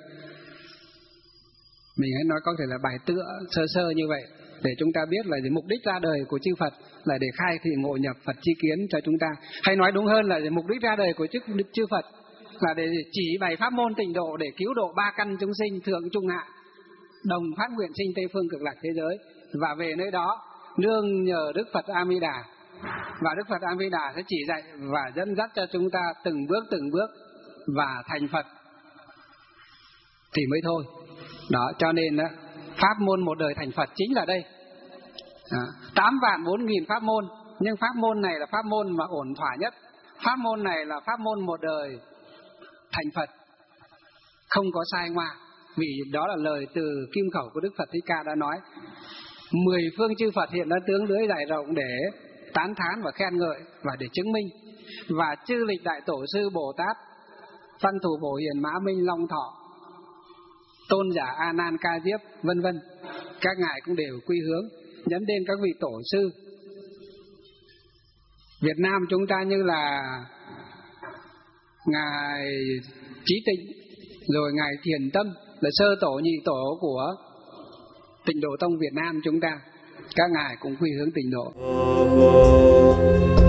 mình hãy nói có thể là bài tựa sơ sơ như vậy, để chúng ta biết là mục đích ra đời của chư Phật là để khai thị ngộ nhập Phật chi kiến cho chúng ta. Hay nói đúng hơn là mục đích ra đời của chư, chư Phật là để chỉ bày pháp môn tịnh độ để cứu độ ba căn chúng sinh thượng trung hạ, đồng phát nguyện sinh Tây phương cực lạc thế giới. Và về nơi đó nương nhờ Đức Phật A Di Đà, và Đức Phật A Di Đà sẽ chỉ dạy và dẫn dắt cho chúng ta từng bước từng bước và thành Phật thì mới thôi. Đó, cho nên đó, pháp môn một đời thành Phật chính là đây. Tám vạn bốn nghìn pháp môn, nhưng pháp môn này là pháp môn mà ổn thỏa nhất. Pháp môn này là pháp môn một đời thành Phật, không có sai ngoa. Vì đó là lời từ kim khẩu của Đức Phật Thích Ca đã nói. Mười phương chư Phật hiện đã tướng lưỡi rải rộng để tán thán và khen ngợi và để chứng minh. Và chư lịch đại tổ sư Bồ Tát, Văn Thù Bổ Hiền Mã Minh Long Thọ, Tôn giả A Nan Ca Diếp vân vân, các ngài cũng đều quy hướng nhấn đến các vị tổ sư. Việt Nam chúng ta như là ngài Trí Tịnh, rồi ngài Thiền Tâm là sơ tổ nhị tổ của Tịnh Độ Tông Việt Nam chúng ta, các ngài cũng quy hướng tịnh độ.